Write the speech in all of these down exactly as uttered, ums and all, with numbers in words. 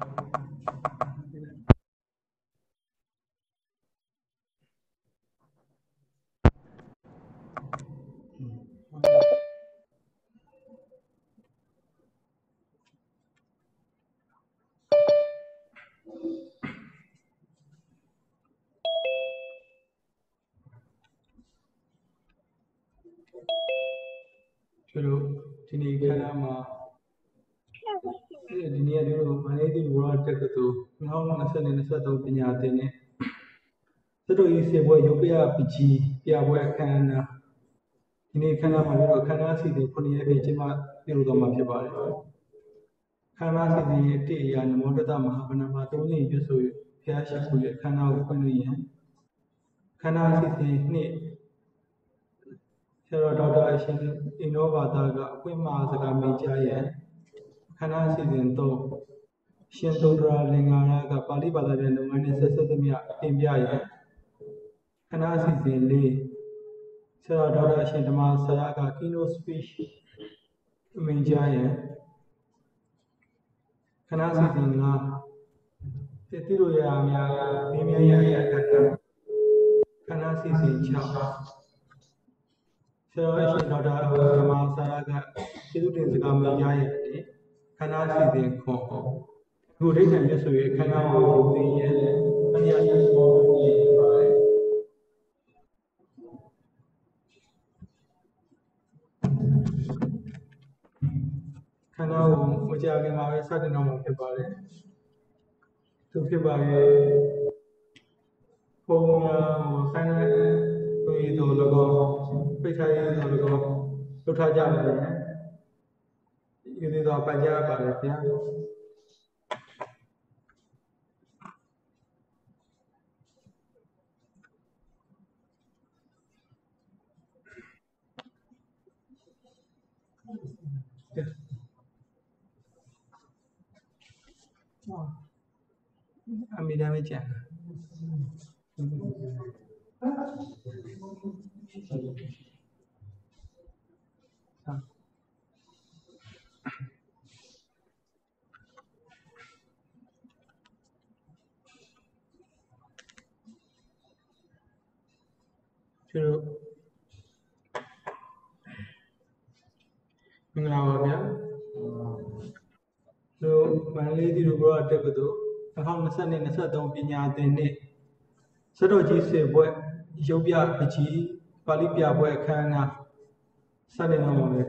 Pero tini kana ma dunia dulu mana itu luar cakap tu, orang nasa ni nasa tahu penyakit ni. Satu isi buat jupia pici, pia buat kana. Ini kana mana kana sih ni pun ia pici mah ni luar macam apa? Kana sih ni ti yang modal tak mah benar mah tu ni justru pia sih kana pun ni. Kana sih ni Sero Doctor Shin Innova Daga Wima Saga Mijaya Kana Season two Shindodra Lingaraga Pali Bada and Mani Sesamia Timbia Kana Season Lee Sero Doctor Shindama Saraga Kino Speech Mijaya Kana Season Na Tetiru Yamia Mimia Kata Kana Season Cha Sero Shindodra Saraga Kidu Saga Mijaya Kana Season Ko Good day, and yes, we can now do the Canal, which I can always set in on about it. To give by home, Sana, we do logo, which I do logo, to Taja. You did a Paja, but yeah. I'm in damage. True. Now, so, my lady brought a table. A house and a certain pinya than it. Sero say, boy, Jobia Pichi, Palipia boy Kana, Sadeno,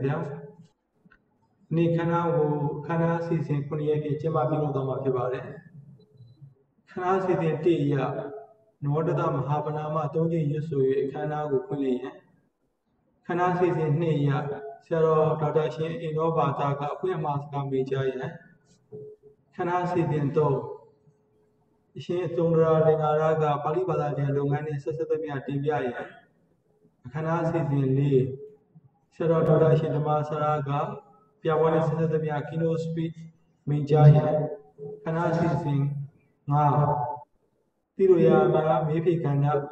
Ni Kana, Kana season Kunia, Jema Bino Domavare. Kana season Tia, Nordam Habanama, Toji Yusu, Kana Gukuli. Kana season Nia, Sero Dadashi in Obataka, Puyamas Majaya. Kana season Do. She Tundra Lingaraga, Palibada, Lungan, Sesame Tibia. Kana season Lee. Sero Dadashi Masaraga, Piawan Sesame Akino speech, Majaya. Kana season Now. Tiruya, maybe Kana.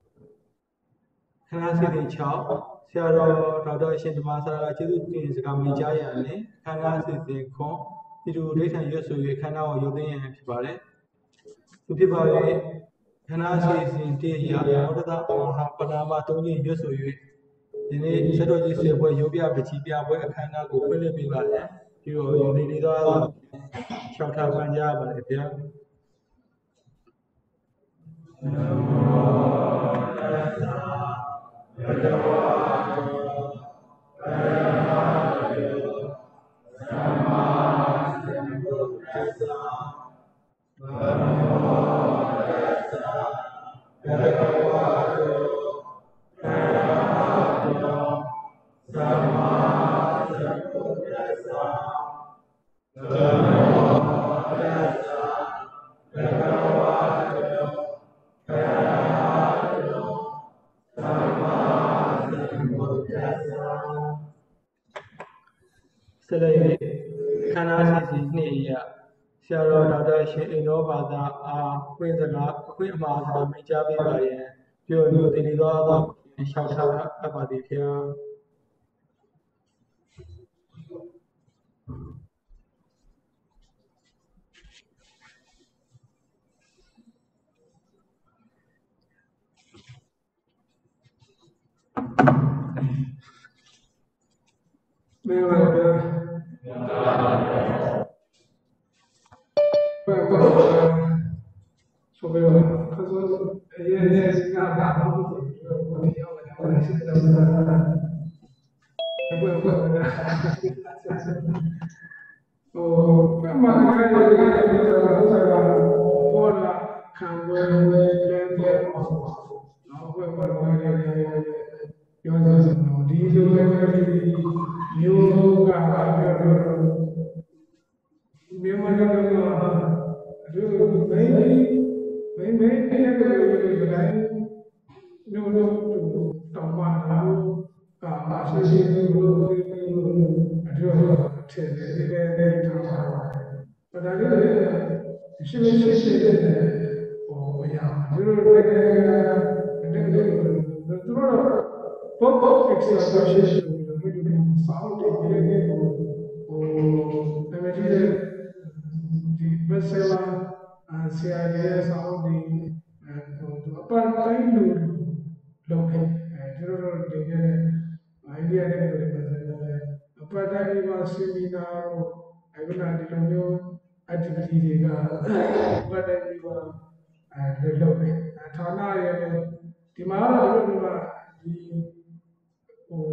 Kana season Chow. Sero Dadashi Masaraga, Chidu, Kamijaya, Kana season Con. Tiru Ratan Yosu, Kana or Yodin and Pibare. To Pibare. Kana season Tia, Odata, Panama, Tony Yosu. Ini satu je sebuah Yobia Bechibia boy Kana go Pele Biba. You you need it all. Shout out Punjab if you. Selai Kana season ni ya. Sero Doctor Shin Innova da a Queen the Queen Master Mijabi by Pure New Dilido and shout out about the here. 没有了，不不不，说没有了。他说也也是干吧，不不，我要我要我现在不不不不，哦，嘛那个有个有个这个我了看过两遍嘛，然后会会会的有有什么，第一就那个有个比如说。မြန်မာနိုင်ငံမှာသူမိမိမိမိတဲ့ကိုယ်ကိုယ်တိုင်းမျိုးတို့တောင်းပန်တာလို့အာမရှိရှိလို့ဒီလိုအကျိုးထည့်တယ်ဒီတဲ့ထားပါဘာသာရေးရှိမရှိရှိတဲ့ဟိုအရာဒီလိုတဲ့တဲ့တဲ့သူတို့ဘောဘော extra ရှိရှိလို့ဒီလိုစောင့်တယ်ဒီလိုဟိုတမန်ကြီးတဲ့ဒီဘက်ဆယ်လာဆရာရဲ့စောင့်ဒီဟိုအပန်းတိုင်းလို့လုပ်တယ်အဲဒီလိုဒီကနေ့အိန္ဒိယနဲ့ပြောတယ်အပန်းတိုင်းမှာဆီမီနာတို့အခုနဒီလိုမျိုး activity တွေကအပန်းတိုင်းမှာအဲလုပ်တယ်ဌာနရဲ့ဒီမှာတော့ဒီမှာဒီဟို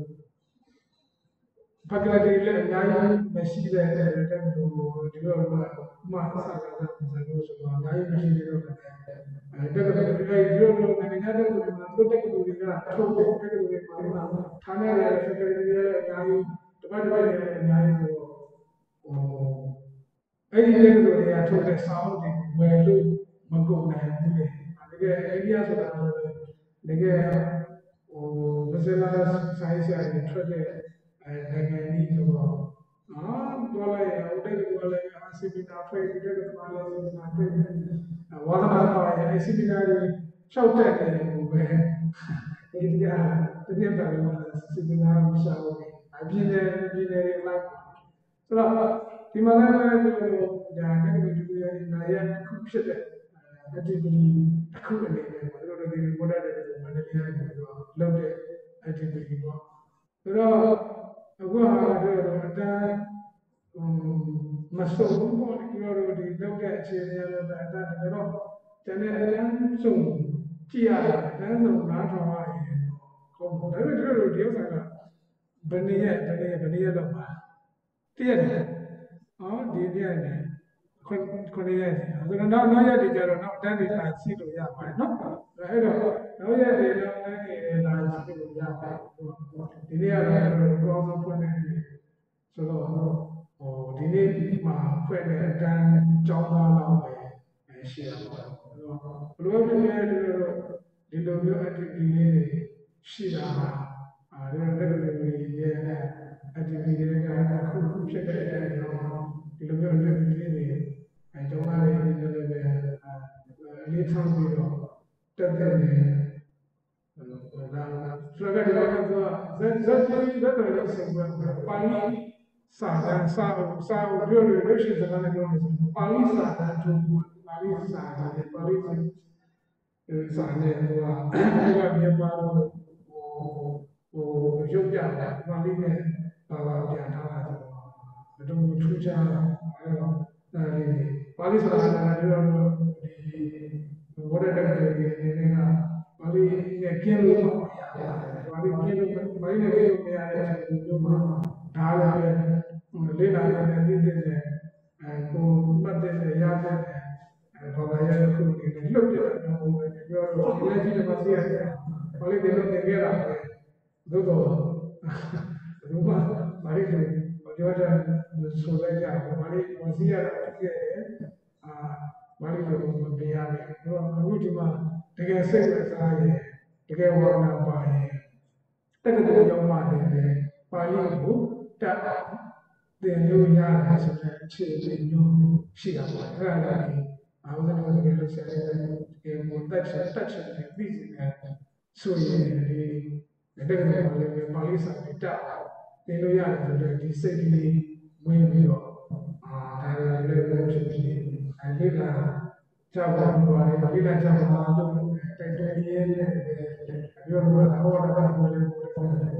ဖကတိလည်းအများကြီးမရှိတဲ့တဲ့တူဒီလိုမှမဆာကတာဆိုလို့ဆိုတော့အများကြီးမရှိသေးတော့အဲတက်ကတူဒီလိုလိုနိုင်ငံတဲ့တူမှာသူတက်တူတွေကထုတ်တယ်တက်တူတွေမှာဌာနရဲ့ဖကတိတွေလည်းအများကြီးတပတ်တပတ်လည်းအများကြီးဆိုတော့ဟိုအဲ့ဒီတက်တူတွေကထုတ်တဲ့စာအုပ်တွေဝယ်လို့မကုန်နိုင်ဘူးလေတကယ်အိန္ဒိယဆိုတာတကယ်ဟိုမစလာဆိုင်ဆရာတွေထွက်တဲ့နိုင်ငံကြီးဆိုတော့နော်တော်လိုက်ရဦးတဲ့တော်လိုက်အစီပနာဖိတ်တဲ့တော်လိုက်နာဖိတ်ဝါသနာပါရဲ့အစီပနာတွေရှောက်တက်တယ်ဟိုပဲဒီကတကယ်ပါလို့အစီပနာမရှောက်ဘူးအပြင်းနဲ့ပြင်းနဲ့လိုက်ဆိုတော့ဒီမှာလည်းဒီလိုဒါနဲ့ဒီလိုနာရခုဖြစ်တဲ့အတိပတိအခုအနေနဲ့ဘာလို့လဲဒီဘုရားတဲ့ဒီမန္တလေးကနေတော့လောက်တဲ့အတိပတိပေါ့ဆိုတော့အခုဟာတော့အတန်းမဆုံးဘူးပေါ့ဒီလိုလိုဒီလောက်တဲ့အခြေအနေရတော့အတန်းတကယ်တော့တနေ့အတန်းဆုံးကြည့်ရတယ်အတန်းဆုံးနားထောင်ရရင်ကောင်းတယ်ဒါပေမဲ့ဒီလိုဒီဥစ္စာကဘယ်နည်းရဲ့ဘယ်နည်းရဲ့ဘယ်နည်းရဲ့တော့ပါတည့်ရတယ်အော်ဒီတည့်ရတယ်ခွန်ခွန်ရဲ့ဆိုတော့နောက်နောက်ရက်တွေကျတော့နောက်အတန်းတွေလာစီလို့ရပါတယ်နော်အဲ့တော့နောက်ရက်တွေနောက်တန်းတွေလာစီလို့ရပါတယ်ဒီနေ့ကတော့ကောင်းဆုံးဖွင့်နေတယ်ဆိုတော့ဟိုဒီနေ့မှာဖွင့်တဲ့အတန်းကျောင်းသားလောက်ပဲရှိရပါဘူးဘယ်လိုဖြစ်လဲဒီလိုဒီလိုမျိုး activity လေးတွေရှိတာဟာအဲဒီလိုလက်တွေရဲ့ activity တွေကအခုဖြစ်တဲ့အတိုင်းတော့ဒီလိုမျိုး activity လေးတွေအဲကျောင်းသားတွေလည်းလည်းပဲအလေးထားပြီးတော့တက်တဲ့နေဒါဆိုတော့ဒီလိုကတော့ဇက်ဇက်ကြီးတဲ့တော်ဆင်ပွဲပါဠိစာတန်းစာစာပြောလို့ရရှိတဲ့ကနေပြောလို့ပါဠိစာတန်းတို့ပါဠိစာတန်းပါဠိစာနဲ့ဟိုကမြန်မာလိုဟိုဟိုရုပ်ပြတာပါဠိနဲ့ပါပါပြန်ထားတာဆိုတော့ဘယ်လိုထူးခြားလဲအဲတော့ဒါလေးပါဠိစာတန်းပြောလို့ဒီဘောရတဲ့တွေအနေနဲ့ကပါဠိနဲ့ကျင်းလို့ပါဠိကျင်းလို့ပါဠိနဲ့ကျင်းလို့မရတဲ့အခြေအနေမျိုးမှာဒါလည်းလေ့လာနေတဲ့သိတဲ့အဲကိုမှတ်တဲ့ရတဲ့အဲဘာသာရေးခုနေလွတ်ပြတာမျိုးပဲပြောတော့ဒီလက်ရှိမှာသိရတယ်ပါဠိတွေလို့သင်ခဲ့တာပဲသို့တော့ဘုရားပါဠိတွေပြောတဲ့ဆိုလိုက်ကြပါဠိမသိရတာတကယ်အာပါဠိလိုမပြရတယ်တော့အခုဒီမှာတကယ်စိတ်ဝင်စားရင်တကယ်ဝါနာပါရင်တက္ကသိုလ်ရောက်မှလည်းပါဠိကိုတတ်သင်လို့ရတယ်ဆိုတဲ့အခြေအနေမျိုးရှိတာပေါ့အဲ့ဒါလည်းအားလုံးကတကယ်လို့ဆရာတကယ်ကိုတတ်ချက်တတ်ချက်နဲ့ပြီးစီနေဆိုရင်ဒီတက္ကသိုလ်မှာလည်းပါဠိစာတွေတတ်သင်လို့ရတယ်ဆိုတဲ့ဒီစိတ်ကလေးဝင်ပြီးတော့အာဒါလည်းလည်းဖြစ်ပြီးအဲ့ဒီကကြောက်ပါဘာလဲဒီကကြောက်ပါလို့တိုက်တွန်းရင်းနဲ့ပြောလို့ဟောတာကလည်း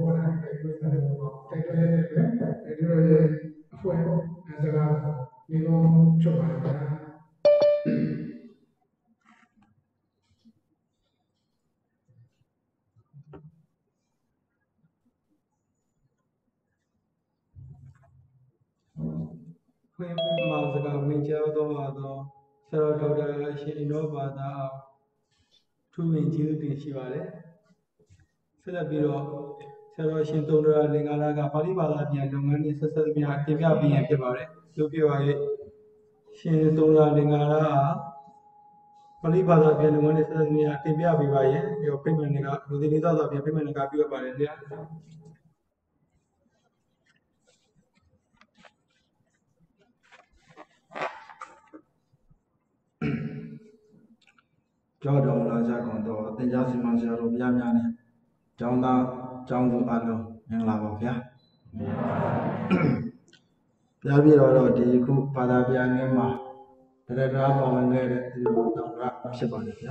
questo tetto del e dire fu sarà dico giocare ခွင့်မှာစကားဝင်ကြားတော်မူသောဆရာတော်ဒေါက်တာရှင်အင်ဒေါဘာသာအောင်ထူးပင်ကျေးဇူးတင်ရှိပါတယ်ဆက်လက်ပြီးတော့ဆရာတော်ရှင်သုံးတော်လင်္ကာရကပါဠိဘာသာပြန်လုပ်ငန်းနဲ့ဆက်ဆက်များတင်ပြပေးရင်ဖြစ်ပါတယ်သူပြပါရဲ့ရှင်သုံးတော်လင်္ကာရကပါဠိဘာသာပြန်လုပ်ငန်းနဲ့ဆက်ဆက်များတင်ပြပေးပါရဲ့ပြီးတော့ပြိမှန်တွေကလူသိလေးသောသောပြန်ပြိမှန်တွေကပြောပါတယ်ဗျာကြောက်တော်လာကြကုန်တော့သင်ကြားစီမံဆရာတော်ဘုရားများနဲ့ကျောင်းသားကျောင်းသူအလုံးမင်္ဂလာပါဗျာဘုရားပြတော်တော့ဒီခုဘာသာပြန်ငယ်မှာတရတရားပေါ်ဝင်ခဲ့တဲ့ဒီလိုတော်ကဖြစ်ပါတယ်ဗျာ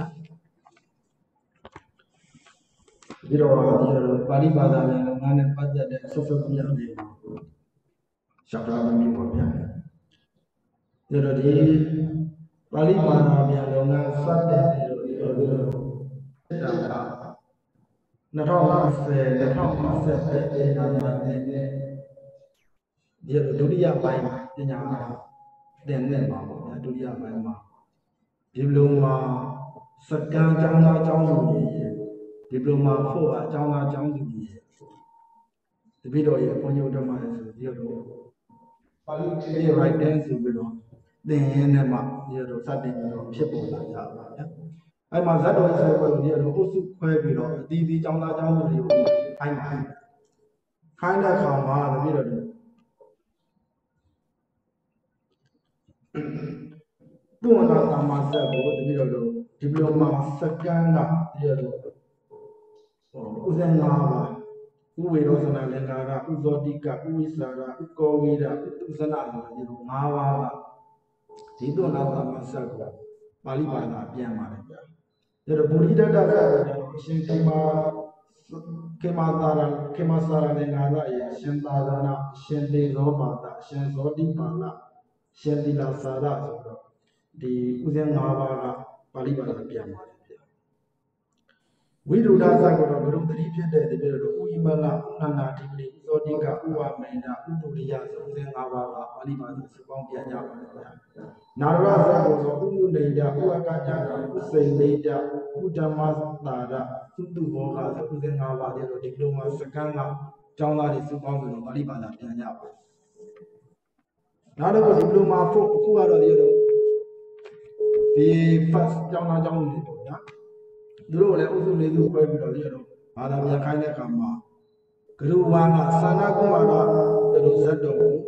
ပြီးတော့ဒီလိုပါဠိဘာသာပြန်လုပ်ငန်းနဲ့ပတ်သက်တဲ့ဆက်ဆက်ပြရနေရှောက်တော်မီပေါ့ဗျာဒီလိုဒီပါဠိဘာသာပြန်လုပ်ငန်းစတဲ့ဒီလိုဒီလိုဒီလိုတာက၂၀၂၀ ၂၀၂၁ပြည်နာမှာတဲ့ဒီလိုဒုတိယပိုင်းပညာသင်တဲ့မှာပေါ့ဗျာဒုတိယပိုင်းမှာဒီလိုမှာစကန်ကျောင်းသားကျောင်းသူတွေဒီလိုမှာဖို့အကျောင်းသားကျောင်းသူတွေတပိတော့ရေဘုန်းကြီးတို့မှလည်းဆိုဒီလိုပါဠိဒီ right dance ဆိုပြီးတော့သင်ရင်းနဲ့မှဒီလိုစတင်ပြီးတော့ဖြစ်ပေါ်လာကြပါဗျာအဲ့မှာဇတ်တော်ဆိုပြီးဒီလိုအုပ်စုခွဲပြီးတော့အတီးတီးကျောင်းသားကျောင်းသူတွေကိုခိုင်းပါခိုင်းတဲ့အခါမှာတပိတော့ပုဝနာသမဇတ်ကိုတပိတော့ဒီလိုမှာစကန်ကဒီလိုဥဇင်နာပါဥဝေရောဇနာလင်္ကာရဥဇောတိကဥဝိစာရဥကောဝိရဥတုဇနာဆိုဒီလို၅ပါးကဒီတော့နာသမဇတ်ကိုပါဠိဘာသာပြန်ပါတယ်ဗျာဒါတော့ဗုဒ္ဓတတ္တဆိုတော့အရှင်ခေမာခေမာသာရခေမာစာရလင်္ကာရရဲ့အရှင်သာသနာအရှင်တေဇောဘာသာအရှင်ဇောတိပါဠအရှင်တိလာစာရဆိုတော့ဒီဥစဉ်၅ပါးကပါဠိဘာသာပြန်ပါတယ်ဗျာဝိရုဒ္ဓဇတ်ကိုတော့ဂရုတတိဖြစ်တဲ့ဒီလိုဥယိမလဥနန္ဒာတိပတိဥဇောတိကဥဝမိန်ဒဥတုရိယဆိုဥစဉ်၅ပါးကပါဠိဘာသာစုပေါင်းပြန်ကြပါတယ်ဗျာနာရဇတ်ကိုဆိုဥနုနေဒဥအကညာဥစိန်နေဒဥဓမ္မတာရဥတုဘောဂဆိုဥစဉ်၅ပါးတဲ့ဒီလိုမှစကန်ကကျောင်းသားတွေစုပေါင်းပြီးတော့ပါဠိဘာသာပြန်ကြပါတယ်နောက်တော့ဒီလိုမှဖို့အခုကတော့ဒီလိုဒီ first ကျောင်းသားကျောင်းတွေပေါ့ဗျာသူတို့လည်းအုပ်စုလေးစုခွဲပြီးတော့ဒီလိုဘာသာပြန်ခိုင်းတဲ့အခါမှာဂရုဝါကသာနာကုမာရဒီလိုဇတ်တော်ကို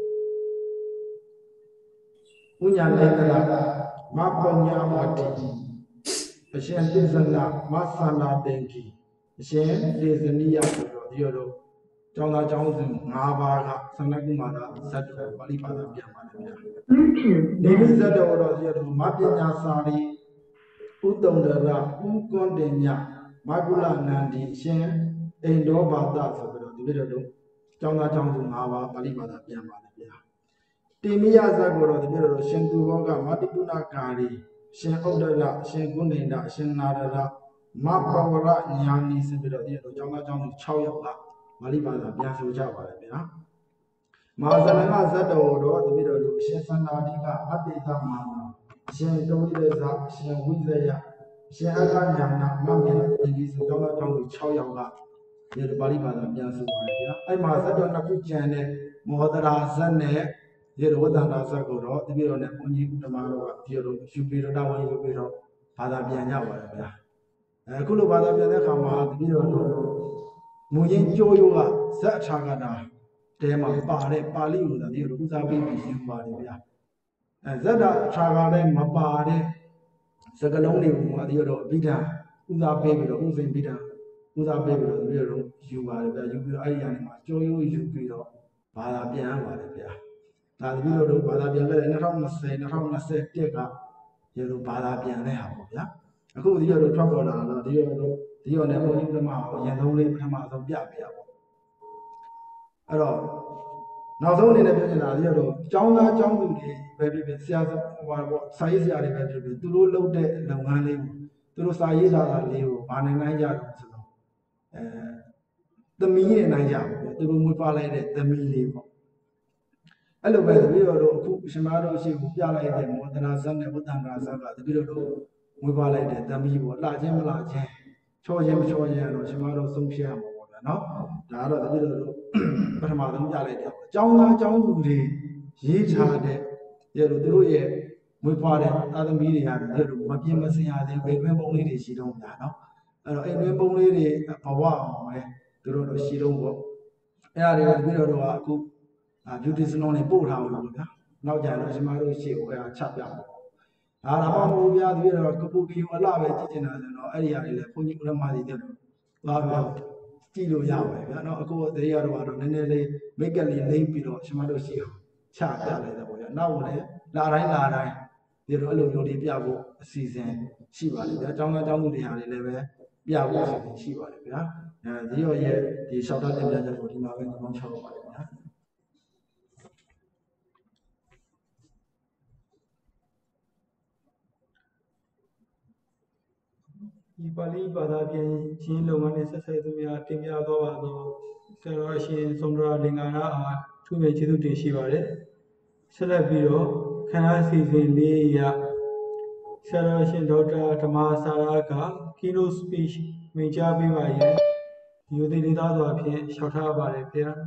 ဥညာနေတရာမပညာဝတိအရှင်သေဇနာမသနာတင်ကြီးအရှင်သေဇနိယဆိုတော့ဒီလိုကျောင်းသားကျောင်းစဉ်၅ပါးကသာနာကုမာရဇတ်တော်ပါဠိဘာသာပြန်ပါတယ်ဗျာဒီလိုဇတ်တော်တော့ဒီလိုမပညာစာရီဥတုံဒရဥကွန်တင်ညမကုလနန္ဒီရှင်အိန္ဒောဘာသာဆိုပြီးတော့ဒီလိုတော့ကျောင်းသားကျောင်းသူ၅ပါးပါဠိဘာသာပြန်ပါတယ်ဗျာတိမိယဇတ်ကိုတော့ဒီလိုတော့ရှင်သူဘောကမတိပုဏကာရီရှင်ဥဒ္ဒရရှင်ကုဏိန္ဒရှင်နာရရမပဝရညာနီဆိုပြီးတော့ဒီလိုကျောင်းသားကျောင်းသူ၆ယောက်ကပါဠိဘာသာပြန်ဆိုကြပါတယ်ဗျာမဟာဇလကဇတ်တော်တော့ဒီလိုတော့ရှင်သန္တာတိကအတ္တိသမန္နာရှင်တဝိရဇရှင်ဝိဇယရှင်အကညာနာမမေဒီဒီဆိုတော့ကျောင်းသူ၆ယောက်ကဒီလိုပါဠိဘာသာပြန်ဆိုပါတယ်ဗျာအဲ့မှာဇတ်တော်နှစ်ခုကျန်တဲ့မောဒရာဇတ်နဲ့ဒီလိုဝတ္တနာဇတ်ကိုတော့ဒီလိုနဲ့ဘုန်းကြီးဓမ္မတော်ကဒီလိုယူပြီးတော့တာဝန်ယူပြီးတော့ဘာသာပြန်ကြပါတယ်ဗျာအခုလိုဘာသာပြန်တဲ့အခါမှာဒီလိုမူရင်းကြိုးရိုးကဇတ်အထာကတာတဲမှာပါတဲ့ပါဠိကိုသာဒီလိုဥစားပြီးပြီးယူပါတယ်ဗျာအဲဇတ်တာအထာကလည်းမပါတဲ့စကလုံးတွေကိုဒီလိုအဘိဓမ္မာဥစားပေးပြီးတော့ဥစဉ်ဘိဓမ္မာဥစားပေးပြီးတော့ဒီလိုယူပါတယ်ဗျာယူပြီးတော့အဲ့ဒီအနေမှာကြိုးရိုးယူပြီးတော့ဘာသာပြန်ရပါတယ်ဗျာဒါတပည့်တော်တို့ဘာသာပြန်ခဲ့တဲ့၂၀၂၀ ၂၀၂၁ကဒီလိုဘာသာပြန်တဲ့ဟာပေါ့ဗျာအခုဒီလိုထွက်ပေါ်လာတော့ဒီလိုဒီလိုနဲ့ဘုန်းကြီးဓမ္မကိုအရင်ဆုံးလေးပထမဆုံးပြပြရပေါ့အဲ့တော့နောက်ဆုံးအနေနဲ့ပြောချင်တာဒီတော့ကျောင်းသားကျောင်းသူတွေပဲဖြစ်ဖြစ်ဆရာဟိုပါပေါ့စာရေးဆရာတွေပဲဖြစ်ဖြစ်သူတို့လုပ်တဲ့လုပ်ငန်းလေးကိုသူတို့စာရေးစာလေးကိုဗာနိုင်နိုင်ကြတယ်ဆိုတော့အဲသမီးနဲ့နိုင်ကြပါဘူးသူတို့မွေးဖွားလိုက်တဲ့သမီးလေးပေါ့အဲ့လိုပဲတပည့်တော်တို့အခုရှင်မတော်ရှိကိုပြလိုက်တဲ့မောဒနာဇတ်နဲ့ဝတ္တန္တရာဇတ်ကတပည့်တော်တို့မွေးဖွားလိုက်တဲ့သမီးပေါ့လှချင်းမလှချင်းချောချင်းမချောချင်းတော့ရှင်မတော်ဆုံးဖြတ်ရမှာပေါ့ဗျာနော်ဒါကတော့တပည့်တော်တို့ပထမဆုံးပြလိုက်တယ်ကျောင်းသားကျောင်းသူတွေရေးထားတဲ့ဒီလိုသူတို့ရဲ့မွေးဖွားတဲ့သာသမီတွေဟာဒီလိုမပြင်းမစင်ရသေးဘူးပဲပုံလေးတွေရှိတော့ဗျာနော်အဲ့တော့အိမ်တွင်းပုံလေးတွေဘဝအောင်ပဲသူတို့တို့ရှိတော့ပေါ့အဲ့ဒါတွေတပည့်တော်တို့ကအခုအာ beauty salon တွေပို့ထားအောင်လို့ဗျာနောက်ကြတော့ရှင်မတို့ရှေ့ကိုအဲ့ဒါချပြပါဒါတော့မဟုတ်ဗျာတပည့်တော်ကပူကီကိုအလှပဲကြည့်နေတာဆိုတော့အဲ့ဒီဟာတွေလည်းဘုန်းကြီးဥရမကြီးတို့သွားပြီးတော့ကြည့်လို့ရပါတယ်ဗျာနော်အခုတရေကတော့တော့နည်းနည်းလေးမိတ်ကလေးလိမ့်ပြီးတော့ရှင်မတို့ရှေ့ကိုချပြလိုက်တယ်ပေါ့ဗျာနောက်လည်းလာတိုင်းလာတိုင်းဒီလိုအဲ့လိုမျိုးလေးပြဖို့အစီအစဉ်ရှိပါတယ်ဗျာကျောင်းသားကျောင်းသူတွေဟာလည်းပဲပြဖို့အစီအစဉ်ရှိပါတယ်ဗျာအဲဒီရောရဲ့ဒီရှောက်တာတင်ပြချက်ကိုဒီမှာပဲညီမောင်းချတော့ပါတယ်ဗျာဒီပါဠိဘာသာပြန်ချင်းလုပ်ငန်းနဲ့ဆက်ဆက်သူများတင်ပြသွားပါတော့ဆရာတော်ရှင်သုံးဒရာလင်္ကာရအားသူ့ရဲ့ကျေးဇူးတင်ရှိပါတယ်ဆက်လက်ပြီးတော့ခန္ဓာစီစဉ်လေးရဆရာတော်ရှင်ဒေါက်တာဓမ္မစာရက keynote speech မိန့်ကြားပေးပါရင်ယူသည်လေးသားစွာဖြင့်လျှောက်ထားပါတယ်ဗျာ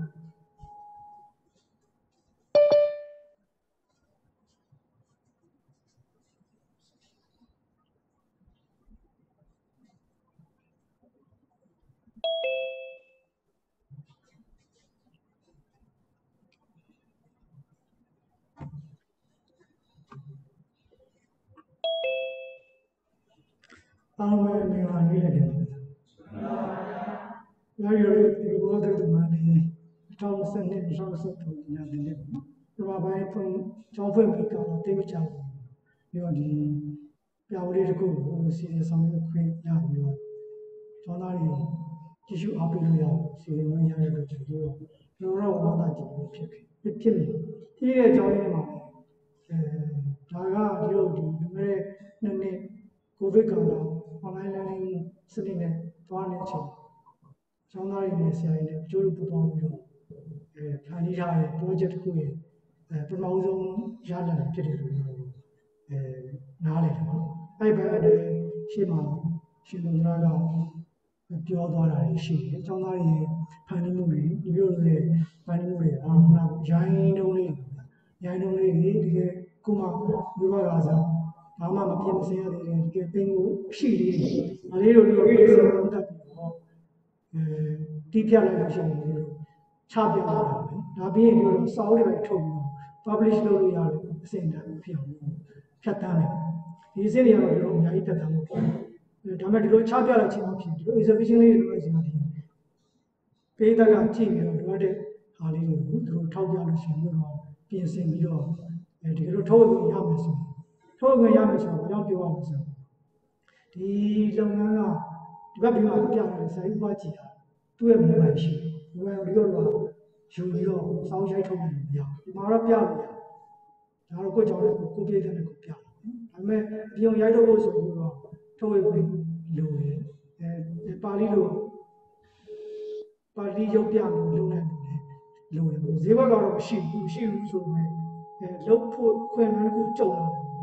အားလုံးပဲနေရာလေးလိုက်တယ်။နောက်ရဒီဘောဓတမန်ဒီတောင်းစနေတောင်းစပုံညာဒီနေ့ပြပါပိုင်းပုံကျောင်းဖွင့်ပြီးတော့တိတ်မချဘူး။ပြီးတော့ဒီပြဝလေးတစ်ခုကိုစီစဉ်ဆောင်ရွက်ခွင့်ရပြီးတော့ကျောင်းသားတွေကြည့်ရှုအားပေးလို့ရအောင်စီစဉ်ခွင့်ရတဲ့အတွက်ကျွန်တော်တို့ကျွန်တော်တို့ဝါသာကြည့်လို့ဖြစ်ဖြစ်ဖြစ်နေ။ဒီရဲ့ကျောင်းရင်းမှာအဲဒါကဒီလိုဒီမဲ့နှစ်နှစ်ကိုဗစ်ကာလonline learning စနစ်နဲ့သွားနေချိန်ကျောင်းသားတွေနဲ့ဆရာတွေနဲ့အကျိုးပူပေါင်းပြီးတော့အဲဖန်တီးထားတဲ့ project တစ်ခုရဲ့အဲပထမဆုံးရလာတယ်ဖြစ်တယ်လို့အဲနားလည်တယ်ပေါ့အဲ့ဘက်တည်းရှေ့မှာရှင်လူသားကပြောသွားတာရှိတယ်ကျောင်းသားတွေဖန်တီးမှုတွေဒီလိုတွေဖန်တီးမှုတွေအာခုနရိုင်းတုံးလေးရိုင်းတုံးလေးတွေဒီကခုမှဒီဘက်ကစားဘာမှမပြင်းမစင်ရသေးတယ်ဒီကပင်ကိုရှိသေးတယ်။ဒါလေးတို့တို့လေးစုံလုံးတက်ပြီးတော့အဲတီးပြလိုက်လို့ရှိရင်ဒီလိုချပြလာတာပဲ။ဒါပြီးရင်ဒီလိုစာအုပ်တွေပဲထုတ်ပြီးတော့ publish လုပ်လို့ရတယ်အစင်တန်းဖြစ်အောင်ဖြတ်တန်းတယ်။ဒီအစင်တွေကတော့ဒီလိုအများကြီးဖြတ်တန်းလို့ဖြစ်တယ်။ဒါပေမဲ့ဒီလိုချပြလိုက်ခြင်းမဖြစ်ဒီလို exhibition လေးတွေလုပ်လိုက်ခြင်းမဖြစ်ပေးတဲ့ကကြည့်ပြီးတော့လိုအပ်တဲ့ဟာလေးတွေကိုသူတို့ထောက်ပြလို့ရှိရင်တော့ပြင်ဆင်ပြီးတော့အဲဒီလိုထုတ်လို့ရမယ်ဆိုရင်ထုတ်ငွေရမယ်ဆိုတော့ဘာကြောင့်ပြောရမလဲဆိုတော့ဒီလုပ်ငန်းကဒီဘက်ပြီးမှပြရတယ်စာရေးပွားကြည့်တာသူ့ရဲ့မိဘရှိဘယ်လိုလဲတော့ယူပြီးတော့စောင်းရိုက်ထုတ်နေလို့မရဒီမှာတော့ပြလို့ရတယ်ဒါတော့ကိုကြောင့်လည်းကိုပြည့်တဲ့နဲ့ကိုပြတယ်ဒါပေမဲ့ဒီအောင်ရိုက်ထုတ်ဖို့ဆိုတော့ထုတ်ရပြီးလိုရယ်အဲပါဠိလိုပါဠိရုပ်ပြလို့လုပ်နိုင်တယ်လိုတယ်ဈေးဘက်ကတော့မရှိဘူးမရှိဘူးဆိုပေမဲ့အဲလုတ်ဖို့ခွင့်လန်းတစ်ခုကြုံလာတယ်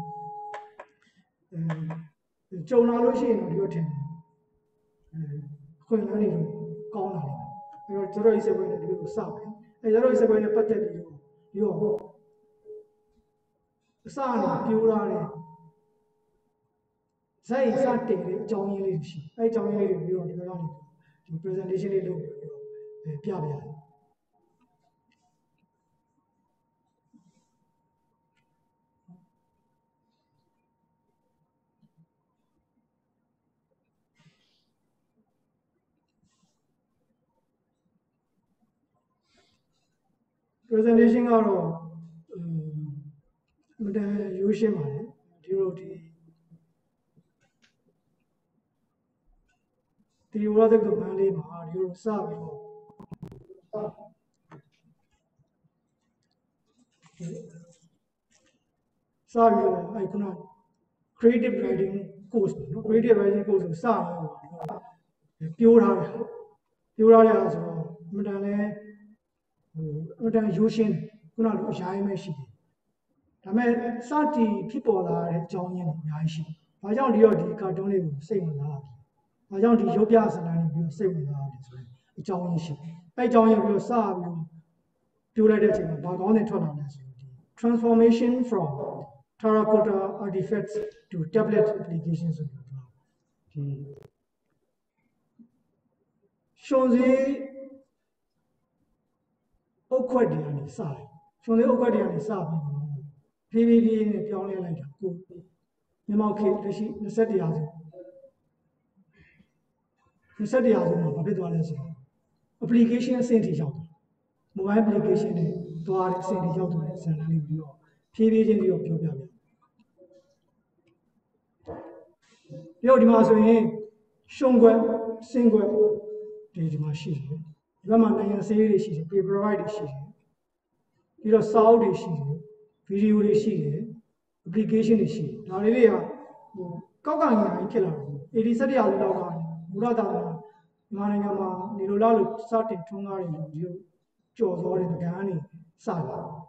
အဲကြုံလာလို့ရှိရင်တော့ဒီလိုထင်တယ်အဲခွင့်လန်းနေတော့ကောင်းလာတယ်အဲတော့ကျွန်တော်ဒီစပွဲနဲ့ဒီလိုစမယ်အဲကျွန်တော်ဒီစပွဲနဲ့ပတ်သက်ပြီးတော့ပြီးတော့အစအနေပြိုးလာတယ်ဇက်စတင်တဲ့အကြောင်းရင်းလေးရှိအဲအကြောင်းရင်းလေးတွေပြီးတော့ဒီလိုကနေဒီ presentation လေးလုပ်ပြီးတော့အဲပြပြရတယ်presentation ကတော့မတန်ရိုးရှင်းပါတယ်ဒီလိုဒီဒီဝရတဲ့ကမ္ဘာလေးမှာဒီလိုစပြီးတော့စာပြီးတော့အဲခုန creative writing course နော် creative writing course ကိုစရအောင်ပြိုးထားတယ်ပြိုးထားရဆိုတော့အမှန်တန်လဲဟိုအမှန်တန်ရိုးရှင်းခုနလိုအရာမဲရှိတယ်ဒါပေမဲ့စတီဖြစ်ပေါ်လာတဲ့အကြောင်းရင်းတွေအများကြီးရှိတယ်။ဘာကြောင့်ဒီတော့ဒီကာတွန်းလေးကိုစိတ်ဝင်စားလဲ။ဘာကြောင့်ဒီရုပ်ပြဇာတ်လမ်းတွေပြီးစိတ်ဝင်စားလဲဆိုရင်အကြောင်းရင်းရှိတယ်။အဲအကြောင်းရင်းပြီးတော့စပြီးပြိုးလိုက်တဲ့အချိန်မှာဘာကောင်းတဲ့ထွက်လာလဲဆိုရင်ဒီ transformation from terracotta artifacts to tablet applications ဆိုတော့ဒီရှုံးစေးအုတ်ခွက်တွေကနေစတယ်။ရှုံးစေးအုတ်ခွက်တွေကနေစပြီးဖြည်းဖြည်းဖြည်းနဲ့ပြောင်းလဲလိုက်တာကိုမြန်မာခေတ်လက်ရှိ၂၁ရာစု၂၁ရာစုမှာဘာဖြစ်သွားလဲဆိုတော့ application အဆင့်ထိရောက်တယ် mobile application တွေသွားတဲ့အဆင့်ထိရောက်တဲ့ဇာတ်လမ်းလေးပြီးတော့ဖြည်းဖြည်းချင်းပြီးတော့ပြောပြပြပြီးတော့ဒီမှာဆိုရင်ရှုံးခွက်စင်ခွက်ဒီဒီမှာရှိတယ်ဒီဘက်မှာနိုင်ငံဆေးတွေရှိတယ် paper right တွေရှိတယ်ပြီးတော့စာအုပ်တွေရှိတယ်ဗီဒီယိုတွေရှိတယ် application တွေရှိတယ်ဒါလေးတွေကဟိုကောက်ကန်ညာကြီးဖြစ်လာတယ်အေဒီဆက်တရာစုလောက်ကမူရတာမြန်မာနိုင်ငံမှာနေလိုလားလို့စတင်ထွန်းကားတယ်လို့ဒီလိုကြော်စောတဲ့ကံကနေစလာ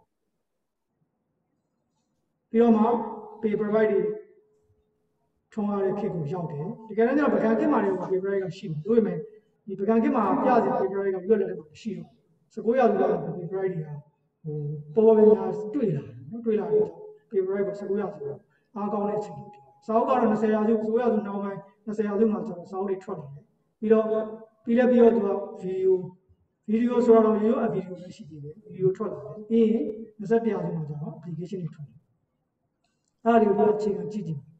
ပြီးတော့မှ paper right တွေထွန်းကားတဲ့ခေတ်ကိုရောက်တယ်တကယ်တမ်းကျတော့ပကံခေတ်မှာလည်း paper right ကရှိတယ်ဒါပေမဲ့ဒီပကံခေတ်မှာပြစီ paper right ကလွတ်လပ်တယ်မရှိတော့၁၉ရာစုလောက် paper right တွေကဟိုပေါ်ပေါ်များတွေ့လာနော်တွေ့လာတယ် paper right ကို၁၉ရာစုအားကောင်းတဲ့အချိန်တွေစာအုပ်ကတော့၂၀ရာစု၁၉ရာစုနောက်ပိုင်း၂၀ရာစုမှာကျွန်တော်စာအုပ်တွေထွက်လာတယ်ပြီးတော့ပြီးလည်းပြီးတော့သူကဗီဒီယိုဗီဒီယိုဆိုတော့ရိုးရိုးအဗီဒီယိုပဲရှိသေးတယ်ဗီဒီယိုထွက်လာတယ်ပြီးရင်၂၁ရာစုမှာကျွန်တော် application တွေထွက်တယ်အဲ့ဒါတွေကိုအခြေခံကြည့်ကြည့်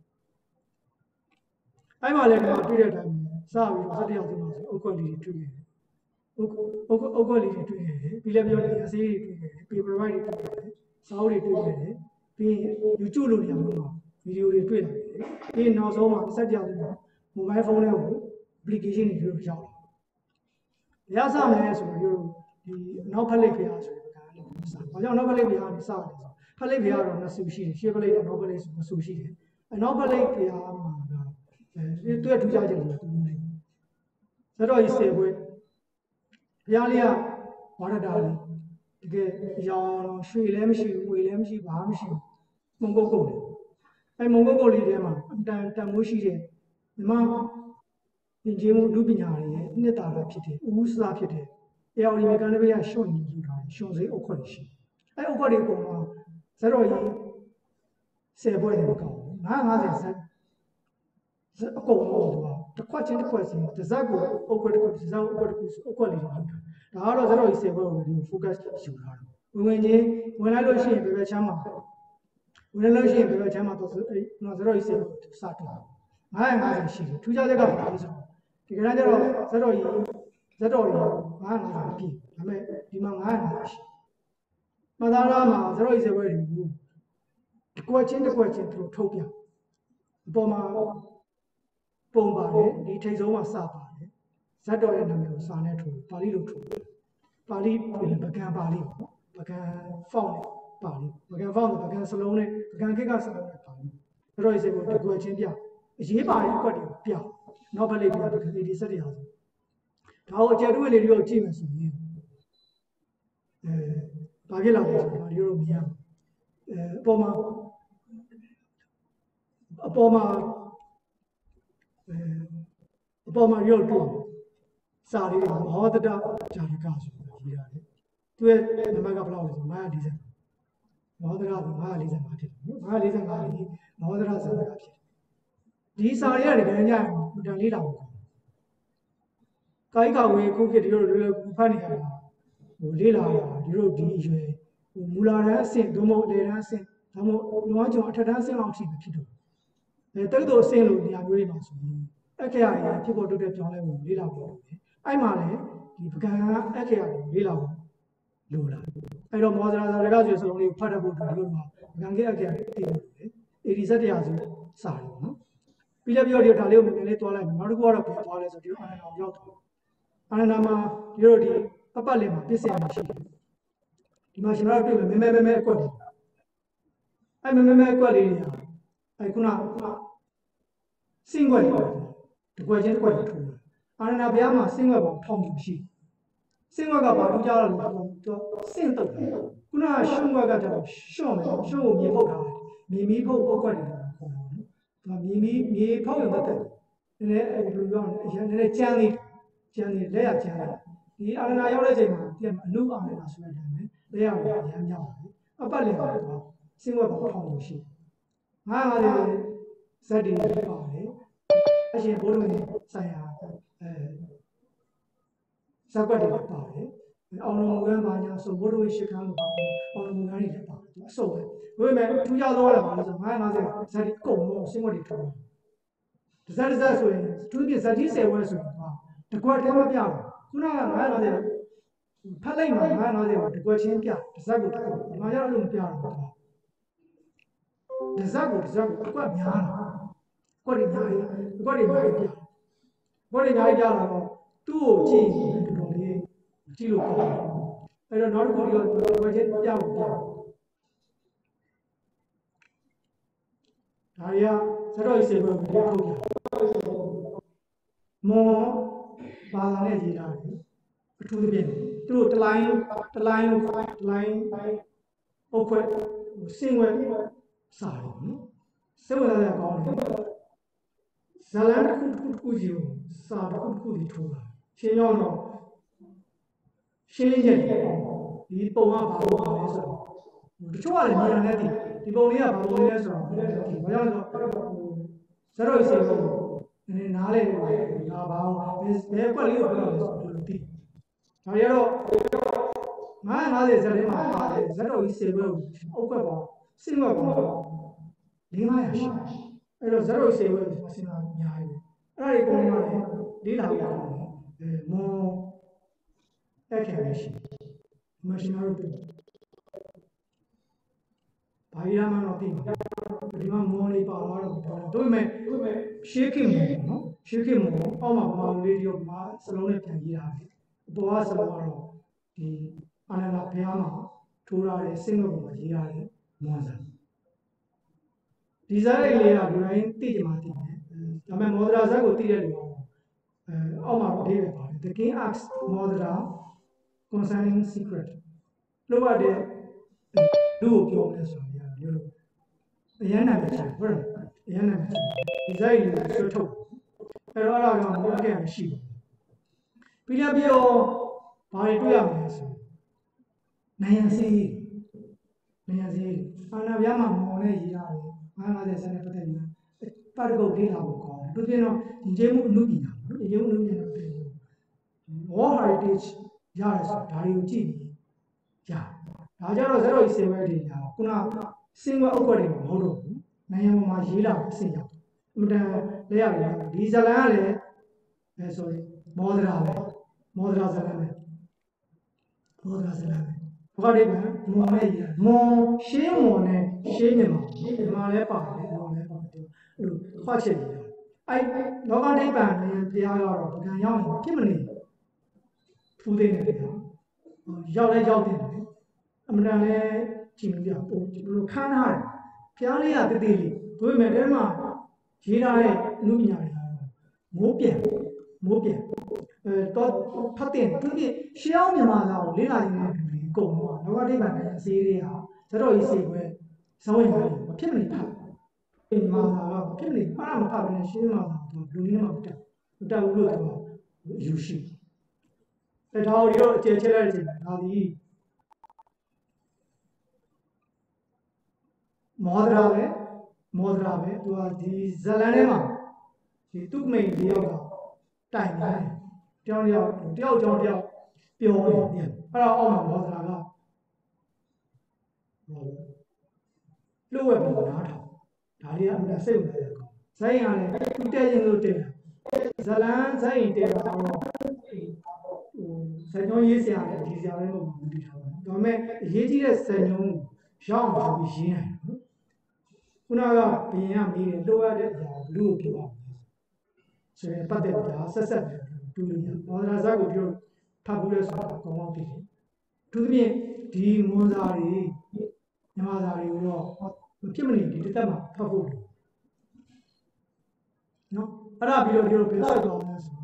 အဲ့မှာလည်းဒီမှာတွေ့တဲ့အတိုင်းစပြီးတော့၂၁ရာစုမှာဆိုအုတ်ခွက်လေးတွေတွေ့ရတယ်အုတ်အုတ်အုတ်ခွက်လေးတွေတွေ့ရတယ်ပြီးလည်းပြီးတော့ရစေးတွေတွေ့ရတယ် paper right တွေတွေ့ရတယ်စာအုပ်တွေတွေ့ရတယ်ပြီးရင် YouTube လိုနေရာမျိုးမှာဗီဒီယိုတွေတွေ့လာတယ်ပြီးရင်နောက်ဆုံးမှာ၂၁ရာစုမှာ mobile phone တွေကို application တွေတွေ့ရောက်တယ်ရစမလဲဆိုတော့ဒီနောက်ဖက်လိပ်ဖျားဆိုတဲ့ပကံလေးကိုစဘာကြောင့်နောက်ဖက်လိပ်ဖျားကနေစတယ်ဆိုဖက်လိပ်ဖျားတော့နှစ်ဆူရှိတယ်ရှေ့ဖက်လိပ်နဲ့နောက်ဖက်လိပ်ဆိုနှစ်ဆူရှိတယ်အနောက်ဖက်လိပ်ဖျားမှာကအဲသူ့ရဲ့ထူးခြားချက်တွေတူနေတယ်ဇတော်ကြီးစေပွဲဖျားလေးကဝါရတာလေးတကယ်ရောင်ရွှေလည်းမရှိဘူးငွေလည်းမရှိဘာမှမရှိဘူးမုံကုတ်ကုတ်တယ်အဲမုံကုတ်ကုတ်လေးထဲမှာအတန်တန်မိုးရှိတဲ့ဒီမှာသင်ကျေးမှုလူပညာတွေရဲ့နှစ်တာပဲဖြစ်တယ်ဥပုသ္စာဖြစ်တယ်အေအော်ဒီမေကန်တပည့်ကရှုံနေယူထားတယ်ရှုံစေးအုတ်ခွက်ရှိအဲအုတ်ခွက်တွေအကုန်လုံးဇတော်ကြီးဆယ်ပွဲတွေမကောင်းဘူး၅၅၀ဇက်ဇက်အကုန်လုံးကတစ်ခွက်ချင်းတစ်ခွက်ချင်းတစ်ဇက်ကိုအုတ်ခွက်တစ်ခွက်တစ်ဇက်အုတ်ခွက်တစ်ခုအုတ်ခွက်လေးတွေဟုတ်တာဒါကတော့ဇတော်ကြီးဆယ်ပွဲကိုဒီ focus ယူထားတယ်ဝင်ဝင်ချင်းဝင်လိုက်လို့ရှိရင်ဘယ်ပဲချမ်းမှာဝင်လို့ရှိရင်ဘယ်ပဲချမ်းမှာတော့အဲနော်ဇတော်ကြီးဆယ်ပွဲစတယ်၅၅၀ရှိတယ်ထူးခြားချက်ကဘာလဲဆိုတော့ဒီကနေ့ကျတော့ဇက်တော်ကြီးဇက်တော်ကြီး၅၅၀ပြည့်ဒါပေမဲ့ဒီမှာ၅၅၀ရှိမသာရမှာဇက်တော်ကြီးဆယ်ပွဲတွေဘူးဒီကွက်ချင်းတစ်ကွက်ချင်းသူတို့ထုတ်ပြအပေါ်မှာပုံပါတယ်ဒီထိတ်ဆုံးမှာစပါတယ်ဇက်တော်ရဲ့နာမည်ကိုစာနဲ့ထိုးပါဠိလိုထိုးပါဠိပကံပါဠိပေါ့ပကံဖောင်းနဲ့ပါဠိပကံဖောင်းနဲ့ပကံစလုံးနဲ့ပကံခိကစလုံးနဲ့ပါဠိဇက်တော်ကြီးဆယ်ပွဲဒီကွက်ချင်းပြအရေးပါတဲ့အကွက်တွေကိုပြနောက်ဘက်လေးပြပကံဒီဒီဆက်တရားဆိုဒါကိုအကျယ်တွဲလေးတွေကိုကြည့်မယ်ဆိုရင်အဲဘာဖြစ်လာလဲဆိုတော့ဒီလိုမြင်ရအဲအပေါ်မှာအပေါ်မှာအဲအပေါ်မှာရုပ်တွေ့စာလေးတွေမဟောတတဂျာရကဆိုပြီးရေးရတယ်သူရဲ့နံပါတ်ကဘယ်လောက်လဲဆို၅၄၀မဟောတတက၅၄၅ဖြစ်တယ်နော်၅၄၅လေးမဟောတတဇာတ်ကဖြစ်တယ်ဒီစာတွေကတကယ်ကြရင်မတန်လေးလာဘူးကာယကဝေခုခေတ်ဒီလိုလိုဖတ်နေရတာဟိုလေးလာတာဒီလိုဒီအရွယ်ဟိုမူလာတန်းအဆင့်ဒုံမဟုတ်လေတန်းအဆင့်ဒါမှမဟုတ်လောကျော်အထက်တန်းအဆင့်လောက်ရှိမှဖြစ်တော့အဲတက်တော်အဆင့်လို့နေရာမျိုးတွေမှာဆိုရင်အခရာတွေဖြစ်ပေါ်တိုးတက်ပြောင်းလဲမှုလေးလာဖို့အဲ့မှာလည်းဒီပကံကအခရာတွေလေးလာဖို့လိုလာအဲ့တော့မောဇရာဇာတွေကဆိုစလုံးလေးဖတ်တတ်ဖို့ဒီလိုမှာပကံကအခရာတွေတည်လို့လေအေဒီဆက်တရားဆိုစာတယ်နော်ပြီးလည်းပြောဒီဒါလေးကိုမြင်မြင်လေးတွားလိုက်မယ်နောက်တစ်ခုကတော့ပြန်သွားလဲဆိုဒီအာနန္ဒာရောက်တော့အာနန္ဒာမှာဒီလိုဒီပပတ်လေးမှာပြည့်စင်နေရှိတယ်ဒီဒီမှာရှင်တော်တို့တွေ့မယ်မဲမဲမဲအကွက်လေးအဲ့မဲမဲမဲအကွက်လေးတွေအဲ့ခုနစင်ွက်လေးတကွက်ချင်းတကွက်ထိုးတယ်အာရဏဘုရားမှာစင်ွက်ပေါင်းထောင်မျိုးရှိစင်ွက်ကဘာလို့ကြားရလဲသူစင်တုတ်တယ်ခုနရှုံးွက်ကကျတော့ရှော့မယ်ရှုံးကိုမြေပုတ်ထားတယ်မြေမီးဖုတ်အကွက်တွေခေါ်တယ်နော်သူမြေမီးမြေဖောက်ရုံတက်တယ်နည်းနည်းဘယ်လိုပြောမလဲနည်းနည်းကြမ်းလေးကြမ်းလေးလက်ရကြမ်းလေးဒီအာရဏရောက်တဲ့ချိန်မှာဒီအနုအာရဏဆိုတဲ့အတိုင်းပဲလက်ရရရမ်းမြောက်တယ်အပတ်လည်ကတော့စင်ွက်ပေါင်းထောင်မျိုးရှိငါးငါးလေးဇက်တွေပါတယ်အရှင်ဘုရားရှင်ဆိုင်ရာအဲဇက်ွက်တွေပါတယ်အောင်လုံးမူကန်းပါညာဆိုဘုရားရှိခိုးလို့ပါအောင်လုံးမူကန်းတွေလည်းပါတယ်သူအစုပ်ပဲဒါပေမဲ့ထူးခြားသွားတာပါလို့ဆိုငါးငါးဆယ်ဇက်ကုံတော့စင်ွက်တွေထောင်တယ်ဇက်ဇက်ဆိုရင်သူပြဇက်ကြီးဆယ်ဝက်ဆိုရင်တကွက်တည်းမပြဘူးခုနကငါးငါးဆယ်ဖတ်လိုက်မှာငါးငါးဆယ်ကိုတကွက်ချင်းပြဇက်ကိုဒီမှာကျတော့လို့မပြတော့ဘူးဇက်ကိုဇက်ကိုတကွက်များတာကွက်တွေများတယ်ကွက်တွေများတယ်ပြကွက်တွေများကြတော့သူ့ကိုကြည့်ရင်တော်တော်လေးကြည့်လို့ကောင်းတယ်အဲ့တော့နောက်တစ်ခုဒီတော့ကွက်ချင်းပြအောင်ပြဒါရီကစတော့စေဘယ်လိုထုတ်ပြမောဘာသာနဲ့ရေးတာလေအထူးသဖြင့်သူတို့တလိုင်းတလိုင်းလို့တလိုင်းအုတ်ခွဲစင်ဝဲစာတယ်နော်စင်ဝဲရကောင်းတယ်ဇလန်တစ်ခုတစ်ခုတစ်ခုကြီးကိုစာတစ်ခုတစ်ခုဒီထိုးတာရှင်းရောက်တော့ရှင်းလင်းချက်ဒီပုံကဘာလို့ပါလဲဆိုတော့တချို့ကလည်းမြင်ရတယ်ဒီပုံလေးကဘာလို့လဲဆိုတော့ဒီဘာကြောင့်ဆိုတော့ဇရော့စေကိုနည်းနားလေငါဘာဘယ်ကွက်လေးကိုပြောလဲဆိုတော့ဒီဒါရတော့ငါးငါးဆယ်ဇက်ထဲမှာပါတယ်ဇရော့စေကိုအုတ်ကွက်ပေါ့စင်ွက်ပေါ့လေးငါးရာရှိအဲ့တော့ဇရော့စေကိုစင်တာအများကြီးအဲ့ဒါတွေပုံမှန်လေးလာပြီးတော့အဲမောအဲ့ခံရရှိမရှင်တို့ဘာကြီးရမှန်းတော့သိမှာဒီမှာမောလေးပါလာတော့တို့ပေမဲ့ရှေးခင်မောနော်ရှေးခင်မောအောက်မှာဘာလေးတွေမှာစလုံးနဲ့ပြန်ကြီးတာပဲအပေါ်ကစလုံးကတော့ဒီအာနန္ဒဘုရားမှာထိုးရတဲ့စင်္ဂုံမှာရေးရတယ်မောစာဒီဇာတ်လေးကလူတိုင်းသိကြမှာသိတယ်ဒါပေမဲ့မောဒရာဇတ်ကိုသိတဲ့လူကအဲအောက်မှာအဓိပ္ပာယ်ပါတယ် The king asks Modra concerning secret လို့ရတဲ့လူကိုပြောလဲဆိုရင်ပြောလို့အရန်နာမယ်ချင်ဟုတ်တယ်အရန်နာမယ်ဒီဇိုင်းကိုဆွတ်ထုတ်အဲ့တော့အဲ့ဒါကမောခဲ့မရှိဘူးပြီးလည်းပြောဘာတွေတွေ့ရမလဲဆိုနိုင်ရစီနိုင်ရစီအာနာဗျာမှာမောနဲ့ရေးရတယ်ငါးငါးဆယ်ဆယ်နဲ့ပတ်သက်ပြီးပါရဂုတ်ဒေတာကိုကောင်းတယ်သူပြတော့ဒီကျေမှုအမှုပညာနော်ဒီကျေမှုအမှုပညာတွေ World Heritage ရတယ်ဆိုဒါတွေကိုကြည့်ပြီးရဒါကြတော့ဇရော့ကြီးစေဝဲတွေညာခုနစင်ဝဲအုပ်ကွက်တွေမဟုတ်တော့ဘူးနိုင်ငံပေါ်မှာရေးလာအဆင့်ရောက်အမှန်တန်လက်ရတယ်ဒီဇလန်ကလည်းအဲဆိုရင်မောဒရာပဲမောဒရာဇလန်ပဲမောဒရာဇလန်ပဲဘာတွေပဲမောနဲ့ရမောရှင်းမောနဲ့ရှင်းမြန်မာဒီမှာလည်းပါတယ်မောလည်းပါတယ်အဲ့လိုခွချက်နေတယ်အဲ့လောကဒိဗ္ဗံနဲ့တရားကတော့ဗကံရောက်ရင်ဖြစ်မနေဖူးသိနေတယ်ရောက်လဲရောက်တယ်အမှန်တန်လဲကြည့်လို့ရပုံဘယ်လိုခန်းထားတယ်ဖျားလေးကတည်တည်လေးဘယ်မဲ့တဲမှာရေးထားတဲ့အမှုပညာတွေမိုးပြန်မိုးပြန်အဲတော့ဖတ်တဲ့သူပြရှေးအောင်မြန်မာစာကိုလေးလာနေတဲ့လူတွေအကုန်လုံးကလောကဒိဗ္ဗံနဲ့အစည်းလေးဟာဇတော်ကြီးစေခွဲဇောဝင်ပါတယ်မဖြစ်မနေဖတ်မြန်မာစာကမဖြစ်မနေပါမဖတ်ဘဲနဲ့ရှေးမြန်မာစာကိုလူရင်းမှာမတက်မတက်ဘူးလို့သူကအယူရှိတယ်ဒါတို့ရောအကျယ်ချဲတဲ့အချိန်မှာဒါဒီမောဒရာပဲမောဒရာပဲသူကဒီဇလန်ထဲမှာဒီသူ့မိန်တယောက်ကတိုင်နေတယ်တယောက်တယောက်တယောက်ကြောင့်တယောက်ပြောနေတယ်အဲ့တော့အောက်မှာမောဒရာကလို့ဝက်ပြီးနားထောင်ဒါလေးကအမှန်စိတ်ဝင်စားတယ်ကောဇိုင်းကလည်းသူတဲ့ရင်လို့တဲ့ဇလန်ဇိုင်းတဲ့တော့ဟိုဇညုံရေးဆရာလည်းဒီဆရာလည်းမဟုတ်ဘူးဒီထားပါဒါပေမဲ့အရေးကြီးတဲ့ဇညုံရောက်အောင်ပြီးရေးနိုင်တယ်ခုနကဘင်းကမေးတယ်လိုရတဲ့အရာဘလူးကိုပြောအောင်ဆိုရင်ပတ်သက်တာဆက်ဆက်တူလို့ရမောဒရာဇတ်ကိုပြောဖတ်ဘူးလဲဆိုတာကောင်းကောင်းသိတယ်သူတို့ပြင်ဒီမွန်စာတွေမြန်မာစာတွေကိုတော့မဖြစ်မနေဒီတစ်သက်မှာဖတ်ဖို့နော်အဲ့ဒါပြီးတော့ဒီလိုပြန်ဆက်သွားမယ်ဆို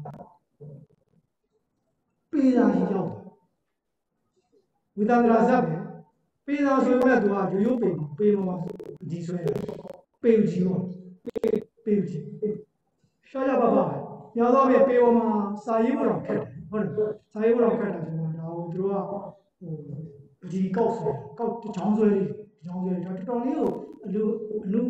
ပေးစာကြီးရောက်ဝိသန္ဒရာဇတ်ပဲပေးစာဆိုရင်ကသူကရိုးရိုးပေးပေးမှာဒီဆွဲပေးကြီးရောပေးကြီးရှားရပါပါညောတော့ပြပေးပေါ်မှာစာရေးဖို့တော့ခက်တယ်ဟုတ်တယ်စာရေးဖို့တော့ခက်တယ်ဆိုတော့ဒါကိုသူတို့ကဟိုဒီကောက်ဆွဲကောက်ချောင်းဆွဲလေးချောင်းဆွဲတော့တော်တော်လေးကိုအလူအလူ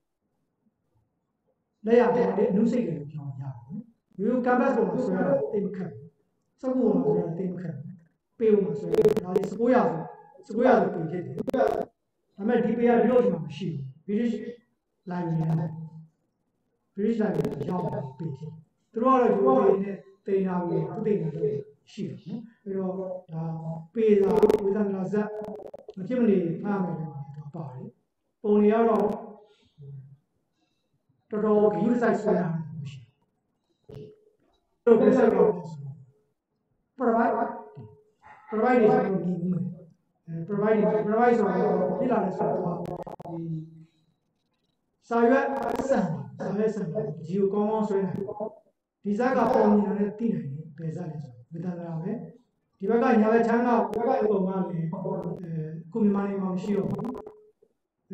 လက်ရတဲ့အနုစိတ်တွေပြောင်းရတယ်။ရိုး canvas ပေါ်မှာဆွဲရတာတိတ်မခက်ဘူး။စက်ကူပေါ်မှာဆွဲရတာတိတ်မခက်ဘူး။ပေးပေါ်မှာဆွဲရတာဒါလေးစကိုးရဆိုစကိုးရဆိုပြင်ဖြစ်တယ်။ဒါပေမဲ့ဒီပေးရဒီလိုမှမရှိဘူး။ British library နဲ့ British library ရောက်တယ်ပေးတယ်။သူတို့ကတော့ရိုးရိုးလေးနဲ့တင်တာကိုသူတင်တာတွေရှိတယ်နော်။အဲတော့ဒါပေးတာဝိသန္ဒရာဇတ်မဖြစ်မနေဖားမယ်လည်းတော့ပါတယ်။ပုံတွေကတော့တော်တော်ဂရုစိုက်ဆွဲတာမရှိဘူး။တို့ပြဆက်တော့ provide provide တွေဆိုတော့ဒီအဲ provide provide ဆိုတော့ပြလာတယ်ဆိုတော့ဒီစာရွက်ဆန်စာရွက်ဆန်ဒီကိုကောင်းကောင်းဆွဲနိုင်ဒီဇက်ကပုံမြင်တယ်သိနိုင်တယ်ဘယ်ဇက်လဲဆိုဝိသန္ဒရာပဲဒီဘက်ကညာဘက်ချမ်းကဘက်ကပုံမှန်လေအဲခုမြန်မာနိုင်ငံမှာမရှိတော့ဘူးအဲ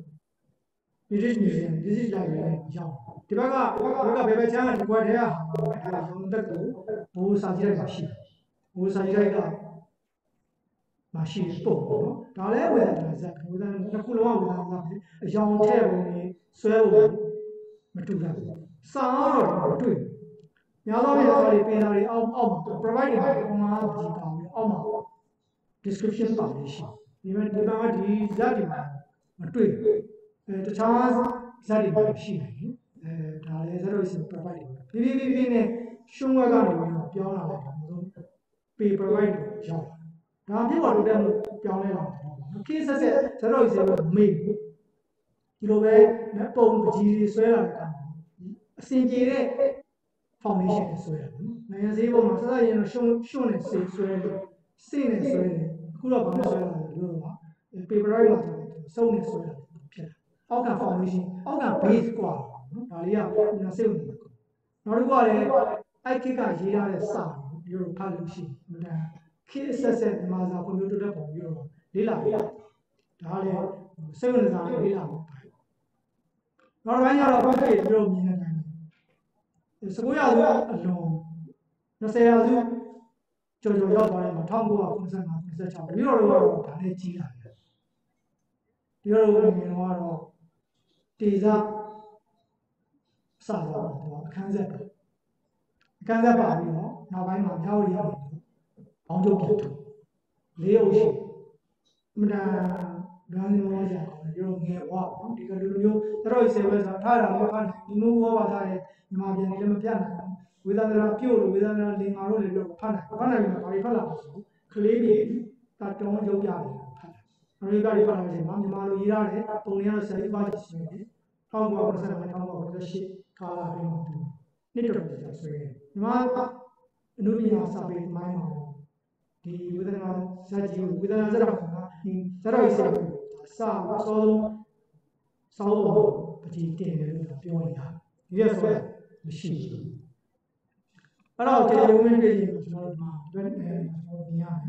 British Museum British Library ရောက်ဒီဘက်ကဒီဘက်ကဘယ်ဘက်ချမ်းကဒီကွက်ထဲကအဲရောင်းတက်ကိုဘိုးစာကြည့်လိုက်ပါရှိဘိုးစာကြည့်လိုက်ကမရှိပုံနော်ဒါလည်းဝေဒနာဇက်ဝေဒနာတစ်ခုလုံးကဝေဒနာဇက်ပဲအယောင်ထဲပုံကြီးဆွဲပုံမတူတာစာတော့တွေ့များသောအားဖြင့်ဒါတွေပင်တာတွေအောက်အောက် provide တွေပုံမှန်ကြည့်ပါပြီးအောက်မှာ description ပါလို့ရှိဒီမှာဒီမှာဒီဇက်တွေမှာမတွေ့ဘူးအဲတခြားဇာတ်တွေရှိတယ်အဲဒါလည်းဇာတ်တော်စီ provide တွေပြီးပြီးပြီးနဲ့ရှုံးဝက်ကနေပြီးတော့ပြောင်းလာတယ်ဒါမျိုး pay provide တွေရောက်ဒါပြပေါ်လို့တဲ့ပြောင်းလဲလာတယ်ခေတ်ဆက်ဆက်ဇာတ်တော်စီကမေးဒီလိုပဲပုံပကြီးတွေဆွဲလာတယ်အစင်ကြေတဲ့ foundation တွေဆွဲတယ်နိုင်ငံစည်းပေါ်မှာစစရင်တော့ရှုံးရှုံးနေစေဆွဲတယ်စိတ်နဲ့ဆွဲတယ်အခုတော့ဘာလို့ဆွဲလာလဲလို့တော့ pay provide မှာစုံနေဆွဲတယ်ဖြစ်တယ်အောက်က foundation အောက်က base กว่าနော်ဒါလေးကကျွန်တော်စိတ်ဝင်တယ်နောက်တစ်ခုကလည်းအဲ့ခေတ်ကရေးထားတဲ့စာဒီလိုဖတ်လို့ရှိရင်ဒါခေတ်ဆက်ဆက်ဒီမှာစာကွန်ပျူတာတက်ပုံပြီးတော့လေးလာပြီဒါလည်းစိတ်ဝင်စားလေးလာမှာနောက်တစ်ပိုင်းကျတော့ဘတ်ကြီးဒီလိုမြင်နေတယ်စကိုးရစုအလွန်၂၀ရာစုကျော်ကျော်ရောက်သွားတယ်မှာ၁၉၉၅ ၉၆ဒီလိုလိုတော့ဒါလည်းကြီးလာတယ်ဒီလိုလိုမြင်တော့တေစာစာတော့အခန်းဆက်အခန်းဆက်ပါပြီးတော့နောက်ပိုင်းမှာမြောက်ရည်ဘောင်းကျုပ်ပြန်ထုတ်လေးအုပ်ရှိအမှန်တန်ဂန်းမောကြတယ်ဒီလိုငယ်ဝါဒီကလူမျိုးတော်ဆယ်ဝဲဆိုထားတာလည်းဖတ်ဒီမျိုးဘောပါထားတယ်မြန်မာပြည်လည်းမပြတ်နိုင်ဝေဒနာပြုတ်လို့ဝေဒနာလင်္ကာတို့လည်းဖတ်နိုင်ဖတ်နိုင်မှာဘာတွေဖတ်လာလို့ဆိုကလေးတွေတတုံးရုပ်ရတယ်ဖတ်အမေရိကတွေဖတ်လာတယ်မှာမြန်မာလိုရေးရတယ်ပုံရင်းဆယ်ပါးရှိနေတယ်၁၉၉၅ ၁၉၉၈ကာလာပြီးတော့နှစ်တော်ကြာဆွဲတယ်မြန်မာအနုပညာစာပေမိုင်းမှာဒီဝေဒနာဇာကြီးဝေဒနာဇာတော်ကဒီဇာတော်ရေးစာစာအစောဆုံးစောင်းပေါ်ပတိတင်တယ်လို့ပြောနေတာဒီရက်ဆိုမရှိဘူးအဲ့တော့ကျေရုံးမင်းပြည်ကျွန်တော်တို့မှာတွေ့နေကျွန်တော်မြင်ရတယ်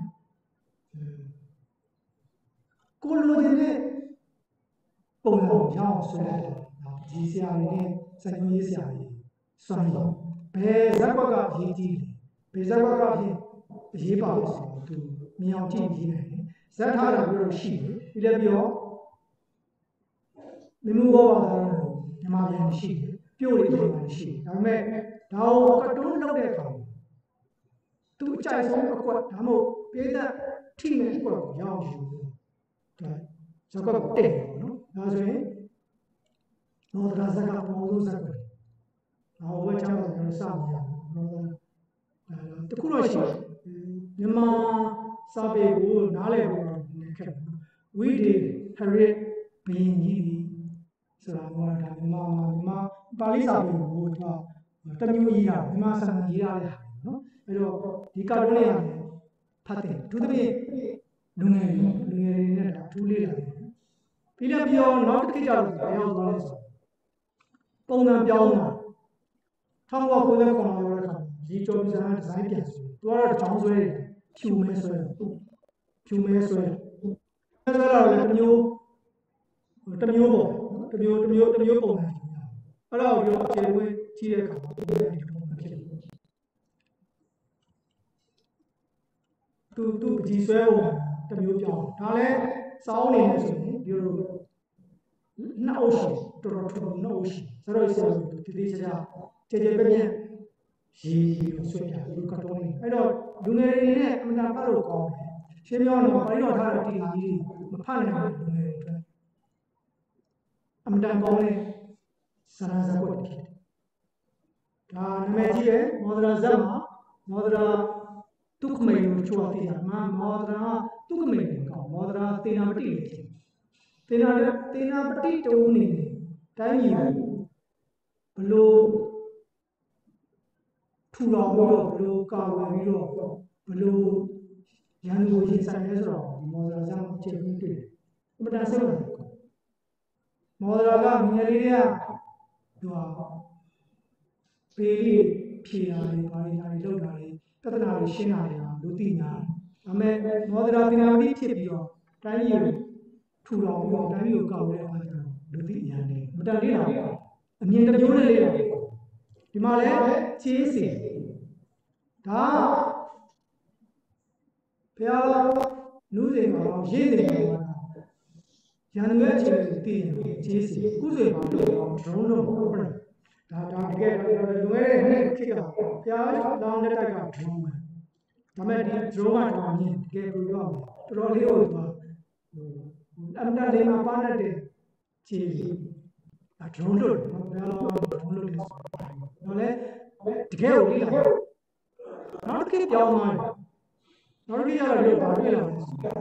ကိုလိုချင်တဲ့ပုံစံကြောင်းဆွဲတယ်ဒီဆရာတွေနဲ့စံညွှန်းရေးဆရာတွေစွမ်းရည်ဘယ်ဇက်ဘက်ကရေးကြည့်လဲဘယ်ဇက်ဘက်ကရေးရေးပါလို့ဆိုတော့သူမြင်အောင်ကြည့်ပြီးနေတယ်ဇက်ထားတာမျိုးတော့ရှိတယ်ပြီးလည်းပြီးတော့မမှုဘောပါတော့မြန်မာပြည်ရှိတယ်ပြုတ်လေးတွေရှိတယ်ဒါပေမဲ့ဒါကိုကတွန်းလောက်တဲ့အခါသူအကြိုက်ဆုံးအကွက်ဒါမှမဟုတ်ပြည်သက်ထိနေအကွက်ကိုရောက်ယူဒါဇက်ဘက်ကိုတဲ့နော်ဒါဆိုရင်နောဒရာဇကပေါ်လို့ဇက်ပဲ။နောက်ဘက်ကျတော့ကျွန်တော်စမြင်အောင်။တခုတော့ရှိမြန်မာစာပေကိုနားလည်ဖို့နေခဲ့တယ်။ We did Harriet ဘင်းကြီးဆိုတာကဒါမြန်မာမြန်မာပါဠိစာပေကိုသူကတမျိုးရေးတာမြန်မာစာရေးရတဲ့ဟာနော်။အဲ့တော့ဒီကာတွန်းလေးရတယ်ဖတ်တယ်သူသမီးလူငယ်လူငယ်တွေနဲ့ဒါထူးလေးလာတယ်ပြီးလည်းပြောနောက်တစ်ခေတ်ကျတော့ဘယ်ရောက်သွားလဲဆိုပုံစံပြောင်းတာထောင်ကိုကိုယ်ကကောင်ပြောတဲ့အခါဒီကြော်စံဒီဇိုင်းပြန်ဆိုသူကတော့တစ်ချောင်းဆွဲဖြူမဲဆွဲဖြူမဲဆွဲမဲဆွဲတော့လည်းတစ်မျိုးတစ်မျိုးပေါ့တစ်မျိုးတစ်မျိုးတစ်မျိုးပုံစံအဲ့တော့ဒီအခြေဝင်ကြီးတဲ့အခါဒီလိုဖြစ်တယ်သူသူကြီးဆွဲပုံတစ်မျိုးပြောင်းဒါလည်းစောင်းနေတယ်ဆိုရင်ဒီလိုနှောက်ရှိတော်တော်ထူနှောက်ရှိစရိုက်စရိုက်တည်တည်ချာချာကြဲကြဲပြည့်ပြည့်ရေးလို့ဆွဲပြဒီကတော့နေအဲ့တော့လူငယ်တွေနဲ့အမှန်တဖတ်လို့ကောင်းတယ်ရှင်းပြောတော့ဘာလို့ထားတဲ့ဒီဟာကြီးမဖတ်နိုင်ဘူးလူငယ်တွေအတွက်အမှန်တန်ကောင်းတဲ့စရာစကွက်ဖြစ်တယ်ဒါနာမည်ကြီးရဲ့မောဒရာဇတ်မှာမောဒရာတုခမိန်ကိုချွာတိတာမှာမောဒရာတုခမိန်ကိုကောမောဒရာတေနာပတိလေတေနာတေနာပတိတူနေတိုင်းကြီးဘလို့ထူတော်ပြီးတော့ဘလို့ကာဝယ်ပြီးတော့ဘလို့ရန်ကိုရင်ဆိုင်ရဲဆိုတော့ဒီမောဒရာဇတ်ကိုချိန်ပြီးတွေ့တယ်အမှန်တန်စိတ်ဝင်မောဒရာကငယ်လေးတွေကသူကပေးလေးဖြေတာတွေဘာတွေညာတွေလောက်တာတွေပြဿနာတွေရှင်းတာတွေလူသိညာဒါပေမဲ့မောဒရာတင်နာတိဖြစ်ပြီးတော့တိုင်းပြည်ကိုထူတော်ပြီးတော့တိုင်းပြည်ကိုကောက်တဲ့အခါကျတော့လူသိညာနေမတန်လေးတာအမြင်တစ်မျိုးနဲ့လေးတာဒီမှာလဲချေးစီဒါဘုရားနုစိန်မှာရေးနေတယ်ရန်ရဲ့အခြေအနေတည်ရင်ချေးစီကုသိုလ်မှာတော့ဒရုန်းတော့ပြတယ်ဒါဒါတကယ်လူငယ်တွေနဲ့ခေတ်ကဘုရားလောင်းတဲ့တိုက်ကဒရုန်းပဲဒါမဲ့ဒီဒရုန်းကတော့မြင်တကယ်ပြောရအောင်တော်တော်လေးဟိုသွားအမှန်တည်းမှာပါနေတဲ့ခြေကြီးအဒရုန်းလို့ဘယ်လိုဒရုန်းလို့လဲတော့လေတကယ်ကိုလေ့လာနောက်တစ်ခေတ်ပြောင်းသွားတယ်နောက်တစ်ခေတ်ကျတော့ဒီဘာတွေ့လာလဲ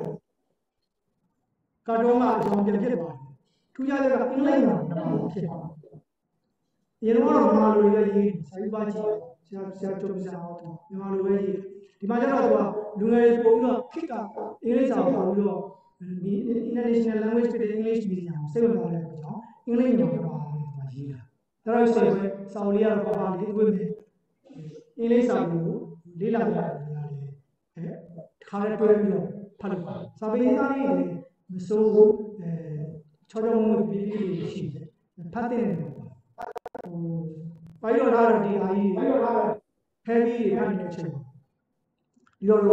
ကာတွန်းကအကြောင်းပြဖြစ်သွားတယ်ထူးခြားတဲ့ကအင်္ဂလိပ်မှာဖြစ်သွားတယ်ရေတော့မြန်မာလိုပဲရေးစာရေးပါကြည့်ဆရာဆရာကျုံးစာတော့မြန်မာလိုပဲရေးဒီမှာကျတော့သူကလူငယ်တွေပို့ပြီးတော့ခေတ်ကအင်္ဂလိပ်စာပို့ပြီးတော့ဒီ international language ဖြစ်တဲ့ English medium ကိုစိတ်ဝင်စားတဲ့အတွက်ကြောင့်အင်္ဂလိပ်မြန်မာပါလေးမှာရေးတာဒါတော့ဆိုရင်စာအုပ်လေးကတော့ပါပါလေးဝိမယ်အင်္ဂလိပ်စာကိုလေ့လာရတာလေအဲခါရတွဲပြီးတော့ဖတ်လို့ပါစာပေသားလေးတွေမစိုးဘူးအဲချောချောမွေ့ပြီးပြီးရှိတယ်ဖတ်တဲ့ဟိုဘာလို့လာတော့ဒီအားကြီး heavy တွေဖတ်နေတဲ့အချိန်ဒီတော့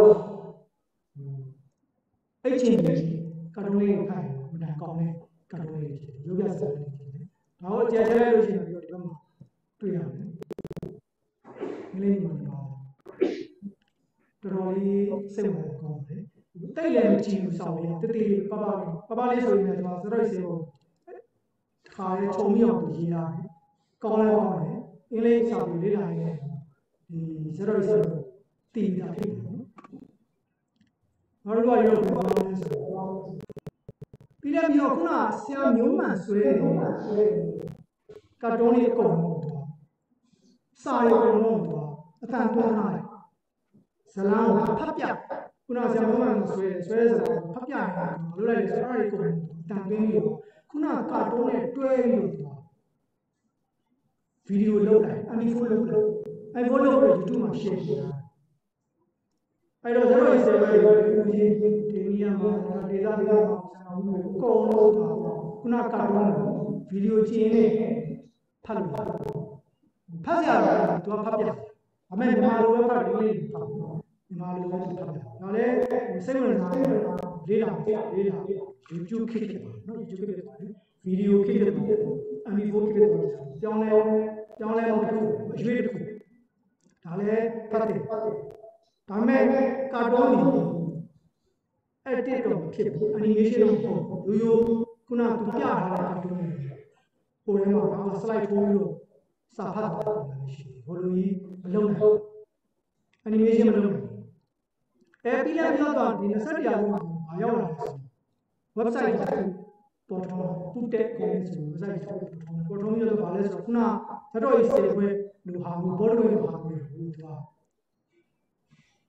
အဲ့ချိန်ကတ်တုန်းလေးကိုဖတ်ရင်မတန်ကောင်းတဲ့ကတ်တုန်းလေးဖြစ်တယ်ရုပ်ပြစာလေးဖြစ်တယ်ဒါကိုကြက်ချဲလို့ရှိရင်ပြီးတော့ဒီဘက်မှာတွေ့ရတယ်မလေးမှာတော့တော်တော်လေးစိတ်ဝင်ကောင်းတယ်တိတ်လည်းမကြည့်ဘူးစောင်းလေးတတိလေးပပလေးပပလေးဆိုရင်လည်းကျွန်တော်စရိုက်စေကိုခါရဲခြုံမြောက်ပြီးရေးရတယ်ကောင်းလည်းကောင်းတယ်အင်္ဂလိပ်စာပေလေးလာရင်ဒီစရိုက်စေကိုတည်တာဖြစ်တယ်ဘာလို့လဲရောဘာလို့လဲဆိုတော့ပြီးလည်းပြီးတော့ခုနဆရာမျိုးမှန်ဆွဲတယ်ကတ်တုန်းလေးအကုန်လုံးတော့စာရုံလုံးတော့အတန်တွန်းလာတယ်ဇလန်းကိုဖတ်ပြခုနဆရာမျိုးမှန်ဆွဲတယ်ဆွဲတဲ့ဇလန်းဖတ်ပြရင်လို့လိုက်တယ်စာရီကုန်တန်သွင်းပြီးတော့ခုနကတ်တုန်းနဲ့တွဲပြီးတော့ဗီဒီယိုလုပ်လိုက် M P four လုပ်လိုက် M P four လုပ်ပြီး YouTube မှာ share လုပ်တာအဲ့တော့ကျွန်တော်ရေးစေပဲဒီဒီနေရာမှာဒေတာဒေတာမှာဆရာဦးကိုအကုန်လုံးခုနကတ်တုန်းဗီဒီယိုကြည့်နေဖတ်လို့ဖတ်ရတော့သူကဖတ်ပြအမေမြန်မာလိုပဲဖတ်လို့မြန်မာလိုပဲဖတ်ပြဒါလည်းစိတ်ဝင်စားတယ်လေးလာလေးလာ YouTube ခေတ်ဖြစ်ပါနော် YouTube ခေတ်ဖြစ်ပါဗီဒီယိုခေတ်ဖြစ်ပါ M P four ခေတ်ဖြစ်ပါကြောင်းလဲကြောင်းလဲတော့တစ်ခုအရွေးတစ်ခုဒါလည်းဖတ်တယ်ဒါပေမဲ့ကာတွန်းကြီးအဲ့တစ်တော့ဖြစ်ဘူး animation တော့ပေါ့ရိုးရိုးခုနကသူပြထားတဲ့ကာတွန်းကြီးဟိုထဲမှာတော့ slide ထိုးပြီးတော့စာဖတ်တာရှိတယ်ဘောလုံးကြီးမလုံးနိုင် animation မလုံးနိုင်အဲပြီးလည်းပြောတော့ဒီ၂၁ရာစုမှာမရောက်လာဘူး website တစ်ခုပေါ်ထောင်းသူတက်ကောင်းဆို website တစ်ခုပေါ်ထောင်းပြီးတော့ဗာလဲဆိုတော့ခုနဇတ်တော်ရေးစေပွဲလူဟာဘူးဘောလုံးရေးဟာဘူးသူက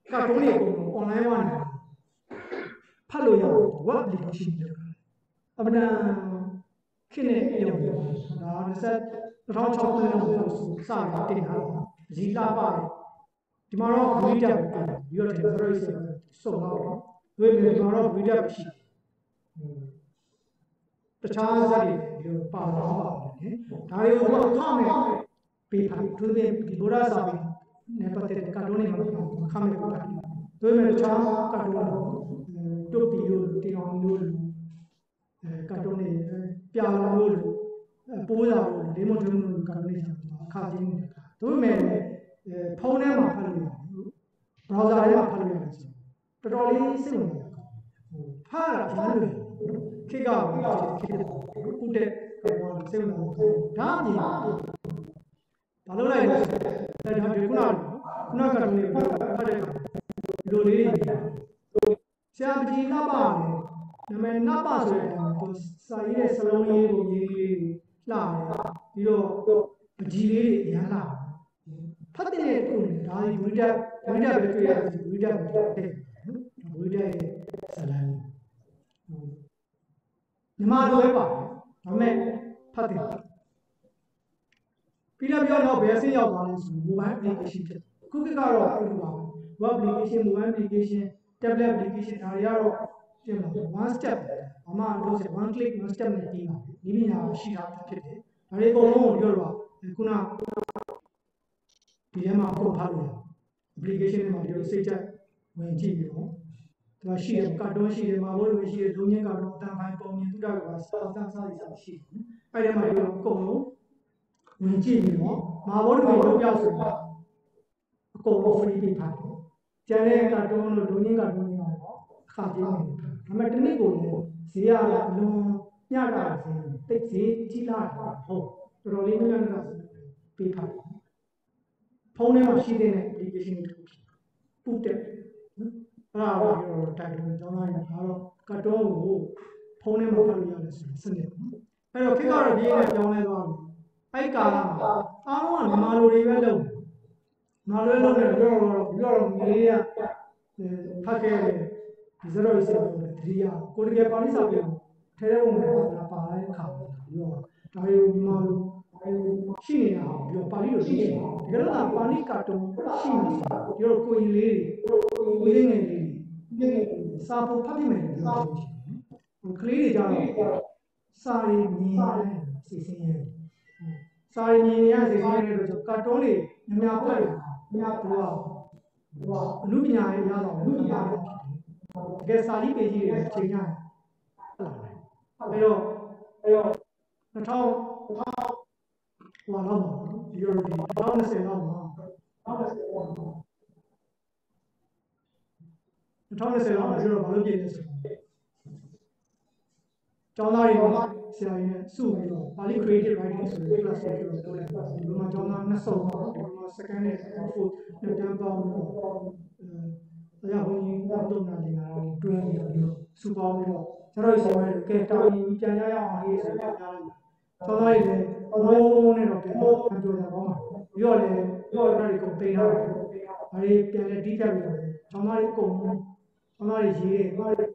ကာတွန်းတွေအကုန်လုံး online ကနေဖတ်လို့ရအောင် web application တွေအမှန်တန်ခင်းနဲ့ပြောင်းတယ်ဒါ၂၀၂၀၆ခုနှစ်လောက်ကိုစတင်တင်တာဇီလာပါတယ်ဒီမှာတော့ video ပဲပြီးတော့ theory စုံတော့ဝေဒီမှာတော့ video ပဲရှိတခြားဇာတ်တွေဒီလိုပါတော့ပါဘူးဒါတွေကိုတော့အခမဲ့ပေးထားသူတွေဒီဘောရာစာပေနဲ့ပတ်သက်တဲ့ကာတွန်းတွေမှာအခမဲ့ပေးထားသူတွေတခြားကာတွန်းတွေတိုပီယိုတီအောင်မျိုးအဲကာတွန်းတွေပြာလောင်လို့ပိုးလာလို့ဒေမွန်ဒရုံလို့ကာတွန်းတွေအခါချင်းနေတာသူတွေမဲ့ဖုန်းထဲမှာဖတ်လို့ရတယ် browser ထဲမှာဖတ်လို့ရတယ်ဆိုတော်တော်လေးစိတ်ဝင်စားဟိုဖတ်ရတာရတယ်ခေတ်ကခေတ်ဦးတဲ့စိတ်ဝင်စားဒါအပြင်ဘာလို့လဲအဲဒါဒီခုနခုနကတည်းကဖတ်တဲ့ဒီလိုလေးတွေဆရာပကြီးနပါလေနာမည်နပါဆိုတဲ့စာရေးတဲ့စလုံးလေးကိုရေးလေးလှတယ်ပြီးတော့ပကြီးလေးတွေရမ်းလာဖတ်တဲ့တူဒါဒီဝိဒတ်ဝိဒတ်ပဲတွေ့ရတယ်ဝိဒတ်ပဲဝိဒတ်ရဲ့ဇာတ်လမ်းညီမလိုပဲပါဒါပေမဲ့ဖတ်တယ်ပြီးတော့ပြောတော့ဘယ်အဆင့်ရောက်သွားလဲဆို mobile application ဖြစ်ခုကကတော့အဲ့လိုပါ web application mobile application tablet application ဒါတွေကတော့ပြင်ပါ one step ဘာမှလို့ဆို one click one step နဲ့ပြီးပါတယ်ဒီပညာရှိတာဖြစ်တယ်ဒါတွေအကုန်လုံးကိုပြောတော့ခုနဒီထဲမှာပုံဖတ်လို့ application တွေမှာဒီလိုစိတ်ချက်ဝင်ကြည့်ပြီးတော့သူကရှိတယ်ကာတွန်းရှိတယ်မှာဘိုးလိုရှိတယ်ဒုံညင်းကာတွန်းအတန်ပိုင်းပုံမြင်သူတော်ကစာစာစာစာရှိတယ်အဲ့ဒီမှာဒီလိုအကုန်လုံးဝင်ကြည့်ပြီးတော့မာဘိုးလိုရုပ်ပြောက်ဆိုတော့အကုန်လုံး free ပေးထားတယ်ကျန်တဲ့ကာတွန်းလို့ဒုံညင်းကာတွန်းတွေကတော့ခါပြင်းနေတယ်ဒါပေမဲ့တနည်းကိုလည်းဈေးရအလုံးညတာဈေးတိတ်ဈေးကြီးလာတာဟုတ်တော်တော်လေးများများပေးထားတယ်ဖုန်းထဲမှာရှိတဲ့ application တွေပူတဲ့အဲ့ဒါကိုပြောတော့တိုက်တွန်းကြောင်းသားတွေဒါတော့ကတ်တုံးကိုဖုန်းထဲမှာဖတ်လို့ရတယ်ဆိုစနစ်အဲ့တော့ခေတ်ကတော့ဒီနဲ့ပြောင်းလဲသွားပြီအဲ့ကာလမှာအားလုံးကမြန်မာလူတွေပဲလုပ်မြန်မာလူတွေလုပ်နေတော့ပြောတော့ငေးရဖတ်ခဲ့တယ်ဒီစရောစီပြောတယ်တတိယကိုတကယ်ပါဠိစာပြောထဲထဲဝင်လာပါလိုက်ခါပြောဒါတွေကိုမြန်မာလူရှိနေတာပြောပါဠိလိုရှိနေတာဒီကတော့ပါဠိကာတွန်းရှိနေတယ်ပြောကိုရင်လေးကိုရင်းနေလေးစာပေါ်ဖတ်ပြမယ်ပြောတယ်ကလေးတွေကြတော့စာရင်းမြင်ရတယ်စီစဉ်ရတယ်စာရင်းမြင်ရစီစဉ်ရတယ်ဆိုကာတွန်းတွေများများဖတ်ရများတော့အမှုပညာရေးရတော့အမှုပညာရေးတကယ်စာရေးပေကြီးတွေချိန်ရတယ်အဲ့တော့အဲ့တော့၂၀၀၀ဟိုလောက်ဒီလိုဒီ၂၀၂၀လောက်မှာ၂၀၂၀လောက်မှာဒီလိုဘာလို့ပြည်နေဆိုကျောင်းသားတွေဆရာကြီးနဲ့စုပြီးတော့ Pali Creative Writing ဆိုတဲ့ class တွေလုပ်လိုက်တာဒီမှာကျောင်းသားနှစ်စုံပါဒီမှာ second နဲ့ fourth နဲ့တန်းပေါင်းတော့အဲရဘုန်းကြီးတော့နာနေတာတွဲပြီးတော့စုပေါင်းပြီးတော့ကျွန်တော်ဆိုရင်ကဲတာဝန်ကြီးပြန်ရရအောင်ရေးဆိုတော့ကြားလိုက်ကျောင်းသားတွေလည်းဘုန်းနဲ့တော့ပြန်ပြောတာပေါ့မှာပြီးတော့လည်းပြောတာတွေကိုပေးထားတယ်ဒါတွေပြန်လဲတီးကြပြီးတော့ကျောင်းသားတွေအကုန်လုံးကျောင်းသားတွေရေးတယ်ပါဠိ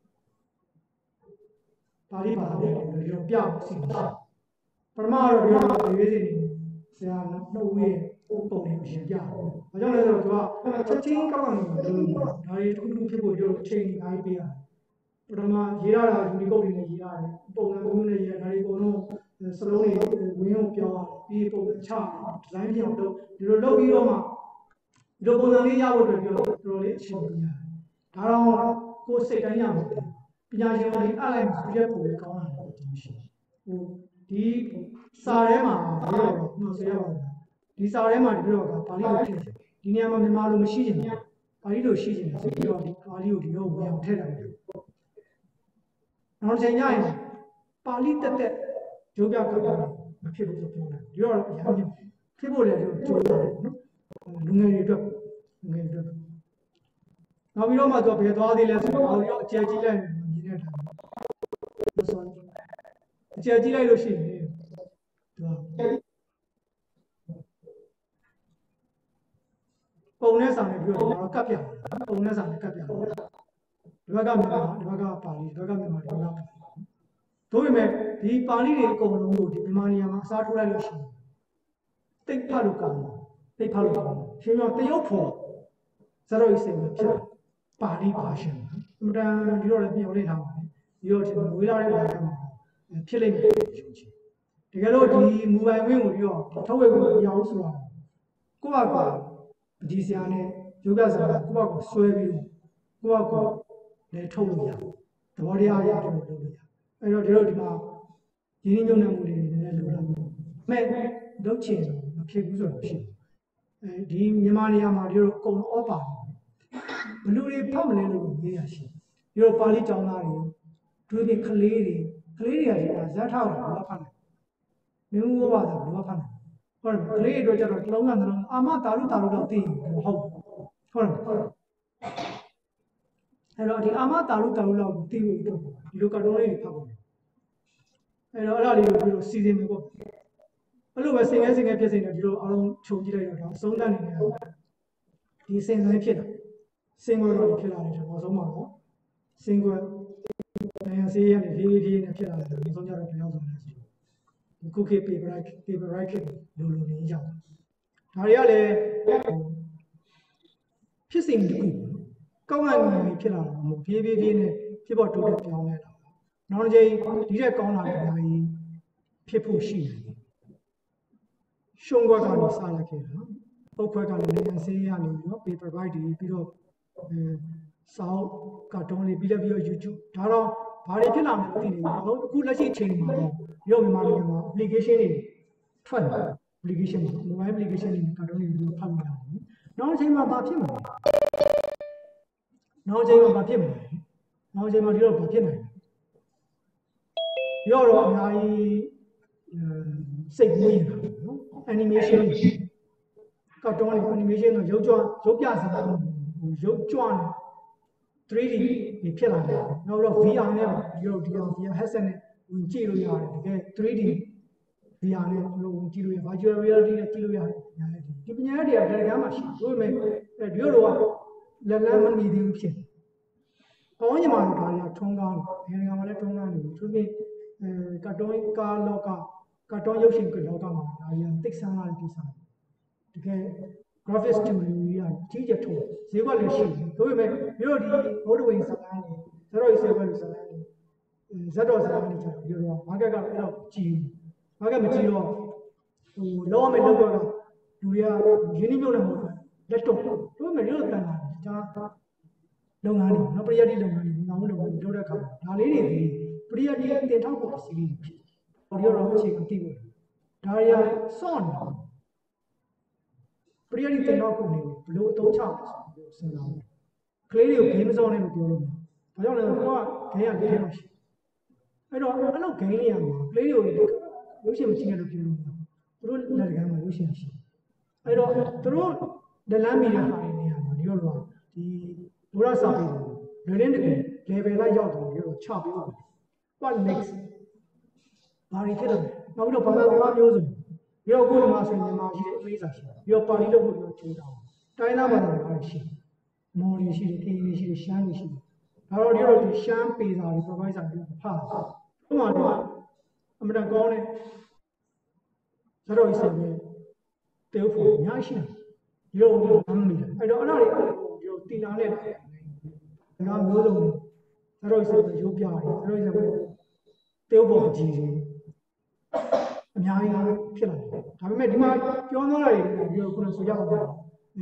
ဘာသာပြန်ပြီးတော့ပြအောင်စီစဉ်ပထမတော့ဒီမှာရွေးစီနေဆရာနှုတ်ဝေးပုံတွေရှင်ပြ။ဘာကြောင့်လဲဆိုတော့သူကချက်ချင်းကောက်ကောက်နေတယ်လို့ဒါတွေတစ်ခုတစ်ခုဖြစ်ဖို့ပြောအချိန်အများကြီးပေးရတယ်။ပထမရေးရတာယူနီကုတ်တွေနဲ့ရေးရတယ်။ပုံစံမျိုးနဲ့ရေးရဒါတွေအကုန်လုံးစလုံးတွေဝင်းအောင်ပြောင်းရတယ်။ပြီးပုံစံချဒီဇိုင်းပြောင်းတော့ဒီလိုလုပ်ပြီးတော့မှဒီလိုပုံစံလေးရဖို့အတွက်ပြောတော်တော်လေးအချိန်ပေးရတယ်။ဒါတော့ကိုယ်စိတ်တိုင်းရမှာပညာရှင်တွေအားလိုက်မှာပြည့်ပုံကောင်းလာတယ်ဒီရှိ။ဟိုဒီစာထဲမှာပြောတော့နှုတ်ဆက်ရပါတယ်ဒီစာထဲမှာပြောတော့ပါဠိလိုထည့်တယ်ဒီနေရာမှာမြန်မာလိုမရှိချင်ဘူးပါဠိလိုရှိချင်တယ်ဆိုပြီးတော့ဒီပါဠိကိုဒီလိုဝင်အောင်ထည့်တယ်နောက်ချိန်ကျရင်ပါဠိတက်တက်ကြိုးပြကပ်မဖြစ်ဘူးဆိုပြောတယ်ဒီတော့အရင်ကဖြစ်ဖို့လည်းကြိုးရတယ်နော်လူငယ်တွေအတွက်လူငယ်တွေအတွက်နောက်ပြီးတော့မှသူကဘယ်သွားသေးလဲဆိုတော့အော်ရောအကျယ်ကြီးလိုက်မြင်တဲ့အတိုင်းဆိုအကျယ်ကြီးလိုက်လို့ရှိရင်သူကပုံနဲ့ဆောင်နေပြီးတော့ကျွန်တော်ကပ်ပြတယ်ပုံနဲ့စာနဲ့ကပ်ပြတယ်ဒီဘက်ကမြန်မာဒီဘက်ကပါဠိဒီဘက်ကမြန်မာဒီဘက်ကပါဠိတို့ပေမဲ့ဒီပါဠိတွေအကုန်လုံးကိုဒီမြန်မာနေရာမှာအစားထိုးလိုက်လို့ရှိရင်တိတ်ဖတ်လို့ကောင်းတယ်တိတ်ဖတ်လို့ကောင်းတယ်ရှင်ပြောတရုတ်ဖို့ဇရောဤစေမဖြစ်ပါဠိပါရှင်အမှန်တန်ဒီတော့လည်းပြောလိုက်ထားပါတယ်ဒီတော့ဒီဝေးလာတဲ့နေရာမှာဖြစ်လိမ့်မယ်ရှင်းချင်းတကယ်လို့ဒီမူပိုင်ဝင်းကိုပြီးတော့ထုတ်ဝက်ကိုမရအောင်ဆိုတာကိုယ့်ဘာကိုဒီဆရာနဲ့ယောဂဆရာကိုယ့်ဘာကိုဆွဲပြီးတော့ကိုယ့်ဘာကိုလည်းထုတ်လို့ရသဘောတရားရထုတ်လို့လုပ်လို့ရအဲ့တော့ဒီတော့ဒီမှာရင်းနှီးမြှုပ်နှံမှုတွေနည်းနည်းလိုလာမဲ့လုပ်ချင်မဖြစ်ဘူးဆိုတော့ရှိအဲဒီမြန်မာနေရာမှာဒီလိုအကုန်အောပါဘလူတွေဖတ်မလဲလို့ရေးရရှိဒီလိုပါဠိကျောင်းသားတွေတို့ဒီကလေးတွေကလေးတွေကဒီဇတ်ထောက်ကိုဖတ်တယ်မင်းဦးဘာသာဘယ်လိုဖတ်လဲဟုတ်တယ်ကလေးတွေကျတော့တလုံးကတလုံးအာမတာရုတာရုတော့သိမဟုတ်ဟုတ်တယ်အဲ့တော့ဒီအာမတာရုတာရုတော့သိဖို့တော့ဒီလိုကတ်တုန်းလေးတွေဖတ်ဖို့အဲ့တော့အဲ့ဒါလေးကိုပြီးတော့စီစဉ်မယ်ပေါ့အဲ့လိုပဲစင်ငယ်စင်ငယ်ဖြစ်စင်တယ်ဒီလိုအားလုံးခြုံကြည့်လိုက်တော့ဒါအဆုံးသတ်နေတယ်ဒီစင်တိုင်းဖြစ်တာစင်ွယ်တော့ဖြစ်လာတယ်ကျွန်တော်ဆုံးပါတော့စင်ွယ်တရားစီရနေဖြည်းဖြည်းနဲ့ဖြစ်လာတယ်ဒီဆုံးကြတော့ပြောင်းဆုံးတယ်ဆိုခုခေတ် paper right paper right ဖြစ်လို့လိုနေကြတယ်ဒါတွေကလည်းဖြစ်စဉ်တစ်ခုကောင်းလာနေဖြစ်လာတာမဟုတ်ဖြည်းဖြည်းဖြည်းနဲ့ဖြစ်ပေါ်တိုးတက်ပြောင်းလဲတာနောက်တစ်ချိန်ဒီတဲ့ကောင်းလာတဲ့အများကြီးဖြစ်ဖို့ရှိတယ်ရှုံးခွက်ကနေစလိုက်ခဲ့တာပုတ်ခွက်ကနေနိုင်ငံစေးရနေပြီးတော့ paper right တွေပြီးတော့အဲစောင်းကတ်တုန်းလေးပြီးလည်းပြီးတော့ YouTube ဒါတော့ဘာတွေဖြစ်လာမလဲမသိနေဘူး။အခုလက်ရှိအချိန်မှာတော့ရုပ်မြန်မာနိုင်ငံမှာ application တွေထွက်လာ application တွေ mobile application တွေကတော့နေပြီးဖတ်လို့ရတယ်။နောက်အချိန်မှာဘာဖြစ်မလဲ။နောက်အချိန်မှာဘာဖြစ်မလဲ။နောက်အချိန်မှာဒီတော့ဘာဖြစ်နိုင်လဲ။ရောတော့အများကြီးစိတ်ကူးရင်နော် animation ကတော့ animation တော့ရုပ်ကြွရုပ်ပြစကားရုပ်ကြွနေthree D တွေဖြစ်လာတယ်။နောက်တော့ V R နဲ့ဒီလိုဒီ V R headset နဲ့ဝင်ကြည့်လို့ရတယ်။တကယ် three D V R နဲ့ဒီလိုဝင်ကြည့်လို့ရ virtual reality နဲ့ကြည့်လို့ရတယ်။ဒီပညာရေးတွေကဘယ်ကမှရှိဘူး။ဒါပေမဲ့ဒီလိုတော့လက်လန်းမမီသေးဘူးဖြစ်။အောင်းညီမတို့ဒါတွေကထုံးကားတယ်။ဘယ်ကမှလည်းထုံးကားနေဘူး။သူကအဲကတ်တုန်းကားလောကကတ်တုန်းရုပ်ရှင်ကလောကမှာဒါတွေကသိဆန်းလာတဲ့ကိစ္စ။တကယ် graphic studio ကြီးကကြီးကျယ်ထုံးဈေးကွက်လည်းရှိတယ်ဒါပေမဲ့မြို့ဒီဘိုးတဝင်းစကားနဲ့ဇရော်ရေးဈေးကွက်လို့စကားနဲ့ဇက်တော်စကားနဲ့ကျတော့ဒီလိုတော့ market ကအဲ့တော့ကြီး market မကြီးတော့ဟိုလောရမယ့်လောက်တော့လူတွေကရင်းနှီးမြှုပ်နှံမှုလက်တော့ဒါပေမဲ့ဒီလိုတန်လာတယ်ဒါလုပ်ငန်းတွေနော်ပရိယတ်လုပ်ငန်းတွေနောက်လုပ်ငန်းတွေလုပ်တဲ့အခါဒါလေးတွေဒီပရိယတ်တင်ထောက်ဖို့စီးပြီးဖြစ်ဟိုဒီတော့အခြေခံတည်ဖို့ဒါတွေကစောင့်နေပရိယတ်တင်တော့ကိုနေဘလို့အသုံးချလို့စဉ်းစားတယ်ကလေးတွေကိုဂိမ်းမစောနဲ့လို့ပြောလို့ဘာကြောင့်လဲဆိုတော့ဂိမ်းကဂိမ်းမရှိအဲ့တော့အဲ့လိုဂိမ်းလေးရမှာကလေးတွေကိုရုပ်ရှင်မကြည့်နဲ့လို့ပြောလို့သူတို့လက်ကမ်းမှာရုပ်ရှင်ရှိအဲ့တော့သူတို့လက်လန်းမီတဲ့ဟာတွေနေရာမှာဒီလိုလိုဒီဘုရားစာပေတွေလွယ်တဲ့တကယ် level လိုက်ရောက်တယ်ဒီလိုချပေးလို့ what next ဘာတွေဖြစ်တယ်နောက်ပြီးတော့ဘာသာစကားမျိုးစုံပြီးတော့ကိုယ်မှာဆိုရင်မြန်မာရှိတဲ့အသေးစားရှိပြီးတော့ပါဠိလုပ်ဖို့ပြောချိုးတာတိုင်းသားဘာသာတွေရှိမော်ရီရှိတယ်ကင်းရီရှိတယ်ရှမ်းရီရှိတယ်ဒါတော့ဒီတော့ဒီရှမ်းပေစာတွေ provider တွေဖတ်ဥပမာတော့အမှန်တကောင်းတဲ့ဇရော်ရေးစင်ပဲတေဖို့အများကြီးရှိတယ်ဒီလိုလမ်းမီတယ်အဲ့တော့အဲ့ဒါတွေဒီလိုတင်လာတဲ့ဒါမျိုးစုံတွေဇရော်ရေးစင်ပဲရုပ်ပြတယ်ဇရော်ရေးစင်ပဲတေဖို့ပကြီးတွေအများကြီးဖြစ်လာတယ်ဒါပေမဲ့ဒီမှာပြောသွားတာတွေဒီလိုခုနဆိုကြပါတော့အဲ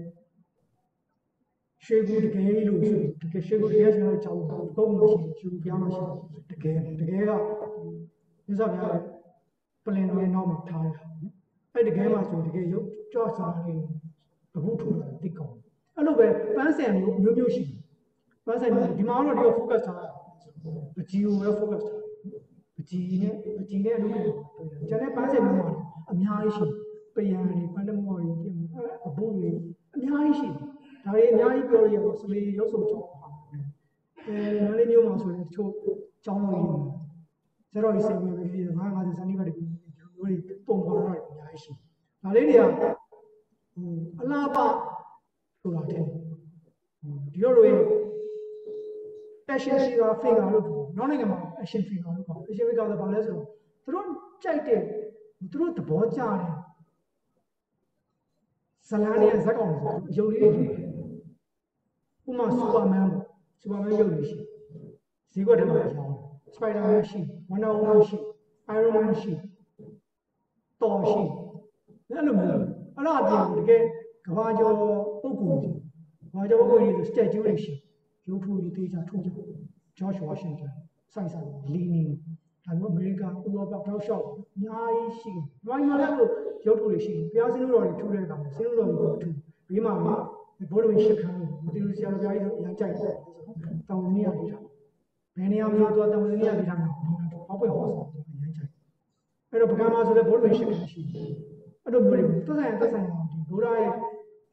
ရှေ့ကူတကယ်လို့ဆိုတကယ်ရှေ့ကူတကယ်ဆိုတော့ကြောက်တော့မရှိရှေ့ကူပြောင်းမရှိတကယ်တကယ်ကမြတ်စွာဘုရားပလင်တော်ရဲ့နောက်မှာထားရအဲ့တကယ်မှဆိုတကယ်ရုပ်ကြော့စားလေးအခုထိုးတာတိတ်ကောင်းအဲ့လိုပဲပန်းစံမျိုးမျိုးမျိုးရှိပန်းစံမျိုးဒီမှာတော့ဒီကို focus ထားပကြီးကိုပဲ focus ထားပကြီးနဲ့ပကြီးနဲ့လို့ကျန်တဲ့ပန်းစံမျိုးမှာအများကြီးရှိပယံတွေပန်းတမော်တွေပြင်အဘိုးတွေအများကြီးရှိဒါတွေအများကြီးပြောရအောင်စလေရုပ်စုံကြောင်းပါအဲနားလေးမျိုးမှာဆိုရင်တချို့ကြောင်းလို့ရင်းဇရော်ရေးစင်ပဲပြီးတော့ငါးငါးစနိဘတ်တွေမျိုးတွေပုံပေါ်လာတယ်အများကြီးရှိဒါလေးတွေကဟိုအလားပါဆိုတာတဲ့ဒီလိုလို action figure figure လို့ပြောနောက်နိုင်ငံမှာ action figure လို့ခေါ် action figure ဆိုဘာလဲဆိုတော့သူတို့ကြိုက်တဲ့သူတို့သဘောကျတယ်ဇလန်ရဲ့ဇက်ကောင်တွေအယုံလေးတွေဥမာစူပါမန်ပေါ့စူပါမန်ရုပ်လေးရှိဈေးကွက်ထဲမှာရောင်းစပိုင်ဒါမန်ရှိဝန်ဒါဝူမန်ရှိအိုင်ရွန်မန်ရှိတော်ရှိအဲ့လိုမျိုးအဲ့ဒါအပြင်တကယ်ကဘာကျော်ပုဂ္ဂိုလ်ကြီးကဘာကျော်ပုဂ္ဂိုလ်ကြီးဆို statue တွေရှိရုပ်ထုတွေတေးချထုကြဂျော့ရှ်ဝါရှင်တန်စိုက်ဆိုင်လီနီဒါမျိုးအမေရိကန်ဥရောပတောက်လျှောက်အများကြီးရှိတယ်။ဘာမှမလဲလို့ရုပ်ထုတွေရှိတယ်။ဘုရားစင်းတော်တွေထူတဲ့အခါမှာစင်းတော်တွေကိုထူပြီးမှဘိုးတော်ရှစ်ခန်းမတိလို့ဆရာတော်ဘုရားကြီးဆိုအရင်ကြိုက်တယ်။တောင်နေရပြီးတာ။ဘယ်နေရာမျိုးတော့တောင်နေရပြီးတာမှာဟောပွင့်ဟောဆောင်အရင်ကြိုက်။အဲ့တော့ပကံမှာဆိုလည်းဘိုးတော်ရှစ်ခန်းရှိတယ်။အဲ့လိုမျိုးတွေသက်ဆိုင်သက်ဆိုင်ဒီဘုရားရဲ့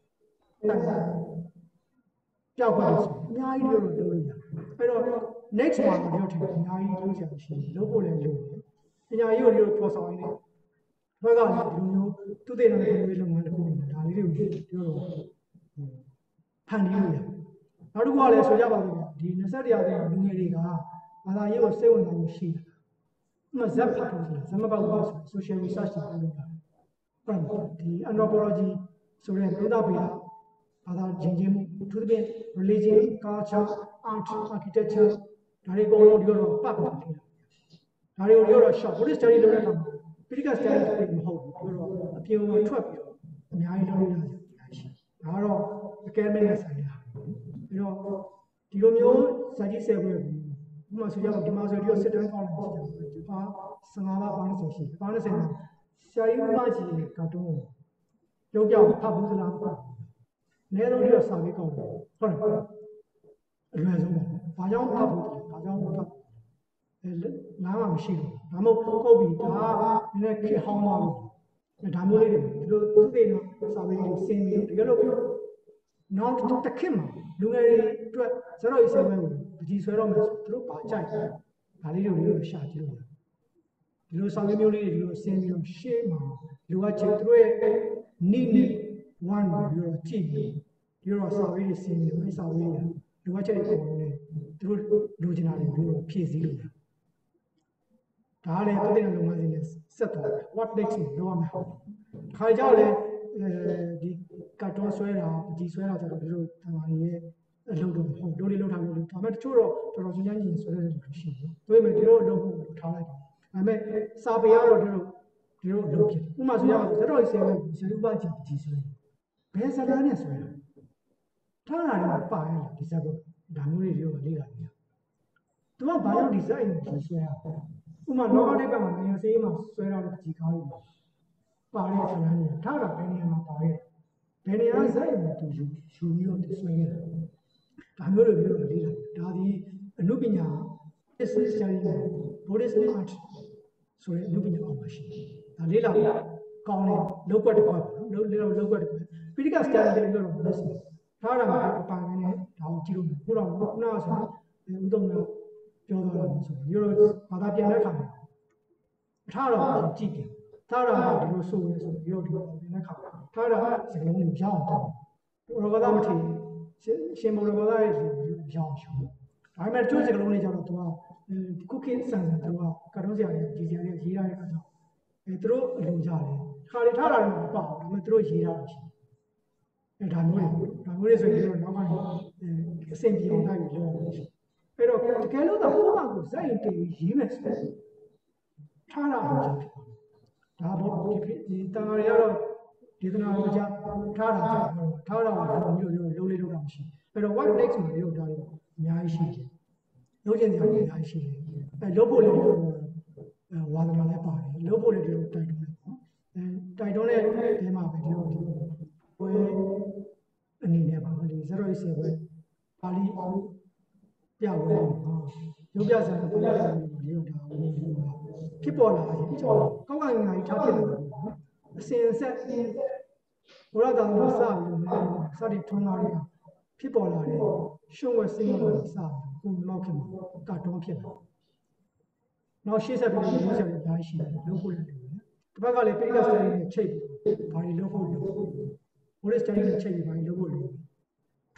ကြောက်ခွင့်ဆိုအများကြီးလို့လုပ်လို့ရတယ်။အဲ့တော့ next မှာတော့ထင်အများကြီးလုပ်ကြရရှိတယ်လုပ်ဖို့လည်းလိုတယ်ပညာရေးကိုလည်းပေါ်ဆောင်နေဘက်ကလည်းဒီလိုမျိုးသူတည်တဲ့မျိုးလုပ်ငန်းတစ်ခုနဲ့ဒါလေးတွေကိုပြောလို့ဖန်တီးလို့ရတယ်နောက်တစ်ခုကလည်းဆိုကြပါလို့ဒီနှစ်ဆက်တရားတွေလူငယ်တွေကဘာသာရေးကိုစိတ်ဝင်စားမှုရှိတယ်ဥပမာဇက်ဖတ်လို့ဆိုတာဇမပေါက်လို့ဆို social research တွေလုပ်တာဟုတ်ဒီ anthropology ဆိုတဲ့သုဒ္ဓဗေဒဘာသာဂျင်ဂျင်မှုသူတည် religion culture art architectureဒါတွေအကုန်လုံးဒီလိုပတ်ပတ်နေတာဒါတွေကိုပြောတော့ short Buddhist study လုပ်တဲ့အခါမှာ critical study တွေမဟုတ်ဘူးပြောတော့အပြင်မှာထွက်ပြီးတော့အများကြီးလုပ်လို့ရတယ်အများကြီးဒါကတော့ academic နဲ့ဆိုင်တာပြီးတော့ဒီလိုမျိုးစာကြည့်ဆယ်ပွဲဥပမာဆိုကြတော့ဒီမှာဆိုဒီစစ်တမ်းကောင်းတယ်ဒီပါဆယ်ငါးပါးပေါင်းဆိုရှိပေါင်း၂၀မှာဆရာကြီးဥပကြီးရဲ့ကာတွန်းကိုရုပ်ကြောင်ဖတ်ဘူးသလားပေါ့အနည်းဆုံးဒီတော့စာလေးကောင်းတယ်ဟုတ်တယ်အလွယ်ဆုံးပါဘာကြောင့်ဖတ်ဘူးဘာကြောင့်ဖတ်အဲနားမှာမရှိဘူးဒါမှမဟုတ်ပုတ်ပြီးဒါနည်းနည်းခေဟောင်းသွားလို့ဒါမျိုးလေးတွေဒီလိုသူသိတော့စာပေတွေစင်ပြီးတကယ်လို့နောက်တစ်ခေတ်မှာလူငယ်တွေအတွက်ဇရော့ရေးဆယ်ပွဲကိုပကြီးဆွဲတော့မယ်ဆိုသူတို့ပါကြိုက်ဒါလေးတွေလို့ရှာကြည့်လို့ဒီလိုစာပေမျိုးလေးတွေဒီလိုစင်ပြီးတော့ရှေ့မှာလူကချစ်သူတို့ရဲ့နိနိ one ကိုပြီးတော့ကြည့်ပြီးဒီလိုစာပေတွေစင်ပြီးအဲစာပေတွေလူကချက်တွေပေါ်နေသူတို့လူချင်တာတွေပြီးတော့ဖြည့်ဆည်းလို့ဒါလည်းသူတဲ့လုံငန်းစဉ်နဲ့ဆက်သွားတယ် what next လို့ပြောရမှာခါကြောက်လေဒီကတ်တွန်းဆွဲတာဒီဆွဲတာဆိုတော့ဒီလိုတမားရဲ့အလုပ်တော့ဟုတ်တို့လေးလုပ်ထားလို့ဒါပေမဲ့တချို့တော့တော်တော်ချင်းချင်းချင်းဆွဲတဲ့လူရှိတယ်။တွေ့မယ်ဒီလိုအလုပ်ကိုထားလိုက်ပါ။ဒါပေမဲ့စာပေကတော့ဒီလိုဒီလိုအလုပ်ဖြစ်ဥပမာဆိုရအောင်ဇတော်ရေးဆယ်လို့ဇလူပကြီးကြီးဆွဲဘယ်စကားနဲ့ဆွဲတာထားတာလည်းပါရလားဒီစကားဒါမျိုးတွေတော့လေ့လာနေရ။သူကဘာလို့ဒီဇိုင်းကိုဆွဲရလဲ။ဥပမာလောကတိတ်ကမှာငရစေးမှာဆွဲတာလို့ကြီးကားလို့ပါတဲ့ဆရာကြီးထားတာဘယ်နေရာမှာပါရဲဘယ်နေရာဇိုင်းကိုသူယူယူပြီးတော့ဆွဲနေတာဒါမျိုးတွေပြောလို့လေ့လာဒါဒီအနုပညာ business study Buddhist art ဆိုတဲ့အနုပညာအောင်ပါရှိဒါလေ့လာကောင်းတယ်လောက်ွက်တစ်ခွက်လောက်လောက်လောက်ွက်တစ်ခွက်ပိဋက study တွေပြောတော့ Buddhist ထားတာမှာအပိုင်းနဲ့ဒါကိုကြည့်လို့ခုတော့ခုနကဆိုဥဒုံကပြောသွားတာဆိုပြီးတော့ဘာသာပြန်တဲ့အခါမှာထားတော့ကြည့်တယ်ထားတာကဒီလိုဆိုရဲဆိုပြီးတော့ဒီလိုပြန်တဲ့အခါထားတာစကလုံးတွေကြောက်တော့ဘောဂသာမထီရှင်ဘောဂသာရဲ့ကြောက်ရှုံးဒါပေမဲ့ကျိုးစကလုံးတွေကြောက်တော့သူကခုခေတ်ဆန်ဆန်သူကကတော့ဆရာကြီးကြီးစရာကြီးရေးရတဲ့အခါကျတော့အဲသူတို့အလိုကြတယ်ခါလေးထားတာလည်းမပေါ့ဒါပေမဲ့သူတို့ရေးရတာရှိအဲဒါမျိုးတွေဒါမျိုးတွေဆိုရင်တော့နောက်ကနေအဆင်ပြေအောင်တိုက်ပြီးလုပ်ရမှာရှိအဲ့တော့တကယ်လို့တော့ကိုယ့်ဘာကိုဇက်ရင်တင်ရေးမယ်ဆိုထားတာဟုတ်တယ်ဒါဘောဒီဒီတာရီကတော့ဒေသနာတော်ကြထားတာထားတာကတော့မျိုးမျိုးလုံးလေးလုံးတာမရှိအဲ့တော့ what next မှာလို့ဒါတွေအများကြီးရှိတယ်လုံးကျင်စရာအများကြီးရှိတယ်အဲလုံးဖို့လည်းအဲဝါသနာလည်းပါတယ်လုံးဖို့လည်းဒီလိုတိုက်တွန်းတယ်ပေါ့အဲတိုက်တွန်းတဲ့တဲမှာပဲဒီလိုဒီဘွဲအနေနဲ့ပါဒီဇရော့ရေးဆယ်ဘွဲပါဠိပြဝဲရုပ်ပြစာကိုပြရတယ်ဒီလိုဒါဝင်ပြီးတော့ဖြစ်ပေါ်လာရင်ကျွန်တော်ကောက်ကငါကြီးထားဖြစ်တယ်အစင်ဆက်ဘုရားတော်ကိုစပြီးစသည်ထွန်းလာတယ်ဖြစ်ပေါ်လာတယ်ရှုံးဝဲစင်းလို့စပြီးကိုလောက်ခင်မှာကတ်တွန်းဖြစ်တယ်နောက်ရှေ့ဆက်ပြီးလို့ဆက်ပြီးအားရှိတယ်လို့ဖို့လည်းတယ်ဒီဘက်ကလည်းပိဋကစတရီနဲ့ချိတ်ပြီးဘာတွေလုပ်ဖို့လဲဘုရားစတရီနဲ့ချိတ်ပြီးဘာတွေလုပ်ဖို့လဲဒ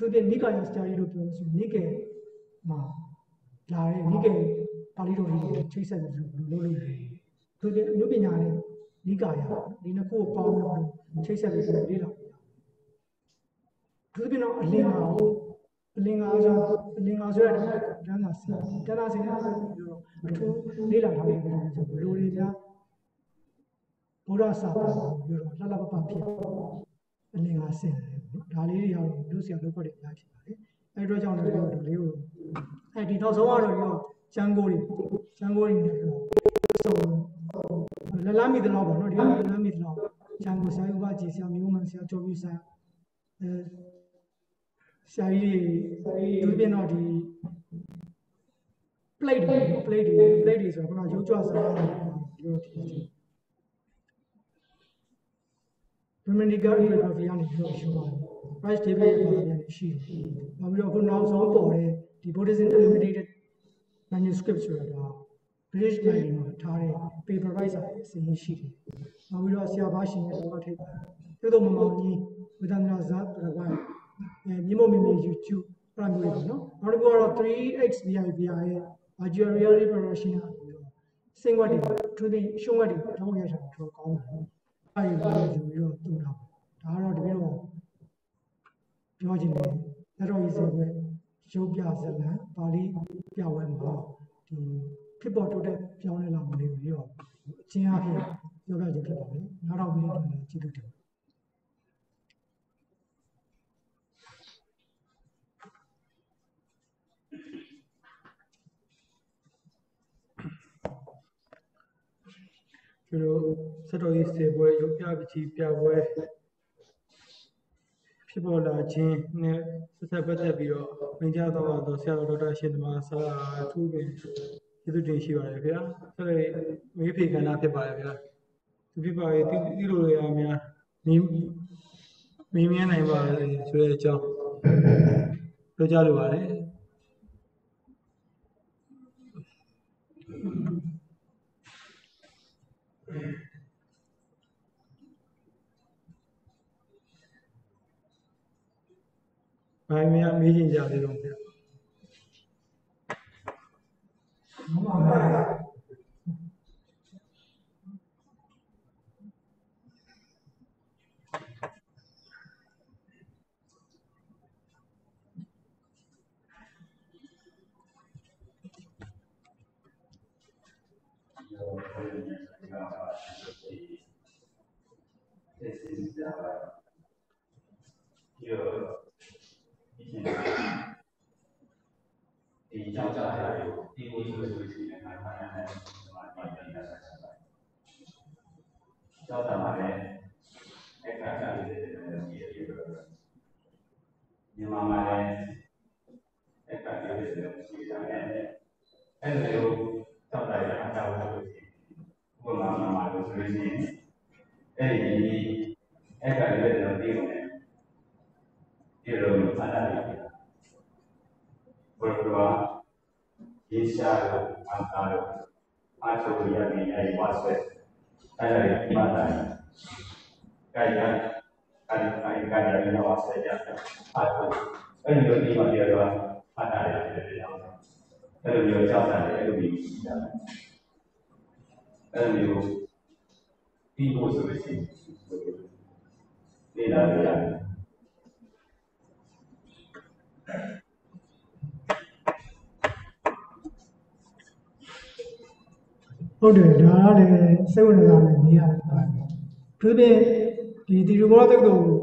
သူပြနိကာယစတာရီလို့ပြောလို့ဆိုနိကေမှာလာတဲ့နိကေပါဠိတော်ကြီးချိတ်ဆက်ပြီးလို့လုပ်လို့ရတယ်သူပြအနုပညာနဲ့နိကာယဒီနှစ်ခုကိုပေါင်းလို့ချိတ်ဆက်ပြီးလေ့လာသူပြတော့အလင်္ကာကိုအလင်္ကာဆိုအလင်္ကာဆိုရတဲ့တန်းသာစင်တန်းသာစင်နဲ့ဆိုပြီးတော့အထူးလေ့လာထားတဲ့ဆိုလူတွေများဘုရားစာပေကိုပြောတော့လှလှပပဖြစ်အလင်္ကာစင်ဒါလေးတွေကတော့လို့ဆရာလုပ်ဖတ်တယ်များဖြစ်ပါတယ်အဲ့တော့ကြောင့်လည်းဒီလေးကိုအဲ့ဒီနောက်ဆုံးကတော့ဒီတော့ကျန်းကိုတွေကျန်းကိုတွေနဲ့ဆိုလလမီတလောက်ပေါ့နော်ဒီကလလမီတလောက်ကျန်းကိုဆရာဥပကြီးဆရာမျိုးမန်ဆရာကျော်ပြဆရာအဲဆရာကြီးတွေသူပြင်တော့ဒီ plate တွေ plate တွေ plate တွေဆိုတော့ခုနရုပ်ကြွစကားတွေပြောဒီ Brahmanical Geography ကနေပြောရှင်းပါတယ် Price table ရဲ့ပါပြန်ရှိတယ်။နောက်ပြီးတော့ခုနောက်ဆုံးပေါ်တဲ့ဒီ Buddhism Illuminated Manuscript ဆိုတာက British Library မှာထားတဲ့ paper rights အစီအစဉ်ရှိတယ်။နောက်ပြီးတော့ဆရာဘာရှင်ရဲ့တော့ထိပ်ပါတယ်။သို့တော်မမောင်ကြီးဝိသန္ဒရာဇာတရဝိုင်းအဲမြေမုံမြေမြေ YouTube အဲ့လိုမျိုးတွေပေါ့နော်။နောက်တစ်ခုကတော့ three X V I V I ရဲ့ Virtual Reality Production စင်ကွက်တွေသူတွေရှုံးွက်တွေတောင်းရတာတော့ကောင်းတယ်။အဲ့ဒီလိုယူပြီးတော့တူတာ။ဒါကတော့တကယ်တော့ပြောချင်တယ်လက်တော်ရေးစပွဲရုပ်ပြဇလံပါဠိပြဝဲမှာဒီဖြစ်ပေါ်တိုးတက်ပြောင်းလဲလာမှုတွေကိုပြီးတော့အချင်းအဖြစ်ပြောပြခြင်းဖြစ်ပါတယ်နောက်တော့ပြီးတော့လည်းကြည့်လို့တယ်ဒီလိုစတော်ရေးစပွဲရုပ်ပြပချီပြပွဲဖြစ်ပေါ်လာခြင်းနဲ့ဆက်ဆက်ပတ်သက်ပြီးတော့ဝင်ကြတော့တော့ဆရာတော်ဒေါက်တာရှင်သမားဆရာအထူးပင်ကျေးဇူးတင်ရှိပါတယ်ဗျာဆက်လက်မေးဖေကဏ္ဍဖြစ်ပါတယ်ဗျာသူဖြစ်ပါရဲ့ဒီလိုတွေအများမင်းမင်းမြင်နိုင်ပါလေဆိုတဲ့အကြောင်းပြောကြလိုပါတယ်ဘာမှမမေးချင်ကြသေးတော့ဗျာမှန်ပါဗျာဒီကြောင့်ကြရတယ်ဒီကိုဆိုလို့ရှိရင်ငါမှန်တယ်ဒီမှာပြန်ပြန်ဆက်ဆက်ပါကြောက်တာပါလေအဲ့ဒါကြရတယ်ဒီရည်ပြောညီမမလည်းအဲ့ဒါကြရတယ်စီစားတယ်အဲ့လိုကြောက်တာရအကြောက်လို့ဘုရားမမလို့ဆိုလို့ရှိရင်အဲ့ဒီအဲ့ဒါလည်းတော့ပြီးတယ်ဒီလိုမှတ်ရတယ်ဘုရားယေရှာလို့အန်တာလို့အားထုတ်ရတဲ့အဲ့ဒီဝါဆွဲအဲ့ဒါကိုမှတ်တယ်။ကာယအဲ့ဒီအဲ့ဒီကာယရင်းဝါဆွဲကြအားထုတ်အဲ့ဒီလိုဒီမှာပြောတော့မှတ်တယ်တဲ့ကြောင့်အဲ့လိုမျိုးကြောက်တယ်အဲ့လိုမျိုးရှိတာအဲ့လိုမျိုးဒီဘုဆိုလို့ရှိရင်လေ့လာရရတယ်ဟုတ်တယ်ဒါကလည်းစိတ်ဝင်စားနေနေရတယ်သူပြင်ဒီဒီလိုဘောတက္ကသိုလ်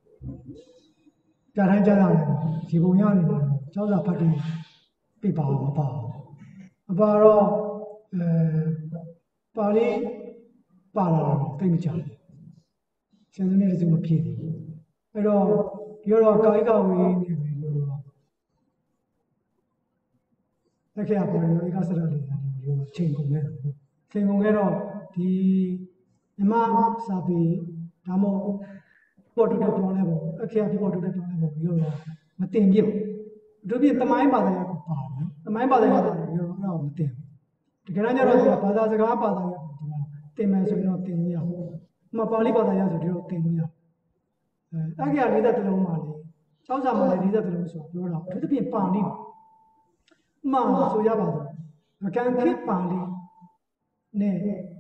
ကြားတိုင်းကြားရတယ်ဒီပုံရနေတယ်ကျောင်းစာဖတ်တယ်ပြပါမပါအပါတော့အဲပါဠိပါလာတော့သိမချဘူးဆင်းရဲတဲ့စုမဖြစ်ဘူးအဲ့တော့ဒီတော့ကာယကဝေးနေပြီလို့တော့လက်ခရပေါ်ရောဧကစရလေးမျိုးချိန်ကုန်နေတယ်ချိန်ကုန်ခဲ့တော့ဒီမြမစာပေဒါမှမဟုတ်ပေါ်တူတဲ့ပြောင်းလဲပုံအခရာပေါ်တူတဲ့ပြောင်းလဲပုံပြီးတော့မတင်ပြဘူးတို့ပြတမိုင်းပါတဲ့ကိုပါတယ်တမိုင်းပါတဲ့ကတော့ပြီးတော့အဲ့ဒါကိုမတင်ဘူးတကယ်တမ်းကျတော့ဒီဘာသာစကားပါတဲ့ကိုတင်မယ်ဆိုရင်တော့တင်လို့ရဘူးမပါဠိဘာသာရဆိုဒီတော့တင်လို့ရအဲအခရာလေးတဲ့တလုံးမှလေကျောင်းစာမှာလည်း၄၀လုံးဆိုပြောတော့သူတပြင်းပါဠိမှာဆိုရပါဘူးမကန်ခေပါဠိနဲ့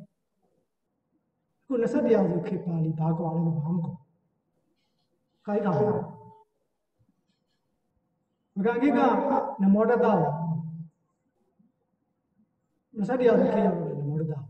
ခု၂၁ရာစုခေပါဠိဘာကွာလဲဘာမှမကွာခိုင်းတာမကန်ခေကနမောတတ၂၁ရာစုခေရောက်တယ်နမောတတဒါ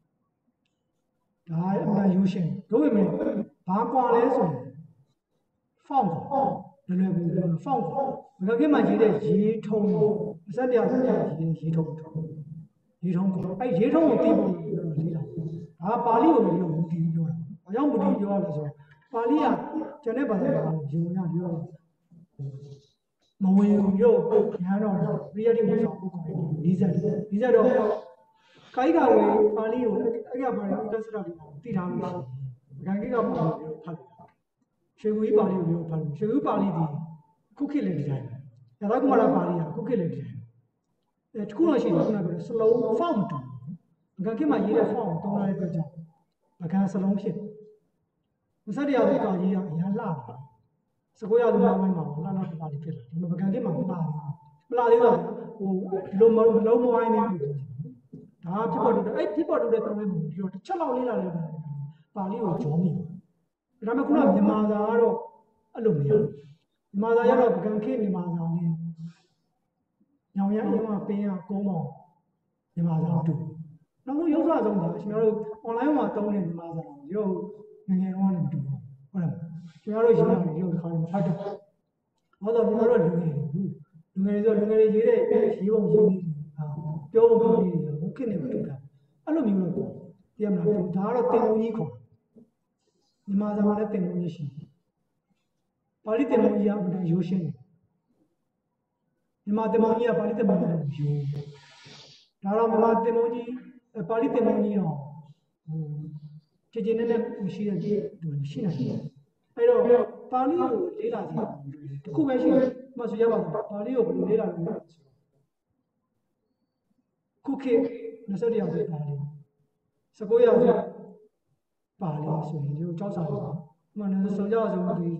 အမှန်ယူရှင်တို့ပေမဲ့ဘာကွာလဲဆိုရင်ဖောင်းကွာလွယ်လွယ်ကူကူဖောင်းကွာမကန်ခေမှာရေးတဲ့ရေးထုံးအစတရားဆိုရေးရေးထုံးရေးထုံးကွာအဲ့ရေးထုံးကိုသိဖို့လေးတာဒါပါဠိကိုလည်းမူတည်ပြောတာဘာကြောင့်မူတည်ပြောရလဲဆိုတော့ပါဠိကကျန်တဲ့ဘာသာကိုယူရပြောမဝင်ရုပ်ညာတော့ပရိယတိမဆောင်ပုဂ္ဂိုလ်တွေနီးစပ်တယ်နီးစပ်တော့ကိုင်းကဝေပါဠိကိုအဲ့ကပါဠိဥဒ္ဒစရတွေသိထားလို့ရှိတယ်ဂံကိကပါဠိကိုဖတ်ရွှေဝီပါဠိကိုဖတ်ရွှေဝီပါဠိဒီခုခေတ်လည်းဒီတိုင်းရသကုမာရပါဠိကခုခေတ်လည်းဒီတိုင်းအဲတခုတော့ရှိတယ်ခုနကပြောစလုံးဖောင်းတူဂံကိမှာရေးတဲ့ဖောင်းကိုသုံးရတဲ့အတွက်ကြောင့်အကံစလုံးဖြစ်မစတရားကိုကာကြီးရအရန်လှတယ်စကိုရလူမျိုးပိုင်းမှာလာလာပါလိဖြစ်တယ်ဒီမှာပကံတိမှာမလာဘူးမလာသေးတော့ဟိုဒီလိုမလုံးမဝိုင်းနေဘူးဒါဖြစ်ပေါ်တူတယ်အဲ့ဖြစ်ပေါ်တူတဲ့တုံးလေးကိုဒီလိုတစ်ချက်လောက်လေးလာလေးပါဠိကိုကြောမိတယ်ဒါပေမဲ့ခုနမြန်မာစာကတော့အဲ့လိုမရဘူးမြန်မာစာရတော့ပကံခေမြန်မာစာနဲ့ညောင်ရအင်းကပင်းရကုန်းမောင်မြန်မာစာတူနောက်ဆုံးရုပ်စာဆုံးတာကျွန်တော်တို့ online မှာတုံးနေမြန်မာစာတော့ရုပ်ငငယ်တော့လည်းမတူဘူးဟုတ်လားကျွန်တော်တို့ရေးရတယ်ရုပ်တစ်ခါမှဖတ်တော့ဟောတော့ကျွန်တော်တို့လူငယ်တွေလူငယ်တွေဆိုလူငယ်တွေရေးတဲ့ရေးပုံရေးနည်းဟာပြောပုံပြောနည်းတွေဘုခေတ်နဲ့မတူတာအဲ့လိုမျိုးတော့တည်မလားဒါကတော့တင်ပုံကြီးခေါ်မြန်မာစာမှာလည်းတင်ပုံကြီးရှိတယ်ပါဠိတင်ပုံကြီးကအမှန်တန်ရိုးရှင်းတယ်မြန်မာတင်ပုံကြီးကပါဠိတင်ပုံကြီးကိုရိုးဒါတော့မြန်မာတင်ပုံကြီးပါဠိတင်ပုံကြီးတော့ဟိုခြေခြေနဲ့နဲ့မရှိတဲ့သူရှိနေတယ်အဲ့တော့ပါဠိကိုလေ့လာကြည့်တခုပဲရှိတယ်မှဆိုရပါဘူးပါဠိကိုဘယ်လိုလေ့လာလို့လဲဆိုတော့ခုခေတ်၂၁ရာစုပါဠိ၁၉ရာစုပါဠိဆိုရင်ဒီကိုကြောက်စာတယ်မှန်တယ်ဆိုကြအောင်ဆိုဒီ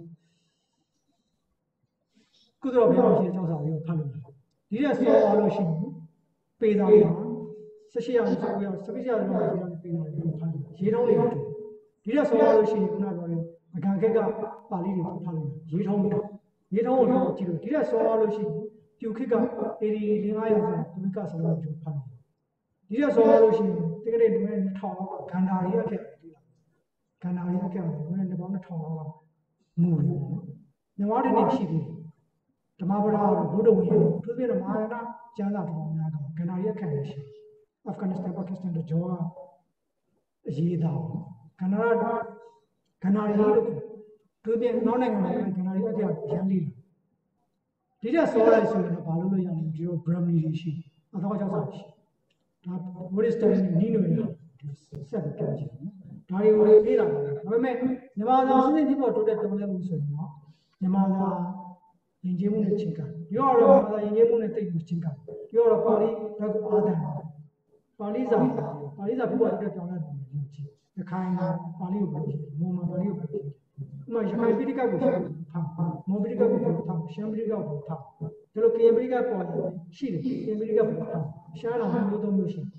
ကုသိုလ်ဘုရားရှိကြောက်စာတွေကိုဖတ်လို့ဒီရက်ဆောသွားလို့ရှိရင်ပေသာမှာ၁၈ရာစု၁၉ရာစု၁၈ရာစုမှာရေးတော့ပေသာတွေကိုဖတ်လို့ရေးတော့လေးတူဒီရက်ဆောသွားလို့ရှိရင်ခုနပြောတဲ့အကံခေတ်ကပါဠိတွေကိုဖတ်လို့ရေးထုံးရေးထုံးကိုကြည့်လို့ဒီရက်ဆောသွားလို့ရှိရင်ပြုခေတ်ကအေဒီ၄၅ရာစုဒီကစလုံးကိုဖတ်လို့ဒီရက်ဆောသွားလို့ရှိရင်တကယ်တည်းဒီမဲ့၂၀၀၀လောက်ကန္တာရီအထက်ဒီလားကန္တာရီအထက်ဒီမဲ့၂၀၀၀လောက်ကမူလို့ညဝတနေရှိသေးတယ်ဓမ္မပဒဘုဒ္ဓဝီသူပြည့်တော့မဟာယာနကျမ်းစာတော်များကကန္တာရီအခန့်ရှိအာဖဂန်နစ္စတန်ပါကစ္စတန်တို့ဂျောအရေးသားကန္နာရကန္နာရီလို့သူပြည့်နောက်နိုင်ငံတွေကန္နာရီအထက်ရန်လီဒီတဲ့ဆောလိုက်ဆိုရင်ဘာလို့လို့ရလဲဒီလို Brahmini တွေရှိအသောကြောင့်ရှိဒါ Buddhist နီးနေတယ်ဆက်ပြီးပြောကြည့်နော်ဒါတွေကိုလေ့လာတာဒါပေမဲ့မြန်မာသာစနစ်ဒီပေါ်တိုးတက်ပြောင်းလဲမှုဆိုရင်တော့မြန်မာသာယဉ်ကျေးမှုနဲ့ချင်းကပ်ပြောရတော့မြန်မာသာယဉ်ကျေးမှုနဲ့တိတ်ပြီးချင်းကပ်ပြောရတော့ပါဠိဓာတ်ကိုအားတန်ပါဠိစာပါဠိစာဘုရားတိုးတက်ပြောင်းလဲမှုကိုယဉ်ကျေးရခိုင်ပါဠိကိုပြောကြည့်မွန်မာပါဠိကိုပြောကြည့်ဥမာရခိုင်ပိဋကတ်ကိုထားမွန်ပိဋကတ်ကိုထားရှမ်းပိဋကတ်ကိုထားဒါလိုကရင်ပိဋကတ်ပေါ်ရှိတယ်ကရင်ပိဋကတ်ကိုထားရှမ်းတော်မျိုးသုံးမျိုးရှိတယ်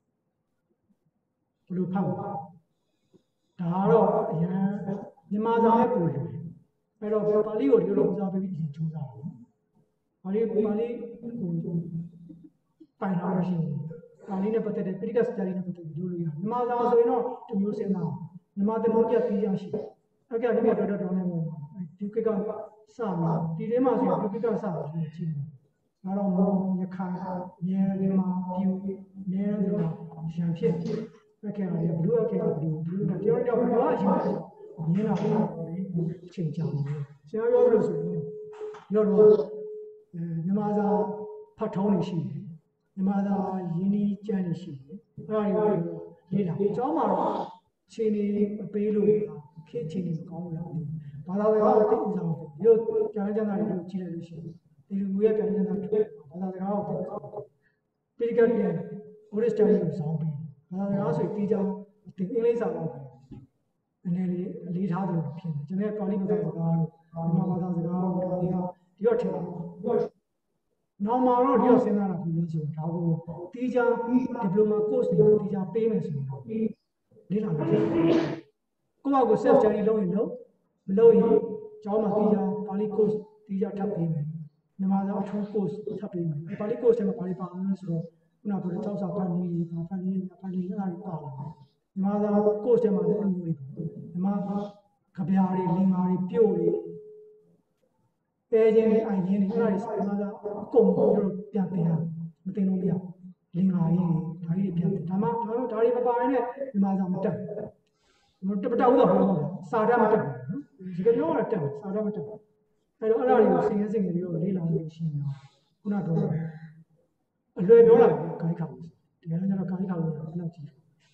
ဘယ်လိုဖောက်ဒါတော့အရန်မြန်မာစာနဲ့ပို့တယ်အဲ့တော့ပါဠိကိုဒီလိုဦးစားပေးပြီးအရင်ကြိုးစားတယ်ပါဠိပါဠိဟိုပိုင်တော်ရှိတယ်ပါဠိနဲ့ပတ်သက်တဲ့ပိဋကတ်စတာရီနဲ့ပတ်သက်ပြီးလုပ်လို့ရတယ်မြန်မာစာဆိုရင်တော့တမျိုးစဉ်းစားမြန်မာတမောပြပြီးရရှိတယ်အဲ့ကဒီမှာတော်တော်တောင်းနေမှာဒီကိကစမှာဒီထဲမှာဆိုရင်ဒီကိကစမှာကြည့်တယ်ဒါတော့မောရခိုင်မြန်မြန်မာပြူမြန်မြန်မာရန်ဖြစ်အခက်အခဲဘလူးအခက်အခဲဘလူးဘလူးကတယောက်တယောက်ဘလို့အချင်းမြင်လာတယ်ချိန်ကြတယ်ဆရာပြောလို့ဆိုရင်ရောတော့မြန်မာစာဖတ်ထုံးနေရှိတယ်မြန်မာစာရင်းနှီးကြမ်းနေရှိတယ်အဲ့ဒါတွေကိုရေးတာအကြောင်းမှာတော့ချိန်နေအပေးလို့ခေတ်ချိန်နေမကောင်းဘူးလားဘာသာစကားကိုသိဥစားဖို့ဒီလိုပြန်ကျမ်းစာတွေကိုကြည့်လိုက်လို့ရှိရင်ဒီလူမျိုးရဲ့ပြန်ကျမ်းစာတွေဘာသာစကားကိုသိပိဋကတ်ရဲ့ Buddhist တွေကိုစောင်းပြီးဘာသာစကားဆိုတီးကြောင်းဒီအင်္ဂလိပ်စာတော့နည်းနည်းလေးအလေးထားတယ်ဖြစ်တယ်ကျွန်တော်ပါဠိဘာသာစကားတော့မြန်မာဘာသာစကားဒါတွေကဒီတော့ထင်တယ်နောက်မှာတော့ဒီတော့စဉ်းစားတာဘူးလို့ဆိုတော့ဒါကိုတီးခြား diploma course တွေတီးခြားပေးမယ်ဆိုတော့လေ့လာမယ်ကိုယ့်ဘာကို self study လုပ်ရင်လုပ်မလုပ်ရင်ကျောင်းမှာတီးခြားပါဠိ course တီးခြားထပ်ပေးမယ်မြန်မာစာအထူး course ထပ်ပေးမယ်ဒီပါဠိ course ထဲမှာပါဠိပါလို့ဆိုတော့ခုနကပြောတဲ့ကျောင်းစာဖန်တီးတွေဖန်တီးဖန်တီးအဲ့ဒါတွေပါလာတယ်မြန်မာစာ course ထဲမှာလည်းအမျိုးတွေမြန်မာကဗျာတွေလင်္ကာတွေပြို့တွေပဲချင်းတွေအိုင်ချင်းတွေအဲ့ဒါတွေစာသားအကုန်ပြောလို့ပြန်တင်တာမတင်လို့မရလင်္ကာကြီးတွေဒါကြီးတွေပြန်တင်ဒါမှဒါမှဒါတွေမပါရင်လည်းမြန်မာစာမတက်ဘူးတက်တက်ဦးတော့ဟုတ်ပါဘူးစာတတ်မတက်ဘူးဒီကပြောရတာတက်စာတတ်မတက်ဘူးအဲ့တော့အဲ့ဒါတွေကိုစင်ရစင်ကြီးတို့လေးလာလို့ရှိရင်တော့ခုနကတော့အလွယ်ပြောတာကိုင်းခါဘူးဒီကနေ့ကျတော့ကိုင်းခါလို့အဲ့လောက်ကြီး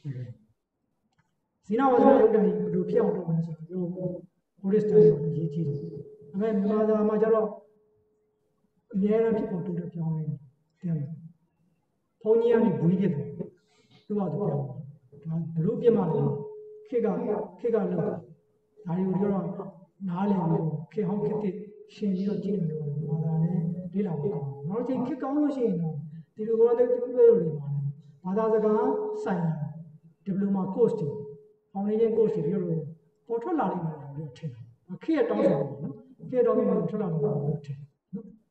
ဇီနာဝဇ္ဇရုပ်တိုင်းဘယ်လိုဖြစ်အောင်လုပ်မလဲဆိုတော့ဘုရစ်တိုင်းကိုအရေးကြီးတယ်။ဒါပေမဲ့မြန်မာစာမှာကျတော့အများအားဖြင့်ပေါ်တိုးတဲ့ပြောင်းလဲတယ်။ဘုန်းကြီးကနေဘွေးဖြစ်တယ်။သူ့ဘာသူပြောင်းတယ်။ဒါဘလို့ပြစ်မှလဲခေတ်ကခေတ်ကလောက်ဒါတွေကိုပြောတော့နားလည်ပြီးခေတ်ဟောင်းခေတ်တစ်ရှင်ပြီးတော့ကြည့်နေတယ်မြန်မာစာနဲ့လေ့လာဖို့ကောင်းတယ်။နောက်ချိန်ခေတ်ကောင်းလို့ရှိရင်တော့ဒီလိုကောတဲ့သူတွေတွေမှာဘာသာစကားဆိုင်ရာ diploma course တွေfoundation course တွေပြောလို့ပေါ်ထွက်လာလိမ့်မယ်လို့ထင်တယ်။ခေတ်တောင်းဆိုတယ်နော်။ခေတ်တောင်းဆိုမှထွက်လာမှာလို့ထင်တယ်နော်။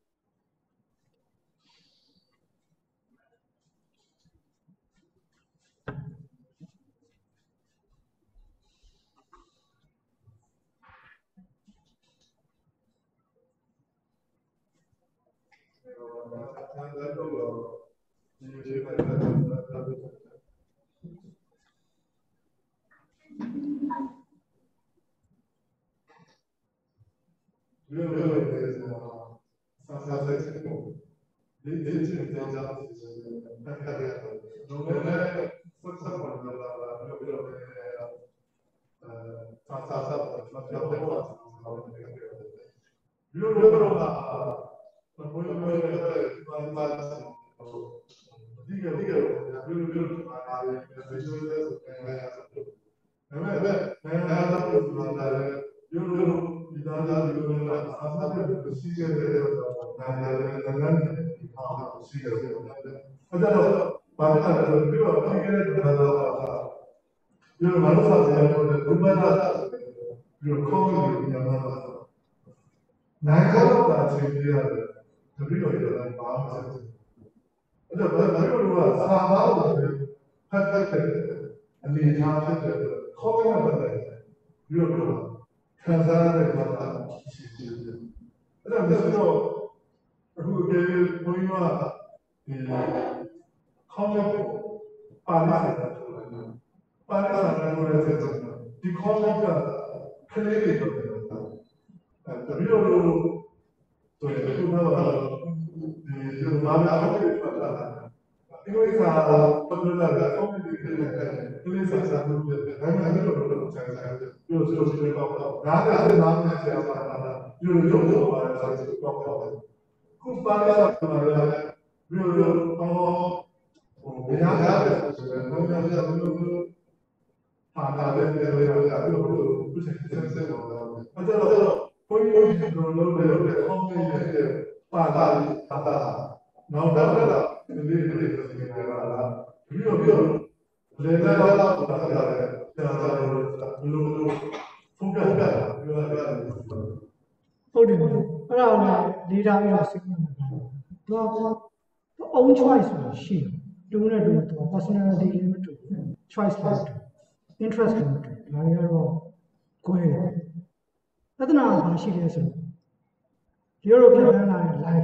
没有没有那个什么上下在这种，你你这种这样子其实太太厉害了。我们呢，说说我们了了，没有没有那个呃，上下下的那那那话，我们那个那个，没有没有吧？那我们那个一般般，这个这个没有没有啊，没有没有那个，那么那那那那就是说呢，有有。ဒီသားသားဒီလိုမျိုးအစားအသောက်ရှိခဲ့တဲ့တော့ဒါလည်းလည်းလည်းဒီပါရှိခဲ့တယ်။အဲဒါတော့ဘာဖြစ်လဲဆိုတော့ပြီးတော့ရှိခဲ့တဲ့ဒါတော့ဒီလိုမလို့ဆက်ရတော့ဘုရားသာဒီလိုခေါင်းကြီးညမှာနိုင်တော့တာချင်းပြရတယ်။တပည့်တော်ရတာဘာမှမဆက်ဘူး။အဲတော့ဘာလို့လဲစာသားကိုဖတ်တတ်တယ်အနေထားဖြစ်တယ်ခေါင်းကပတ်တယ်ဒီလိုပြောခံစားရတဲ့ဘာသာရှိတယ်။အဲ့ဒါမျိုးတော့အခုဒီဘုန်းကြီးကဒီခေါင်းလေးပါဠိစာတာပါဠိစာတာကိုလည်းသိတယ်ဒီခေါင်းလေးကခလေးလေးတော့တယ်။အဲ့တပည့်တော်တို့ဆိုရင်ဒီမှာဒီဘာသာရေးပတ်တာဒီလိုစာပတ်လို့လာတော့ဒီလိုစာစာလို့ပြောတယ်။ဒါမှမဟုတ်တော့ဆက်ဆက်ပြောဆိုဆိုတော့ဒါကလည်းနားမလည်ကြပါဘူး။ဒီလိုလိုပါဆက်ဆက်တော့ခုပါလာတာလည်းဒီလိုလိုတော့ဟိုဘယ်ဟာလဲဆိုတော့ဘယ်မှာလဲဘယ်လိုလိုပါလာတယ်ဘယ်လိုလိုအဲ့လိုသူဆက်ဆက်ဆက်တော့အဲ့တော့ဘုန်းကြီးတို့လိုလိုလိုအောင်းနေတဲ့ပါလာတာနောက်တော့ဒီလိုလိုပြောနေတာလားပြီးတော့ပြီးတော့လေလာလာတာတာတယ်ကျန်တာလို့ဘယ်လိုလိုဖုန်းကတ်တာပြောရတယ်ဟုတ်တယ်အဲ့ဒါလည်းလေးထားပြီးတော့စဉ်းစားမှာတော့သူ own choice လို့ရှိတယ်တူနဲ့တူတော့ personality လေးမတူ choice လေးတူ interest လေးမတူဒါတွေကတော့ကိုယ်ပြဿနာဘာရှိလဲဆိုဒီလိုဖြစ်လာတဲ့ life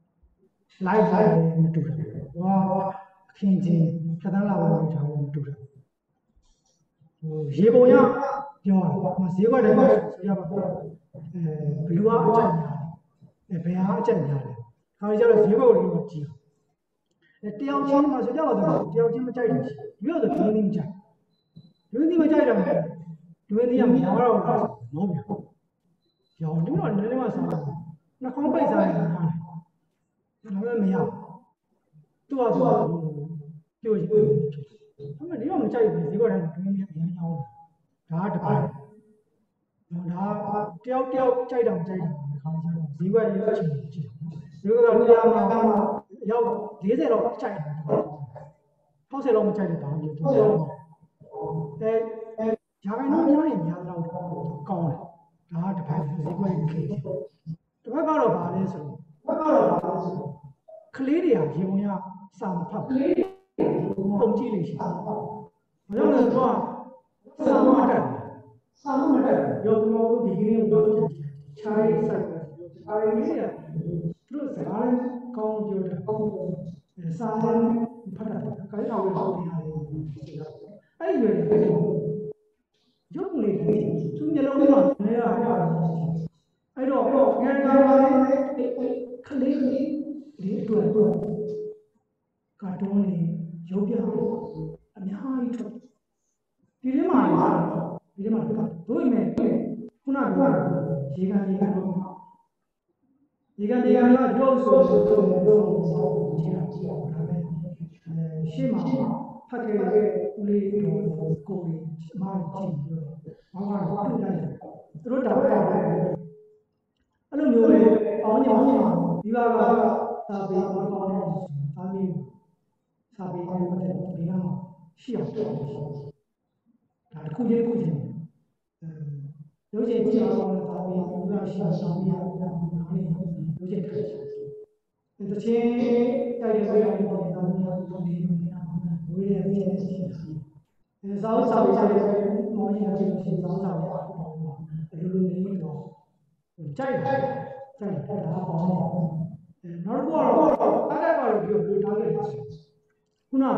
life life မတူဘူးဟောအခင်းချင်းဖြတ်သန်းလာတဲ့ကြောင့်မတူဘူးဟိုရေပုံရပြောတာမဈေးကွက်တွေမှာဆိုရပါတော့အဲဘလူကအကြိုက်များတယ်ဘယ်ဟာအကြိုက်များလဲခါကြတော့ဈေးကွက်တွေမှာကြီးအဲတယောက်ချင်းမှာဆိုကြပါတော့တယောက်ချင်းမကြိုက်တယ်ဒီလိုဆိုဒွင်းသီးမကြိုက်ဒွင်းသီးမကြိုက်တာဒွင်းသီးကမရောတော့ဘူးမဟုတ်ဘူးရောင်းတော့နည်းနည်းမှစားတယ်နှာခေါင်းပိတ်စားနေတာဟာဒါလည်းမရသူ့ဟာသူပြို့ရှိတယ်ဒါပေမဲ့ဒီတော့မကြိုက်ဘူးဈေးကွက်တိုင်းဒွင်းသီးအရင်ရောင်းဒါကတပိုင်းဒါတယောက်တယောက်ကြိုက်တာကြိုက်တာခါကြတော့ဈေးကွက်ရေးအချိန်ကြည့်တယ်ဒီကတော့တရားမှာရောက်၄၀တော့ကြိုက်တယ်၆၀လောက်မကြိုက်တဲ့ဘာလို့လဲအဲအဲရာခိုင်နှုန်းများရင်များတော့ကောင်းတယ်ဒါကတစ်ပိုင်းဈေးကွက်ရေးခေတ်တစ်ဘက်ကတော့ဘာလဲဆိုတော့ဘက်ကတော့ဘာလဲဆိုတော့ကလေးတွေကရေပုံရစာမဖတ်ဘူးပုံကြည့်လို့ရှိတယ်ဘာလို့လဲဆိုတော့စာမတတ်စာမတတ်ရောတော့ဒီကနေ့တော့ခြားရေးဆိုင်တယ်ခြားရေးလေးရသူတို့စကားလည်းကောင်းပြောတယ်ကောင်းစာလည်းဖတ်တတ်တယ်ခိုင်းအောင်လုပ်နေရတယ်အဲ့ဒီလိုရုပ်လေးသူမျိုးလုံးမှာနေရအဲ့တော့ငယ်ငယ်လေးခလေးလေးဒီအတွက်ကာတွန်းလေးရုပ်ပြအများကြီးထွက်ဒီထဲမှာဒီထဲမှာတို့ရင်ခုနကရေကန်ရေကန်တော့ရေကန်ရေကန်ကတို့ဆိုဆိုတော့တော့ကြည့်တာကြည့်တာဒါပဲအဲရှေ့မှာဖတ်ခဲ့တဲ့ဦးလေးတို့ကိုယ်ကြီးမားကြည့်ပြီးတော့ဘာမှမတွေ့နိုင်ဘူးသူတို့တောက်တောက်တယ်အဲ့လိုမျိုးပဲအောင်းညောင်းညောင်းဒီဘာကသာပေမကောင်းတဲ့သာမီးသာပေကောင်းတဲ့ဒီကရှိအောင်ဒါတစ်ခုချင်းတစ်ခုချင်းရုပ်ရှင်ကြည့်အောင်သာပေဘုရားရှိဆောင်ရအောင်နားလေးရုပ်ရှင်ထားချင်တယ်တချင်းတိုက်တဲ့ဘက်ကနေသာမီးအောင်ဒီနေတာဝေးရပြည့်နေတယ်အဲဇောင်းဆောင်ကြတဲ့မောင်ကြီးကရှင်ဇောင်းဆောင်ရအောင်အလိုလိုနေတော့ကြိုက်တယ်ကြိုက်တယ်ဒါပေါ့နောက်တစ်ခုကတော့အားရပါလို့ပြောလို့ထားခဲ့တယ်ခုနက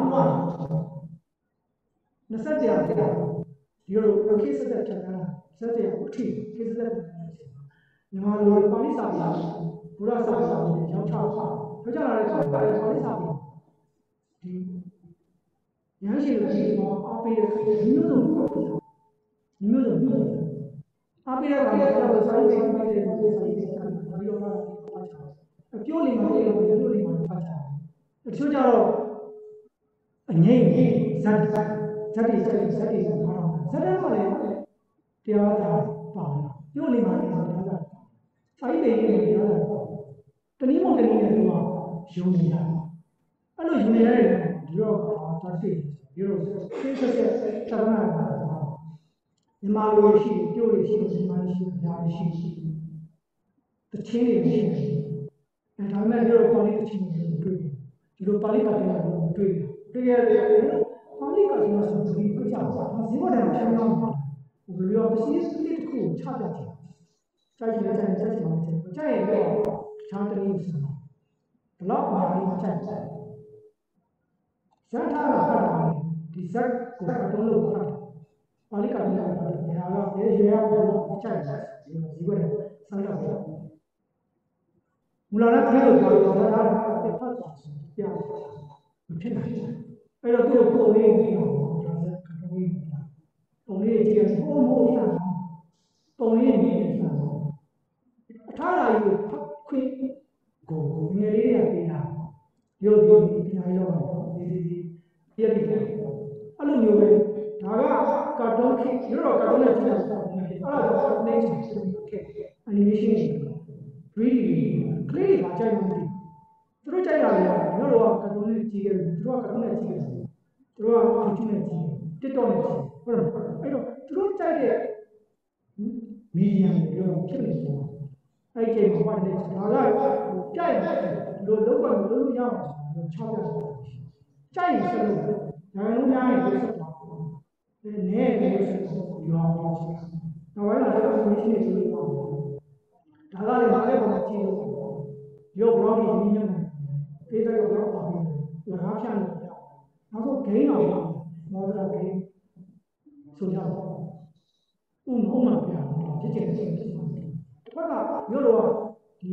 နှစ်ဆက်တရားဒီလိုခေတ်ဆက်တဲ့ထက်တာဆက်တရားကိုထိခေတ်ဆက်တဲ့မြန်မာလိုပါဠိစာပေဘုရားစာပေရောက်ချောက်ပြောကြလာတဲ့အခါပါဠိစာပေဒီရဟန်းရှင်တို့ဒီမှာအပေးတဲ့မျိုးစုံမျိုးစုံမျိုးစုံအပေးတဲ့ကောင်ကတော့စာရေးပေးတဲ့မျိုးစုံစာရေးပေးတဲ့ကောင်ပြီးတော့အကျိုးလေးမှာလေးလို့အကျိုးလေးမှာဖတ်တာအချို့ကြတော့အငိမ့်ဇတ်ဇတ်ဇတ်တွေဇတ်တွေဇတ်တွေကတော့ဇတ်တယ်မှာလည်းတရားသာပါကျိုးလေးမှာလည်းတရားသာစာရေးပေးတဲ့တရားသာတနည်းမို့တနည်းနဲ့သူကယုံနေတာအဲ့လိုယုံနေရတယ်ဒီတော့တာတိဒီလိုသိစက်ဆက်တာနာမြန်မာလိုရှိကျိုးလေးရှိမြန်မာရှိအများကြီးရှိတချင်းတွေရှိတယ်ဒါပေမဲ့ဒီလိုပါဠိတချင်းတွေတွေ့တယ်ဒီလိုပါဠိကတည်းကတွေ့တယ်တွေ့ရတယ်ပါဠိကတည်းကဆိုပြီးပြကြတာဇီဝတန်ရှင်းအောင်ဘယ်လိုပစ္စည်းတစ်ခုချပြချင်စိုက်ကြည့်တဲ့စိုက်ကြည့်မှတယ်ကြိုက်ရင်တော့ခြားတနည်းဆိုတာဘလောက်ပါဠိကြိုက်တယ်ဇတ်ထားတာဖတ်တာဒီဇတ်ကိုကတော့လို့ဖတ်ပါဠိကတည်းကဖတ်တယ်ဒါကဘယ်ရွေးရဖို့ကြိုက်တယ်ဒီဇီဝတန်ဆန်းတော့တယ်မူလာနဲ့ပြောလို့ပြောတော့ဒါကဖတ်တာဆိုပြတယ်မဖြစ်နိုင်ဘူးအဲ့တော့သူ့ကိုပုံလေးကြည့်အောင်ဒါကကတော့ဝေးတာပုံလေးကြည့်ရင်ဘုံဘုံရှာပုံလေးနေနေတာအထားလာယူဖတ်ခွင့်ကိုငယ်လေးရပေးတာရုပ်ဒီပညာရောက်ဒီဒီပြည့်တယ်အဲ့လိုမျိုးပဲဒါကကာတွန်းခေတ်ရောကာတွန်းနဲ့ကြည့်တာအဲ့ဒါကနေချင်ခေတ် animation တွေ 3D ကလေးကကြိုက်နေတယ်သူတို့ကြိုက်တာလေတို့တော့ကာတွန်းနဲ့ကြည့်ရတယ်သူတို့ကကာတွန်းနဲ့ကြည့်ရတယ်သူတို့က YouTube နဲ့ကြည့်တယ် TikTok နဲ့ကြည့်ဟုတ်လားအဲ့တော့သူတို့ကြိုက်တဲ့မီဒီယာတွေရောဖြစ်နေတယ်အဲ့ဒီမှာပါတယ်ဒါကကြိုက်တယ်လို့လုံးဝမလို့ရအောင်ချောက်ရတယ်ကြိုက်ရင်ဆိုလို့ဒါလုံးများရင်လို့ဆက်သွားတယ်နည်းတယ်လို့ဆက်ရောင်းအောင်တော့အဲ့ဒါလည်း information တွေလို့ပေါ့ဒါကလည်းမလည်းဘာမှကြည့်လို့ရုပ် blog ကြီးရင်းနေဖေးတဲ့တော့ပါပြီလကားဖြန့်လို့ရနောက်ဆုံး gain အောင်မော်ဒယ် gain ဆိုကြတော့ဥမဥမပြကြည့်ကြည့်ကြည့်တစ်ခါကမျိုးတော့ဒီ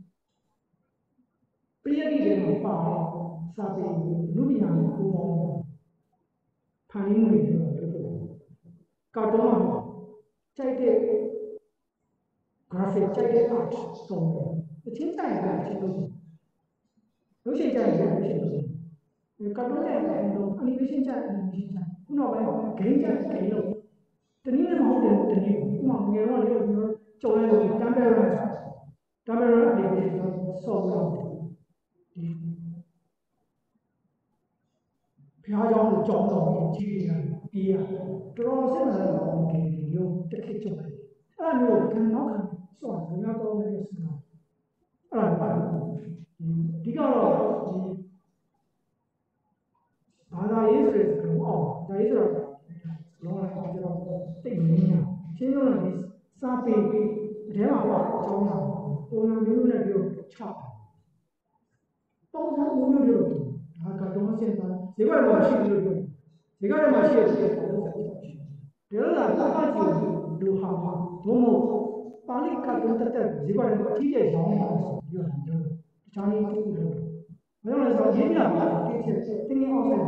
ပြည့်ရည်တွေမှာပါတော့စာပေလူပညာကိုကိုအောင်ဖန်ရင်းတွေပြောတယ်ကာတွန်းမှာကြိုက်တဲ့ graphic ကြိုက်တဲ့ art သုံးတယ်အချင်းကြိုက်ရတဲ့အချင်းလို့လို့ရှိကြိုက်ရတဲ့အချင်းလို့ကာတွန်းကြိုက်တဲ့ animation ကြိုက် animation ကြိုက်ခုနောက်ပိုင်း game ကြိုက် game လို့တနည်းနဲ့မဟုတ်တဲ့တနည်းဥပမာငယ်တော့လေကျွန်တော်ကြုံရတဲ့တမ်ပယ်ရာတမ်ပယ်ရာ application ဆော့ဖ်ဝဲဒီဘုရားကျောင်းကိုကြောင်းတော်ကြီးကြီးရတယ်ပြေးရတော်တော်ဆက်လာတော့ဒီလိုတစ်ခေတ်ကျုံတယ်အဲ့လိုမျိုးခံတော့ခံဆော့ဘုရားကောင်းလေးစဉ်းစားအဲ့ဒါဒီကတော့ဒီဘာသာရေးဆိုတဲ့ကောင်အောင်ဒါရေးဆိုတော့လောလာကျွန်တော်တိတ်နေညာရှင်းလို့လည်းစာပေတဲမှာပေါ့အကြောင်းရပုံစံမျိုးနဲ့ပြောချပုံစံမျိုးမျိုးပြောဒါကတော့စဉ်းစားဒီကတော့ရှိလို့ပြောဒီကတော့မှရှိတယ်ပုံစံမျိုးဒါလာဘာကြည့်လူဟာဘုံမို့ပါဠိကတော့တက်တက်ဒီကတော့အကြီးကျယ်ရောင်းနေတာပြောတာပြောတခြားနည်းတူလို့မင်းလည်းဆိုရင်းပြပါတိကျတင်းနေအောင်ဆက်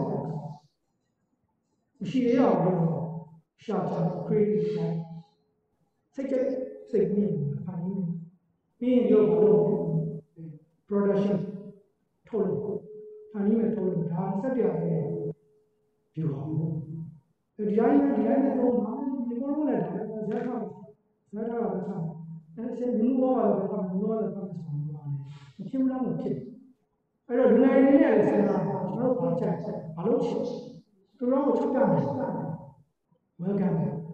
မရှိရအောင်ရှာချာ creative စိတ်ကြစိတ်မြင်ပါနေပြီးရင်ရောဘလို့ production ထုတ်လို့အနည်းနဲ့ထုတ်လို့ဒါစက်တရားပဲပြောအောင်ဒီတိုင်းဒီတိုင်းနဲ့တော့ဒီကောလုံးနဲ့ဇာတ်ထားဇာတ်ထားတာပဲဆက်အဲဆင်းဘူးဘောကတော့ဘူးဘောကတော့ဆက်ဆောင်ပါမယ်မဖြစ်ဘူးလားမဖြစ်အဲ့တော့ဒီနိုင်နေရတဲ့စဉ်းစားကျွန်တော်ဘာချက်ဘာလို့ချစ်သူတို့ကိုချုပ်ပြမယ် welcome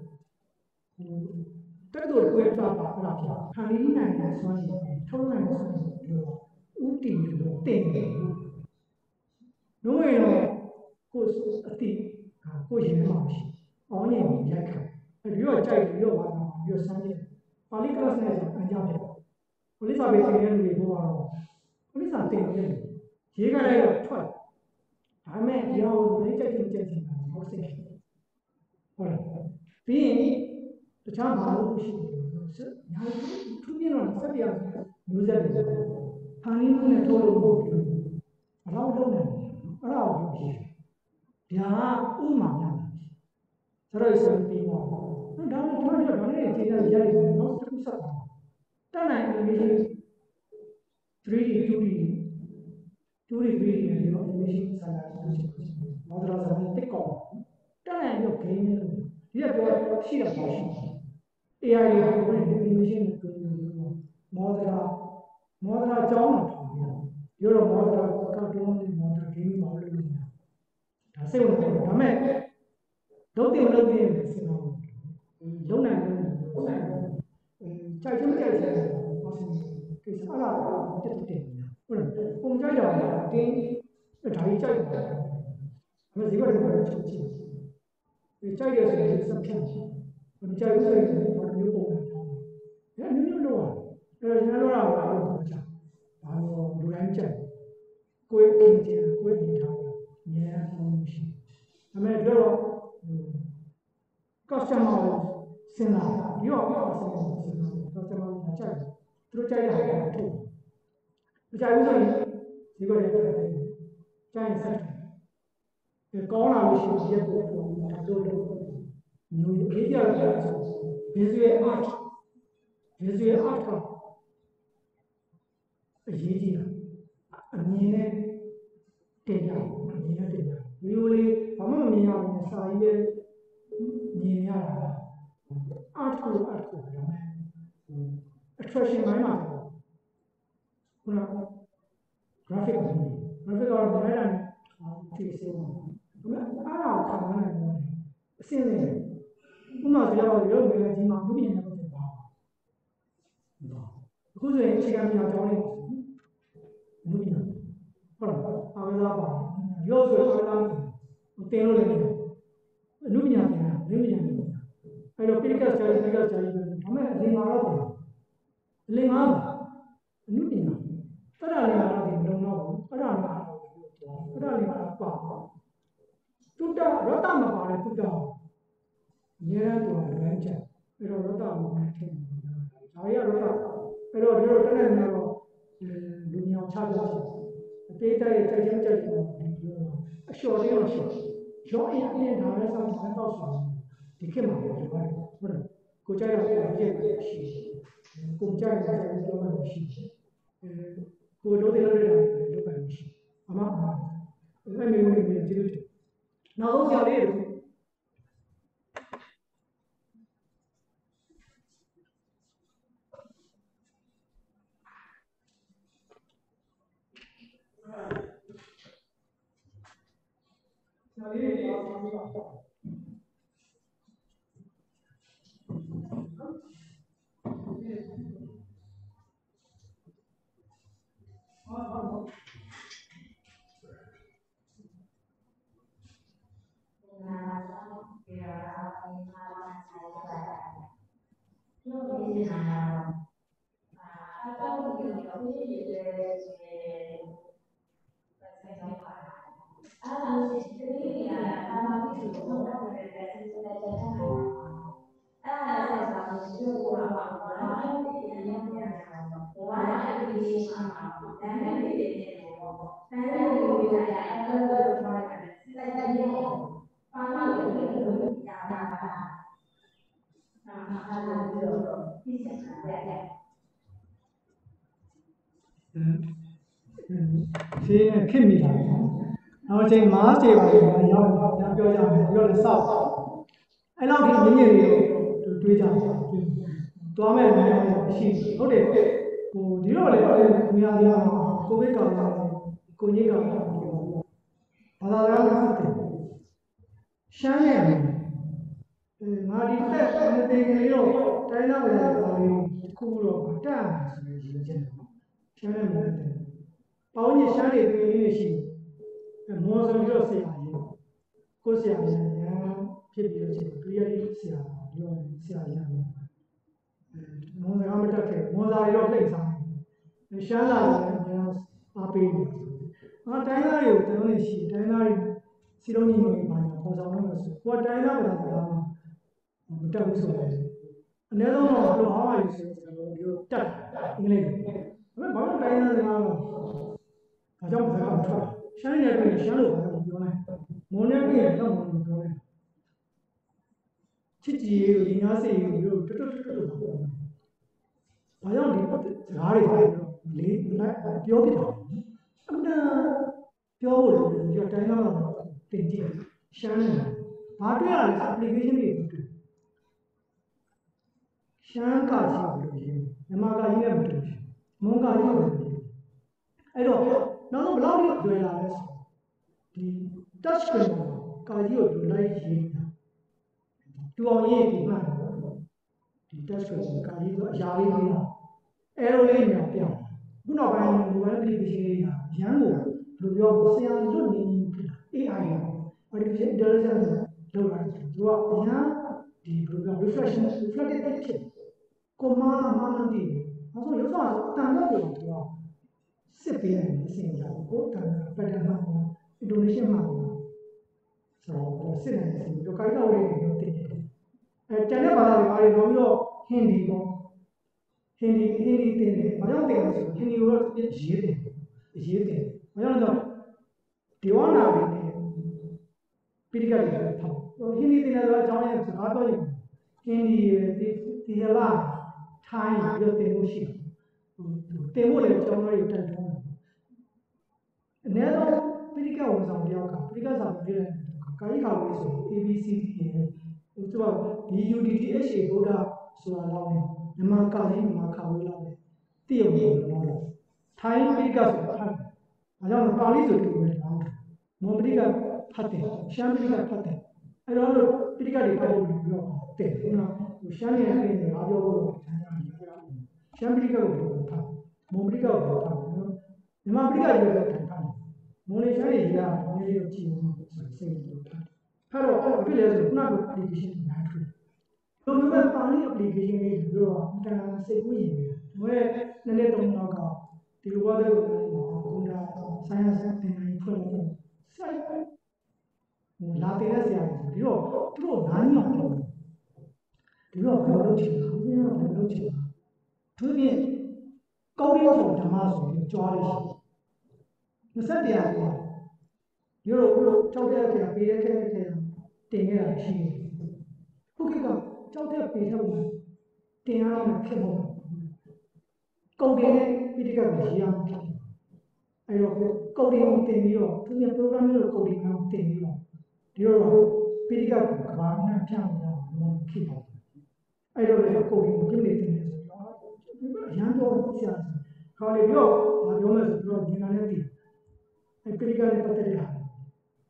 တက်တော့ကိုယ်တာပါအဲ့ဒါပြခန္ဒီနိုင်တဲ့ဆွမ်းရည်ထုံးနိုင်တဲ့ဆွမ်းရည်လို့ဥတီလို့တင်တယ်လို့ရင်တော့ကိုယ်အတိကိုယ်ရင်မှာရှိအောင်းရင်ရိုက်ခါအဲ့ဒီတော့ကြိုက်ပြီးတော့ပါတော့ပြီးတော့ဆန်းတယ်ပါဠိကလပ်နဲ့အကြပြပလိစာပေတင်တဲ့လူတွေကတော့ပလိစာတင်တယ်ရေးကြလိုက်တော့ထွက်ဒါမဲ့ဒီအောင်လေးကြိုက်ချင်းကြိုက်ချင်းဟုတ်စိတ်ဟုတ်လားပြီးရင်တခြားဘာလို့ရှိလဲညာသူပြတော့စက်ပြမျိုးဆက်တွေဖန်ရင်းမှုနဲ့ထုတ်လို့မဟုတ်ဘူးဘလောက်လုံးနေအဲ့ဒါကိုပြောပြတယ်ဒါကဥမာများတယ်ဆိုတော့စပြီးတော့ဒါနဲ့ဒါနဲ့ဒါနဲ့ချိန်ရရတယ်နော်တစ်ခုဆက်ပါတန်းနိုင် animation three D two D two D three D နဲ့ဒီလို animation ဆန္ဒရှိတယ်မော်ဒယ်ဆန်တက်ကောတန်းနိုင်တော့ game လို့ဒီကပြောရှိတာပါရှိ A I ကို animation ကိုမော်ဒယ်မော်ဒယ်ကြောင်းမှာထားပြီးတော့ပြောတော့မော်ဒယ်ကတော့မော်ဒယ် game မှာလို့လုပ်နေတာဒါစိတ်ဝင်စားတယ်ဒါမဲ့လုံးတင်လုံးတင်နေစင်တော့လုံးနိုင်တယ်ကြိုက်ချင်ကြိုက်ချင်ဘာလို့ကိစ္စအလားတက်တက်နေတာဟုတ်လားပုံကြိုက်တာတင်းဒါကြီးကြိုက်တာမစီကတော့ချုပ်ချင်ဒီကြိုက်ရဆိုရင်စပ်ဖြတ်မကြိုက်ဘူးဆိုရင်ဘာမျိုးပုံလဲဒါမျိုးမျိုးတော့အဲ့တော့ကျွန်တော်တို့ကဘာလို့ပြောကြဘာလို့လူတိုင်းကြိုက်ကိုယ်အင်းကျကိုယ်အင်းထားအများဆုံးရှိဒါမဲ့တော့customer စဉ်းစားပြီးတော့ customer စဉ်းစား customer မကြိုက်သူတို့ကြိုက်တာကိုထုတ်မကြိုက်ဘူးဆိုရင်ဒီလိုလေကြိုက်ရင်ဆက်တယ်ကောင်းလာလို့ရှိရင်ရက်ကိုဒါတို့လို့မျိုးအေးကြတယ် visual art visual art ကအရေးကြီးတာအမြင်နဲ့တင်ရအမြင်နဲ့တင်ရမျိုးလေးဘာမှမမြင်ရဘူးစာကြီးပဲမြင်ရတာ art ကို art ကိုဒါမဲ့ attraction မိုင်းမှာခုန graphic ကို graphic ကတော့ဘယ်လိုလဲဒီစေးမှာဒါမဲ့အားအောင်ခံနိုင်တယ်အစင်းနေဥမာဆိုတော့ရုပ်ငယ်ကြီးမှာဘုပ္ပဉ္စနဲ့ပတ်သက်ပါအခုဆိုရင်အခြေခံပညာကျောင်းလေးဘုပ္ပဉ္စဟုတ်လားအားကစားပါရုပ်ဆိုအားကစားတင်လို့လည်းအနုပညာတင်တာလူပညာတင်တာအဲ့တော့ critical study critical study ဒါမဲ့အလင်မာတော့တယ်အလင်မာအနုပညာအဲ့ဒါလည်းတော့ဒီမလုံးတော့ဘူးအဲ့ဒါလည်းအဲ့ဒါလည်းပါတုတ္တရတ္တမပါတဲ့တုတ္တအများတော်လမ်းချက်အဲ့တော့ရတ္တကိုမထင်ဘူးဒါရရတ္တအဲ့တော့ဒီလိုတက်နေတော့လူညောင်ချပြချင်အသေးတိုက်ကြိုက်ကြိုက်ကြိုက်ဒီလိုအလျှော်လေးတော့ရှိရောအရင်အရင်ဒါလည်းစောင့်စောင့်တော့ဆိုဒီခေတ်မှာပြောပါတယ်ဟုတ်တယ်ကိုကြိုက်တော့ပြည့်ရှိကိုကြိုက်တယ်ပြောမှရှိကိုတို့တယ်လို့လည်းပြောပါမရှိအမအဲ့မျိုးမျိုးကျေးဇူးတင်နောက်ဆုံးကြလေးလေးတွေပါဆောင်ပြီးပါ ဒီခင်မိတာနောက်အချိန်မားတွေပါရောက်ပြန်ပြောကြမယ်ပြောလဲစောက်အဲ့လောက်ဒီမြင်းမြင်းလေးတွေးကြတယ်တွားမဲ့နေရာရှိဟုတ်တယ်ဟိုဒီတော့လေနေရာဒီကိုဗစ်ကောင်ကိုကြီးကောင်ဘာသာရေးဖြစ်တယ်ရှမ်းရဲ့ငါဒီတက်မသိကလေးတော့တိုင်းသားပဲပါလေးခုတော့တတ်မယ်ဆိုရင်ရှမ်းရဲ့မျိုးတယ်ပေါင်းကြီးရှမ်းတွေတွေ့ရရှိမော်စံပြီးတော့ဆရာကြီးကိုဆရာကြီးညာဖြစ်ပြီးတော့ချိန်တွေ့ရတဲ့ဆရာပြောဆရာကြီးမော်စံကမတက်ခဲ့မော်စာရီတော့ဖိတ်ဆောင်ရှမ်းလာတယ်ညာအားပေးတယ်ငါတိုင်းသားတွေကိုတောင်းနေရှိတိုင်းသားတွေစီလုံးကြီးတွေပါပေါ်ဆောင်လို့ဆိုကိုတိုင်းသားဘာသာစကားမတက်ဘူးဆိုတယ်အနည်းဆုံးတော့ဘယ်လိုအားရဆိုဆိုတော့ဒီတက်အင်္ဂလိပ်ဒါပေမဲ့ဘာလို့တိုင်းသားစကားလဲအကြောင်းစကားထွက်ရှမ်းရတဲ့ရှမ်းလို့ဘာလို့ပြောလဲမွန်နဲ့ပြည်တော့မွန်လို့ပြောလဲချစ်ကြည်လို့ညီနာစေလို့တို့တွတ်တွတ်တွတ်လို့ပြောတယ်ဘာကြောင့်ဒီစကားတွေပြောလေးလိုက်ပြောပြတာအမှန်ပြောဖို့လို့ပြောတိုင်းသားတော့တင်ကြည့်ရှမ်းတယ်ဘာတွေ့ရလဲ application တွေတွေ့ရှမ်းကရှိလို့ရေးမြန်မာကရေးနဲ့မတူဘူးမွန်ကရေးနဲ့မတူဘူးအဲ့တော့နောက်တော့ဘယ်လောက်လွယ်လာလဲဆိုဒီ touch screen ကာကြီးကိုလွယ်လိုက်ရေးတာတူအောင်ရေးဒီမှာဒီ touch screen ကာကြီးဆိုအရာလေးလေးတာ arrow လေးညာပြခုနောက်ပိုင်း mobile application လေးညာရန်ကိုဘယ်လိုပြောဆရာလွတ်နေနေ A I artificial intelligence လောက်လာတယ်သူကညာဒီ program reflection reflected ဖြစ်ကိုမမမတည်အဲဆိုရုပ်ဆောင်တန်တော့တယ်သူကစစ်ပေးတယ်အစီအစဉ်ကိုတန်ပတ်တယ်မှာအင်ဒိုနီးရှားမှာဆိုတော့စစ်နေတယ်ဒီကိုက်တော်လေးတွေတင်တယ်အဲတန်တဲ့ဘာသာတွေအားလုံးပြီးတော့ဟင်းဒီပေါ့ဟင်းဒီဟင်းဒီတင်တယ်ဘာကြောင့်တင်လဲဆိုတော့ဟင်းဒီကိုတော့ရေးတယ်ရေးတယ်ဘာကြောင့်လဲဆိုတော့ဒီဝနာတွေနဲ့ပိဋကတ်တွေထောက်ဟင်းဒီတင်တယ်ဆိုတော့အကြောင်းရင်းစကားပြောရင်ဟင်းဒီဒီဒီလာထိုင်းရုပ်တင်လို့ရှိတယ်တင်ဖို့လည်းအကြောင်းလေးကိုတက်ထုံးတယ်အနည်းဆုံးပိဋကတ်ဝန်ဆောင်တယောက်ကပိဋကတ်စာပြည့်တဲ့ကာယကဝေးဆို A B C D ရဲ့သူကဒီ U D T H A ဘုရားဆိုတာတော့မြန်မာကာယမြန်မာခါဝေးလောက်တယ်တည်ရုံတော့ထိုင်းပိဋကတ်ဆိုဖတ်တယ်အဲကြောင့်ပါဠိဆိုတူတယ်တော့မွန်ပိဋကတ်ဖတ်တယ်ရှမ်းပိဋကတ်ဖတ်တယ်အဲတော့ပိဋကတ်တွေပြောလို့ပြောတယ်ခုနကရှမ်းရဲ့ပြည်နယ်အားပြောလို့ရှမ်းပိဋကတ်ကိုဖတ်မွန်ပိဋကတ်ကိုဖတ်မြန်မာပိဋကတ်ကိုဖတ်မွန်လေးရှမ်းတွေကြီးကမွန်လေးကိုကြည့်အောင်ဆိုစိတ်လို့ဖတ်ဖတ်တော့ဘာဖြစ်လဲဆိုတော့ခုနက application တွေများတယ်လို့မျိုးပါဠိ application တွေပြောတော့အတန်စိတ်ကူးရင်တယ်ဘယ်နည်းနည်းတုံးတော့ကဒီလိုဝါတဲ့ကိုခုနက science တင်နေဖွင့်လို့စိုက်ဟိုလာတဲ့ဆရာကြီးဒီတော့သူတို့နားညောင်းတယ်ဒီတော့ဘယ်လိုလုပ်ချင်လဲဘယ်လိုလုပ်ချင်လဲသူပြည့်ကောင်းပြီးတော့ဓမ္မဆိုပြီးကြွားရရှိနှစ်ဆက်တရားကဒီလိုကြောက်တဲ့အခါပေးတဲ့အခါတင်ခဲ့တာရှိတယ်ခုခေတ်ကကြောက်တဲ့ပေးထုတ်တင်ရအောင်ဖြစ်ဖို့ကုန်တယ်ပိဋကတ်ကိုရေးအောင်ဖြစ်တယ်အဲတော့ကုန်တယ်ကိုတင်ပြီးတော့သူက program လို့ကုန်တယ်ကိုတင်ပြီးတော့ဒီတော့ပိဋကတ်ကိုကဘာမှဖြန့်လို့မဖြစ်ဘူးအဲတော့လေကုန်တယ်ကိုပြနေတယ်ဆိုတော့အရန်တော့ဆရာခေါ်လေပြောဘာပြောမလဲဆိုတော့ဒီနာနဲ့တည်အဲပိဋကတ်နဲ့ပတ်သက်တဲ့ဟာ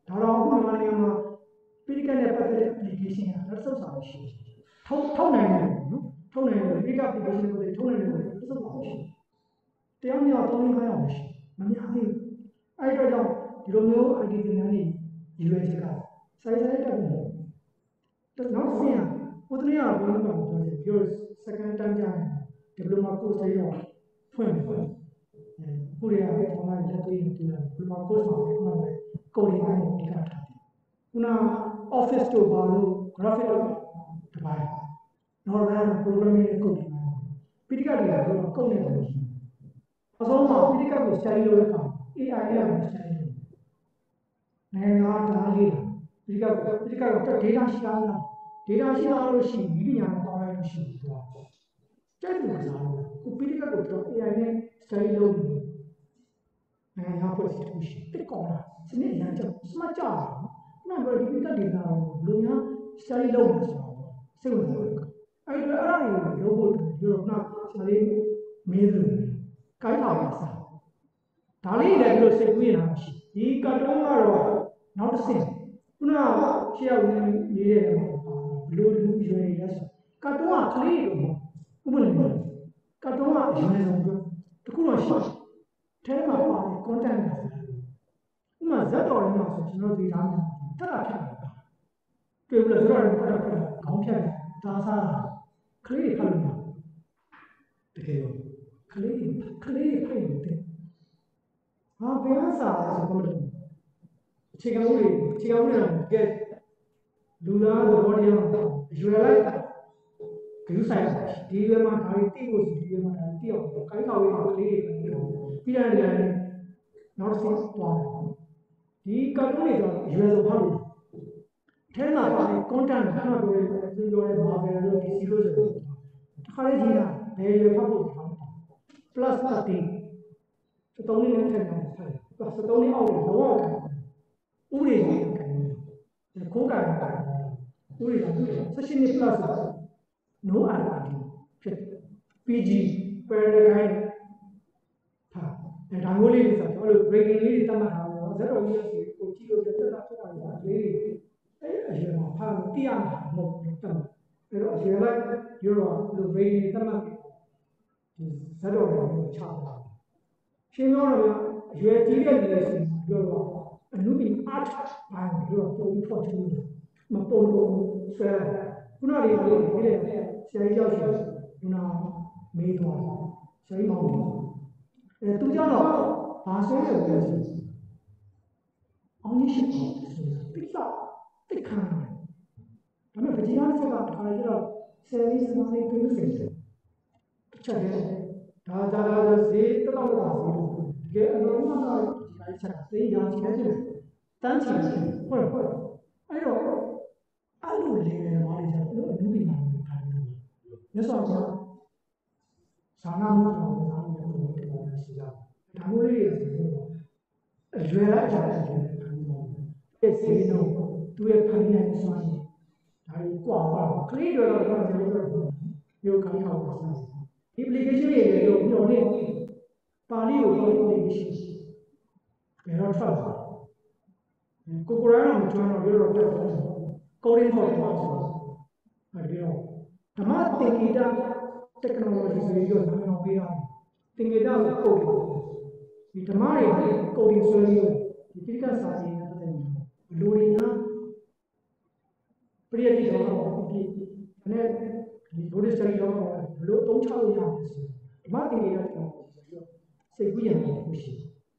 ဒါတော့အခုမြန်မာနိုင်ငံမှာပိဋကတ်နဲ့ပတ်သက်တဲ့ application ကလက်စုပ်စာရှိတယ်။ထုတ်ထုတ်နိုင်တယ်နော်။ထုတ်နိုင်တယ်ပိဋကတ် application ကိုထုတ်နိုင်တယ်လက်စုပ်စာရှိတယ်။တရားမြောက်သုံးရင်းခိုင်းအောင်ရှိမများသေးဘူး။အဲ့တော့ကြောင့်ဒီလိုမျိုး I T သင်တန်းတွေရွေးချယ်တာစိုက်စိုက်တက်ဖို့တော့နောက်ဆင်းဟိုတနေ့ကဘယ်လိုမှမပြောချင်ဘူး။ second time ကျရင် diploma course တွေတော့ဖွင့်မယ်။ကိုရီးယားကဘာမှလက်တွေ့မတူဘူး။ diploma course မှာခုနကကိုရီးယားကိုအဓိကထားတယ်။ခုန office တို့ဘာလို့ graphic တို့တပိုင်း normal programming ကိုဒီမှာပိဋကတ်တွေကတော့ကုန်နေတယ်လို့ရှိတယ်။အဆုံးမှာပိဋကတ်ကို study လုပ်တဲ့အခါ A I နဲ့ study လုပ်နိုင်ငံသားလေးပိဋကတ်ကိုပိဋကတ်ကို data ရှိတာလား data ရှိတာလို့ရှိရင်ဒီပညာနဲ့ပေါင်းလိုက်လို့ရှိရင်တော့ကျက်လို့စားလို့ကိုပိဋကတ်ကိုတော့ A I နဲ့ study လုပ်နေနိုင်ငံသားဖွဲ့စည်းမှုရှိတက်ကောင်းတာစနစ်ရမ်းကြောက်စမကြောက်နော်ဘယ်ဒီပိဋကတ်ဒေတာကိုလူများ study လုပ်နေဆိုတော့စိတ်ဝင်စားတယ်အဲ့ဒါအဲ့ဒါကိုလုပ်ဖို့ဒီတော့နောက်ဆရာလေးမေးတယ်ကိုင်းထားပါစားဒါလေးလည်းဒီလိုစိတ်ကူးရတာရှိဒီကတ်တုံးကတော့နောက်တစ်ဆင့်ခုနကရှေ့ရောက်နေရေးရတယ်ဘလို့လူရွယ်ရလဲဆိုကတ်တုံးကကလေးတွေဥပမာကတ်တုံးကအရင်ဆုံးတခုတော့ရှိထဲမှာပါတဲ့ content ဥပမာဇက်တော်ရင်းမှာဆိုကျွန်တော်ဒီသားမျိုးတက်တာဖြစ်နေတာတွေ့ဘူးလားဇက်တော်ရင်းတက်တာဖြစ်တာခေါင်းဖြတ်တာစားကလေးတွေဖတ်လို့တကယ်ရောကလေးကလေးတွေဖတ်လို့တဲ့ဟာဘယ်မှာစားလဲဆိုတော့အခြေခံဦးတွေအခြေခံဦးတွေကဲလူသားသဘောတရားရွယ်လိုက်ဂရုစိုက်ဒီရွယ်မှာဒါတွေသိဖို့ဒီရွယ်မှာဒါသိအောင်ကိုင်းခေါ်ရကလေးတွေပြီးရတယ်လည်းနောက်ဆုံးသွားဒီကတ်တုံးတွေတော့ရွယ်စုံဖတ်လို့ထဲမှာပါတဲ့ content ကပြောရဲပြောရဲဘာပဲလို့ဒီစီလို့ဆိုတော့တခါလေးကြီးတာဘယ်ရွယ်ဖတ်ဖို့ plus သတိစတုံးလေးနဲ့ထည့်ထားတယ်စတုံးလေးအောက်ကိုလောဥပဒေကြီးကိုယ်ကဥပဒေကြီးဆက်ရှင်နေ plus no identity ဖြစ် P G paradigm ဟာဒါမျိုးလေးဆိုတော့အဲ့လို grading လေးတတ်မှတ်ထားလို့ဇက်တော်ကြီးရဲ့ကိုကြည့်လို့တက်တာဖြစ်တာလေးလေးအဲ့အရင်ကဖာတိရမှာမဟုတ်ဘူးတက်အဲ့တော့အရင်ကယူရောလို grading တတ်မှတ်ဒီဇက်တော်ကြီးချတာရှင်းပြောတော့အရွယ်ကြီးတဲ့လူတွေဆိုပြောတော့အနုပညာ art ဘာလို့ပြောပုံဖော်ချင်မပုံပုံဆွဲခုနကလေးလေးဒီလေဆရာကြီးရောက်ရှိခုနမေးသွားဆရာကြီးမောင်အဲသူကြောင့်တော့ဘာဆွဲရလဲဆိုအောင်ရှိဆိုတာတိကျတိခံတယ်ဒါပေမဲ့ဗကြီးနားကခါရကျတော့ဆရာကြီးစမလေးပြုစင်တယ်ချက်တယ်ဒါဒါဒါဈေးတော့တော့ပါဘူးတကယ်အလုံးစုံတော့ဒီလိုက်ချက်သိရချင်တယ်တန်းချင်ဟုတ်ဟုတ်အဲ့တော့အဲ့လိုလေဘာလဲဆိုတော့အမှုပညာကိုထားတယ်မြတ်စွာဘုရားဇာနာမှုတော်ကိုဇာနာမှုတော်ကိုရှိတာဒါမျိုးလေးတွေဆိုတော့အရွယ်လိုက်ကြတယ်အဲ့ဒီတော့သူရဲ့ဖန်တီးနိုင်စွမ်းရည်ဒါကြီးกว่าပါကလေးတွေတော့ကျွန်တော်ပြောလို့ပြောခိုင်းထားပါစားဒီ application တွေလည်းပြောပြောနေပါဠိကိုပြော application ဘယ်တော့ထွက်လာကိုကိုရိုင်းတော့ကျွန်တော်ပြောတော့ပြောကိုရင်းပေါ်မှာဆိုအဲ့တော့ဓမ္မသင်္ကေတ technology ဆိုပြီးတော့နာမည်ပေးတာသင်္ကေတကိုပုတ်တယ်ဒီဓမ္မတွေကိုဒီဆွဲပြီးဒီပိဋကစာပေနဲ့ပတ်သက်နေဘလိုရင်းနာပရိယတိတော်တော့ဒီနဲ့ဒီ Buddhist study တော့ဘလို့သုံးချလို့ရမယ်ဆိုဓမ္မသင်္ကေတ technology ဆိုပြီးတော့စိတ်ကူးရတယ်လို့ရှိ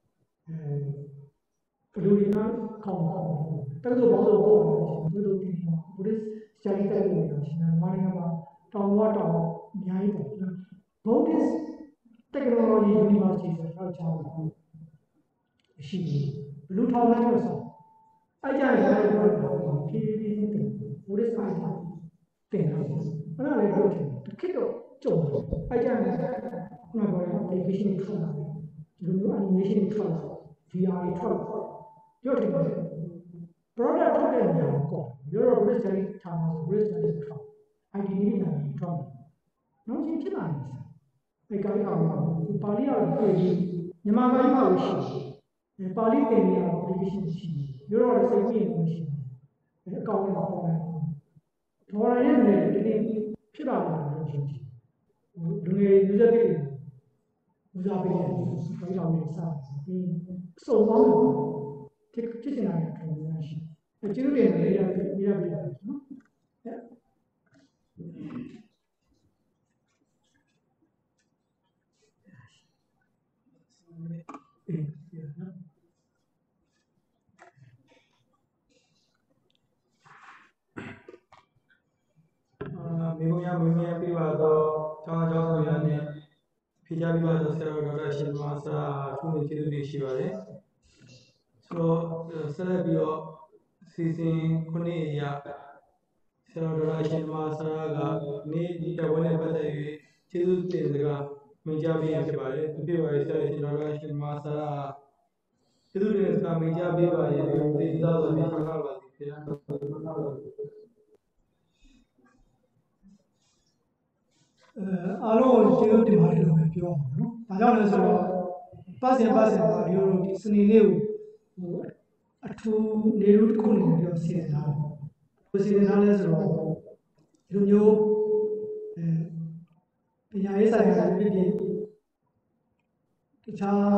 အဲဘလို့ရင်းနာခေါင်းခေါင်းတကယ်တော့ဘာလို့ပေါ့ဒီလိုဒီမှာ Buddhist study တက်လို့ရရှိတယ်မာရီယာတောင်ဝတ်တောင်အများကြီးပေါ့ Buddhist technology university ဆိုတော့ချားလို့ရှိတယ်ဘလူးထောင်းလိုက်လို့ဆိုအဲ့ကြရင်လည်းတော့ဖြည်းဖြည်းချင်းတင် Buddhist science တင်တာအဲ့ဒါလည်းပြောတယ်တခိတော့ကြုံတယ်အဲ့ကြရင်ခုနကပြောတဲ့ application တွေထွက်လာတယ်ဒီလိုမျိုး animation တွေထွက်လာ V R တွေထွက်လာပြောတယ် product ထုတ်တဲ့နေရာကိုပြောတော့ Buddhist study ထားမှာဆို Buddhist study ထွက် I T နည်းနာတွေထွက်နောက်ချင်းဖြစ်လာတယ်အဲ့ကိုင်းကောင်ပါဠိရကိုတွေ့ပြီးမြန်မာပိုင်းမှာလို့ရှိပါဠိသင်ရအောင် application ရှိတယ်ရိုးတော့စိတ်ဝင်နေရှိတယ်အကောင့်နဲ့ပေါ်လာထော်ရရဲ့လူတွေတကယ်ဖြစ်လာတယ်လို့ရှိတယ်လူတွေလူသက်တွေဦးစားပေးတယ်ဘယ်လိုလဲစားပြီးစုံပေါင်းဖြစ်ဖြစ်နေတာလည်းခံရရှိတယ်ကျေးဇူးတင်တယ်ရပြရပြနော်အေးနော်အာမေဘုရားမင်းများပြပါတော့ကျောင်းကျောင်းဆိုရတဲ့ဖိကြပြပါတော့ဆရာတော်ဒေါက်တာရှင်မဆရာသူ့ရဲ့ကျေးဇူးတွေရှိပါတယ်ဆိုတော့ဆက်လက်ပြီးတော့စီစဉ်ခုနှစ်ရဆရာတော်ဒေါက်တာရှင်မဆရာကနေ့ဒီတဝက်နဲ့ပတ်သက်၍ကျေးဇူးတင်စကားမြင်ကြပေးရဖြစ်ပါတယ်သူဖြစ်ပါရဲ့ဆရာရှင်ဒေါက်တာရှင်မဆရာကျေးဇူးတင်စကားမြင်ကြပေးပါရဲ့ဒီသားတော်ပြန်လာပါသည်ခင်ဗျာအားလုံးကိုကျေးဇူးတင်ပါတယ်လို့ပဲပြောအောင်နော်။ဒါကြောင့်လည်းဆိုတော့ပတ်စင်ပတ်စင်ပါဒီလိုဒီစနေနေ့ကိုဟိုအထူးနေလို့တစ်ခုနေပြီးတော့စီစဉ်တာ။ဒီစီစဉ်တာလဲဆိုတော့ဒီလိုမျိုးအဲပညာရေးဆိုင်ရာဖြစ်ဖြစ်တခြား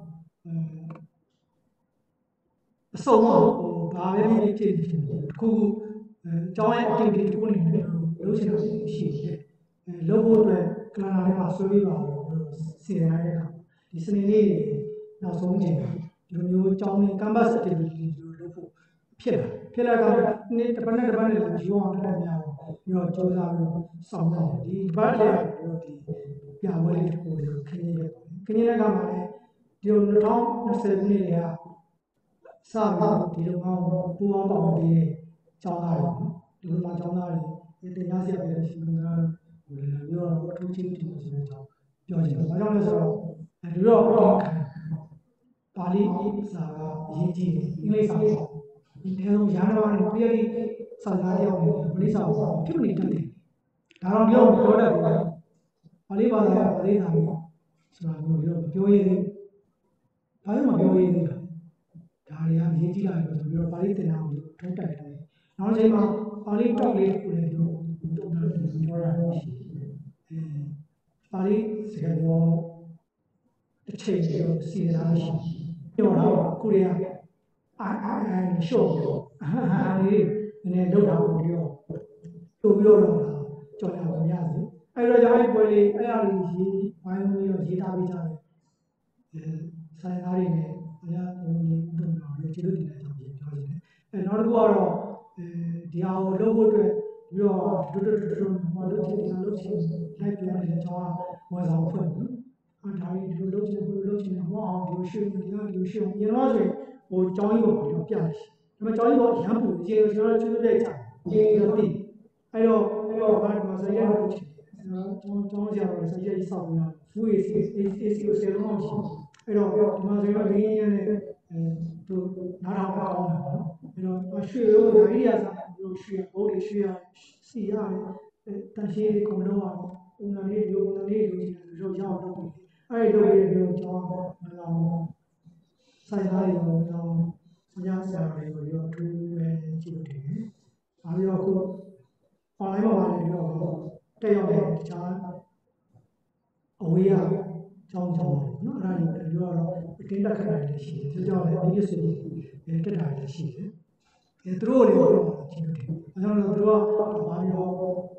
အစုံဟိုဘာပဲဖြစ်ဖြစ်ဖြစ်ခုအဲကျောင်းရဲ့ activity တစ်ခုနေပြီးလုပ်ချင်တာရှိတယ်။လုပ်ဖို့အတွက်ကလာနာထဲမှာဆွေးနွေးပါလို့စီစဉ်ရတဲ့အခါဒီစနေနေ့နောက်ဆုံးချိန်ဒီလိုမျိုးကျောင်းနဲ့ campus activity တွေလုပ်ဖို့ဖြစ်လာဖြစ်လာတော့နေ့တစ်ပတ်နဲ့တစ်ပတ်နဲ့ယူအောင်တက်များပြီးတော့စူးစမ်းပြီးဆောင်ရတယ်ဒီဘက်လည်းပြီးတော့ဒီပြပွဲလေးတစ်ခုကိုခင်းရဲခင်းရဲတဲ့အခါမှာလည်းဒီလို၂၀၂၀ခုနှစ်တွေကစပြီးဒီလိုမျိုးပူပေါင်းပါဝင်ပြီးကျောင်းသားတွေဒီလိုမှကျောင်းသားတွေတရားစီရင်ရှိနေတာဟိုလည်းပြောတော့အထူးချင်းတူဆိုတဲ့ကြောင့်ပြောချင်တယ်။ဘာကြောင့်လဲဆိုတော့ဒီတော့ပါဠိစာကအရေးကြီးတယ်။အင်္ဂလိပ်စာဒီထဲမှာရာနာနဲ့ပြည့်ပြည့်စာသားတယောက်နဲ့ပရိစာကိုဖြစ်နေတတ်တယ်။ဒါတော့ပြောပြောတတ်တယ်။ပါဠိဘာသာပါဠိစာမျိုးဆိုတာမျိုးပြောပြောရည်ဘာလို့မပြောရည်လဲ။ဒါတွေကအရေးကြီးတာလို့ဆိုပြီးတော့ပါဠိသင်တန်းကိုထုံးတက်တယ်။နောက်ချိန်မှာပါဠိတော့လေးကိုလည်းပြောတော့ပြောရမှာရှိတယ်။ပါဠိစကားပြောတစ်ချိန်ပြောစီစဉ်ထားရှိပြောတော့ကိုရီးယားအာအာရှော့အာလေးနည်းနည်းလောက်တာကိုပြောပို့ပြီးတော့ကြော်ရအောင်ရစီအဲ့တော့ကျွန်တော်ပွဲလေးအဲ့အရာလေးရေးဝိုင်းပြီးတော့ရေးသားပေးကြတယ်အဲဆိုင်သားတွေနဲ့အများကြီးတို့တော့ကျေးဇူးတင်တဲ့အကြောင်းပြောချင်တယ်အဲနောက်တစ်ခုကတော့အဲဒီဟာကိုလုပ်ဖို့အတွက်ပြီးတော့တူတူတူတူဟောလို့ဒီလိုလုပ်ချင်လိုက်ပြောနေတဲ့ကျွန်တော်ကဝန်ဆောင်ဖွဲ့ဘူးအဲဒါကြီးဒီလိုလုပ်ချင်ဘူးလုပ်ချင်တယ်ဟောအောင်ဒီလိုရှင်းဒီလိုဒီလိုရှင်းရင်တော့ဆိုရင်ဟိုကျောင်းကြီးပေါ်ပြီးတော့ပြတယ်ဒါပေမဲ့ကျောင်းကြီးပေါ်ရမ်းပူကျေကျွန်တော်ချွတ်ချွတ်ပြကြကျေတော့တိအဲ့တော့အဲ့တော့ဘာမှဆက်ရလို့ချင်ကျွန်တော်ကျောင်းဆရာတော်ဆက်ရရေးဆောက်နေတာဖူးရေးအေးအေးကိုဆယ်လုံးအောင်ရှိအဲ့တော့ဒီမှာဆိုတော့ရင်းရင်းနဲ့အဲသူနားထောင်ပါအောင်နော်အဲ့တော့ရွှေရောဓာရီယာစာလို့ရွှေဘုတ်ရွှေရစီရတယ်တန်ရှင်းကုန်တော့အောင်ဦးနာလေးဒီဦးနာလေးဒီလိုရောက်တော့အဲ့ဒီလိုလေးမျိုးကျောင်းတော့ဆိုင်သားတွေကိုတော့ဆရာဆရာတွေကိုရောထူးပဲကြည့်လို့တယ်။ဒါပြီးတော့ခု online မှာလည်းတော့တက်ရောက်တဲ့တခြားအဝေးရကျောင်းကျောင်းနော်အဲ့ဒါတွေတော့အတင်းတက်ခဏလေးရှိတယ်။ကြောင့်လည်းဒီလိုဆိုရင်တက်တာလည်းရှိတယ်။အဲသူတို့လည်းတော့ကြည့်လို့တယ်။အဲကြောင့်လည်းသူတို့ကဘာပြော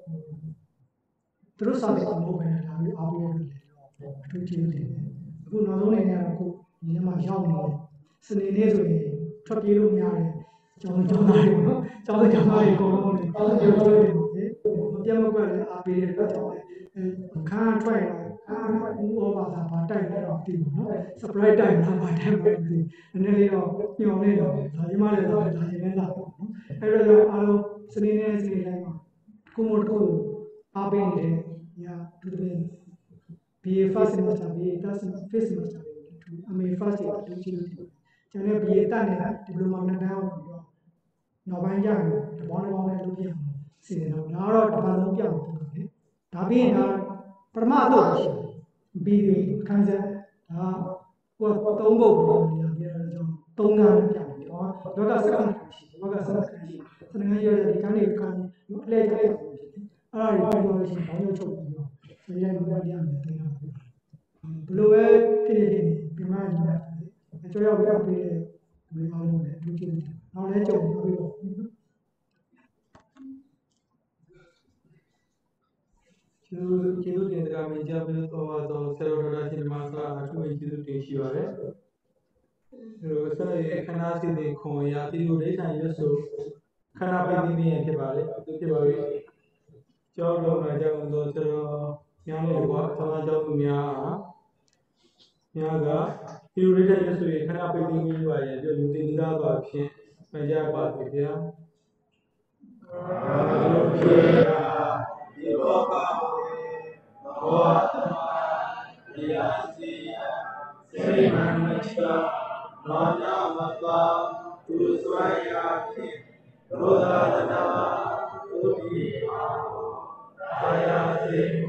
သူတို့စာပေကိုပဲလာပြီးအားပေးရတယ်တော့အထူးကြည့်လို့တယ်။အခုနောက်ဆုံးအနေနဲ့အခုဒီထဲမှာရောက်နေတယ်စနေနေ့ဆိုရင်ထွက်ပြေးလို့မရတယ်ကျောင်းကျောင်းသားတွေနော်ကျောင်းကျောင်းသားတွေအကုန်လုံးလေကျောင်းကျောင်းသားတွေပြတ်မကွက်လည်းအားပေးတယ်တော့ကျောင်းလေခါထွက်တော့ခါဦးဩဘာသာဘာတိုက်လဲတော့ဒီနော် surprise တိုက်လာပါတဲ့မှာဒီနည်းနည်းလေးတော့ညှော်နေတော့ဒါကြီးမလည်းတော့ဒါကြီးလည်းလာတော့နော်အဲ့တော့အားလုံးစနေနေ့စနေတိုင်းမှာခုမို့တစ်ခုအားပေးနေတယ်ညာသူတွေ B A first semester B A first semesterအမေ first year တူချင်တယ်ကျွန်တော် B A တက်နေတာဒီလိုမှနှစ်တန်းအောင်ပြီးတော့နောက်ပိုင်းကျရင်တပေါင်းတစ်ပေါင်းနဲ့လုပ်ပြအောင်စီစဉ်တော့ဒါတော့တစ်ပတ်လုံးပြအောင်လုပ်တယ်ဒါပြီးရင်ဒါပထမအတော့ရှိပြီးခန်းစားဒါကိုသုံးပုတ်ပုံနေရနေရတော့သုံးခန်းပြတယ်တော့ဘက်ကစက္ကန့်ရှိဘက်ကစက္ကန့်ရှိစက္ကန့်ရတဲ့ဒီကန်းလေးကန်းနော်အလဲကျတဲ့ပုံဖြစ်တယ်အဲ့ဒါတွေပြောလို့ရှိရင်ဘောင်းရုပ်ချုပ်ပြီးတော့ဒီတိုင်းဘက်ပြန်တယ်တင်တာဘလို့ပဲဖြစ်နေဒီမှာညီမအကျော်ရောက်ပြီးပေးတဲ့လူအားလုံးလည်းအထူးကျေးဇူးတင်နောက်လည်းကြုံပြီးတော့ကျေးဇူးကျေးဇူးတင်စကားမြင်ကြပြီးတော့တော့ဆရာတော်ရှင်မဆရာအထူးကျေးဇူးတင်ရှိပါတယ်ဒီလိုဆက်ရခဏစီစဉ်ခွန်ရတိယဒိဋ္ဌံရွတ်ဆိုခဏပိပိမြင်ဖြစ်ပါတယ်သူဖြစ်ပါပြီကျောင်းတော်မှာကြောင့်တော့ဆရာညာနေကွာသမားကျောင်းသူများညာကတိယဒိဋ္ဌံရွတ်ဆိုခဏပိပိမြင်ပါရဲ့ပြုတင်သီသားပါဖြင့်မကြပါဘူးဗျာအာရုံပြေရာဒီဘောကဘောတမယာစီစေမနချာမာနမပါသူစွာရာဖြင့်ဒေါသနာသုတိအာယာစေ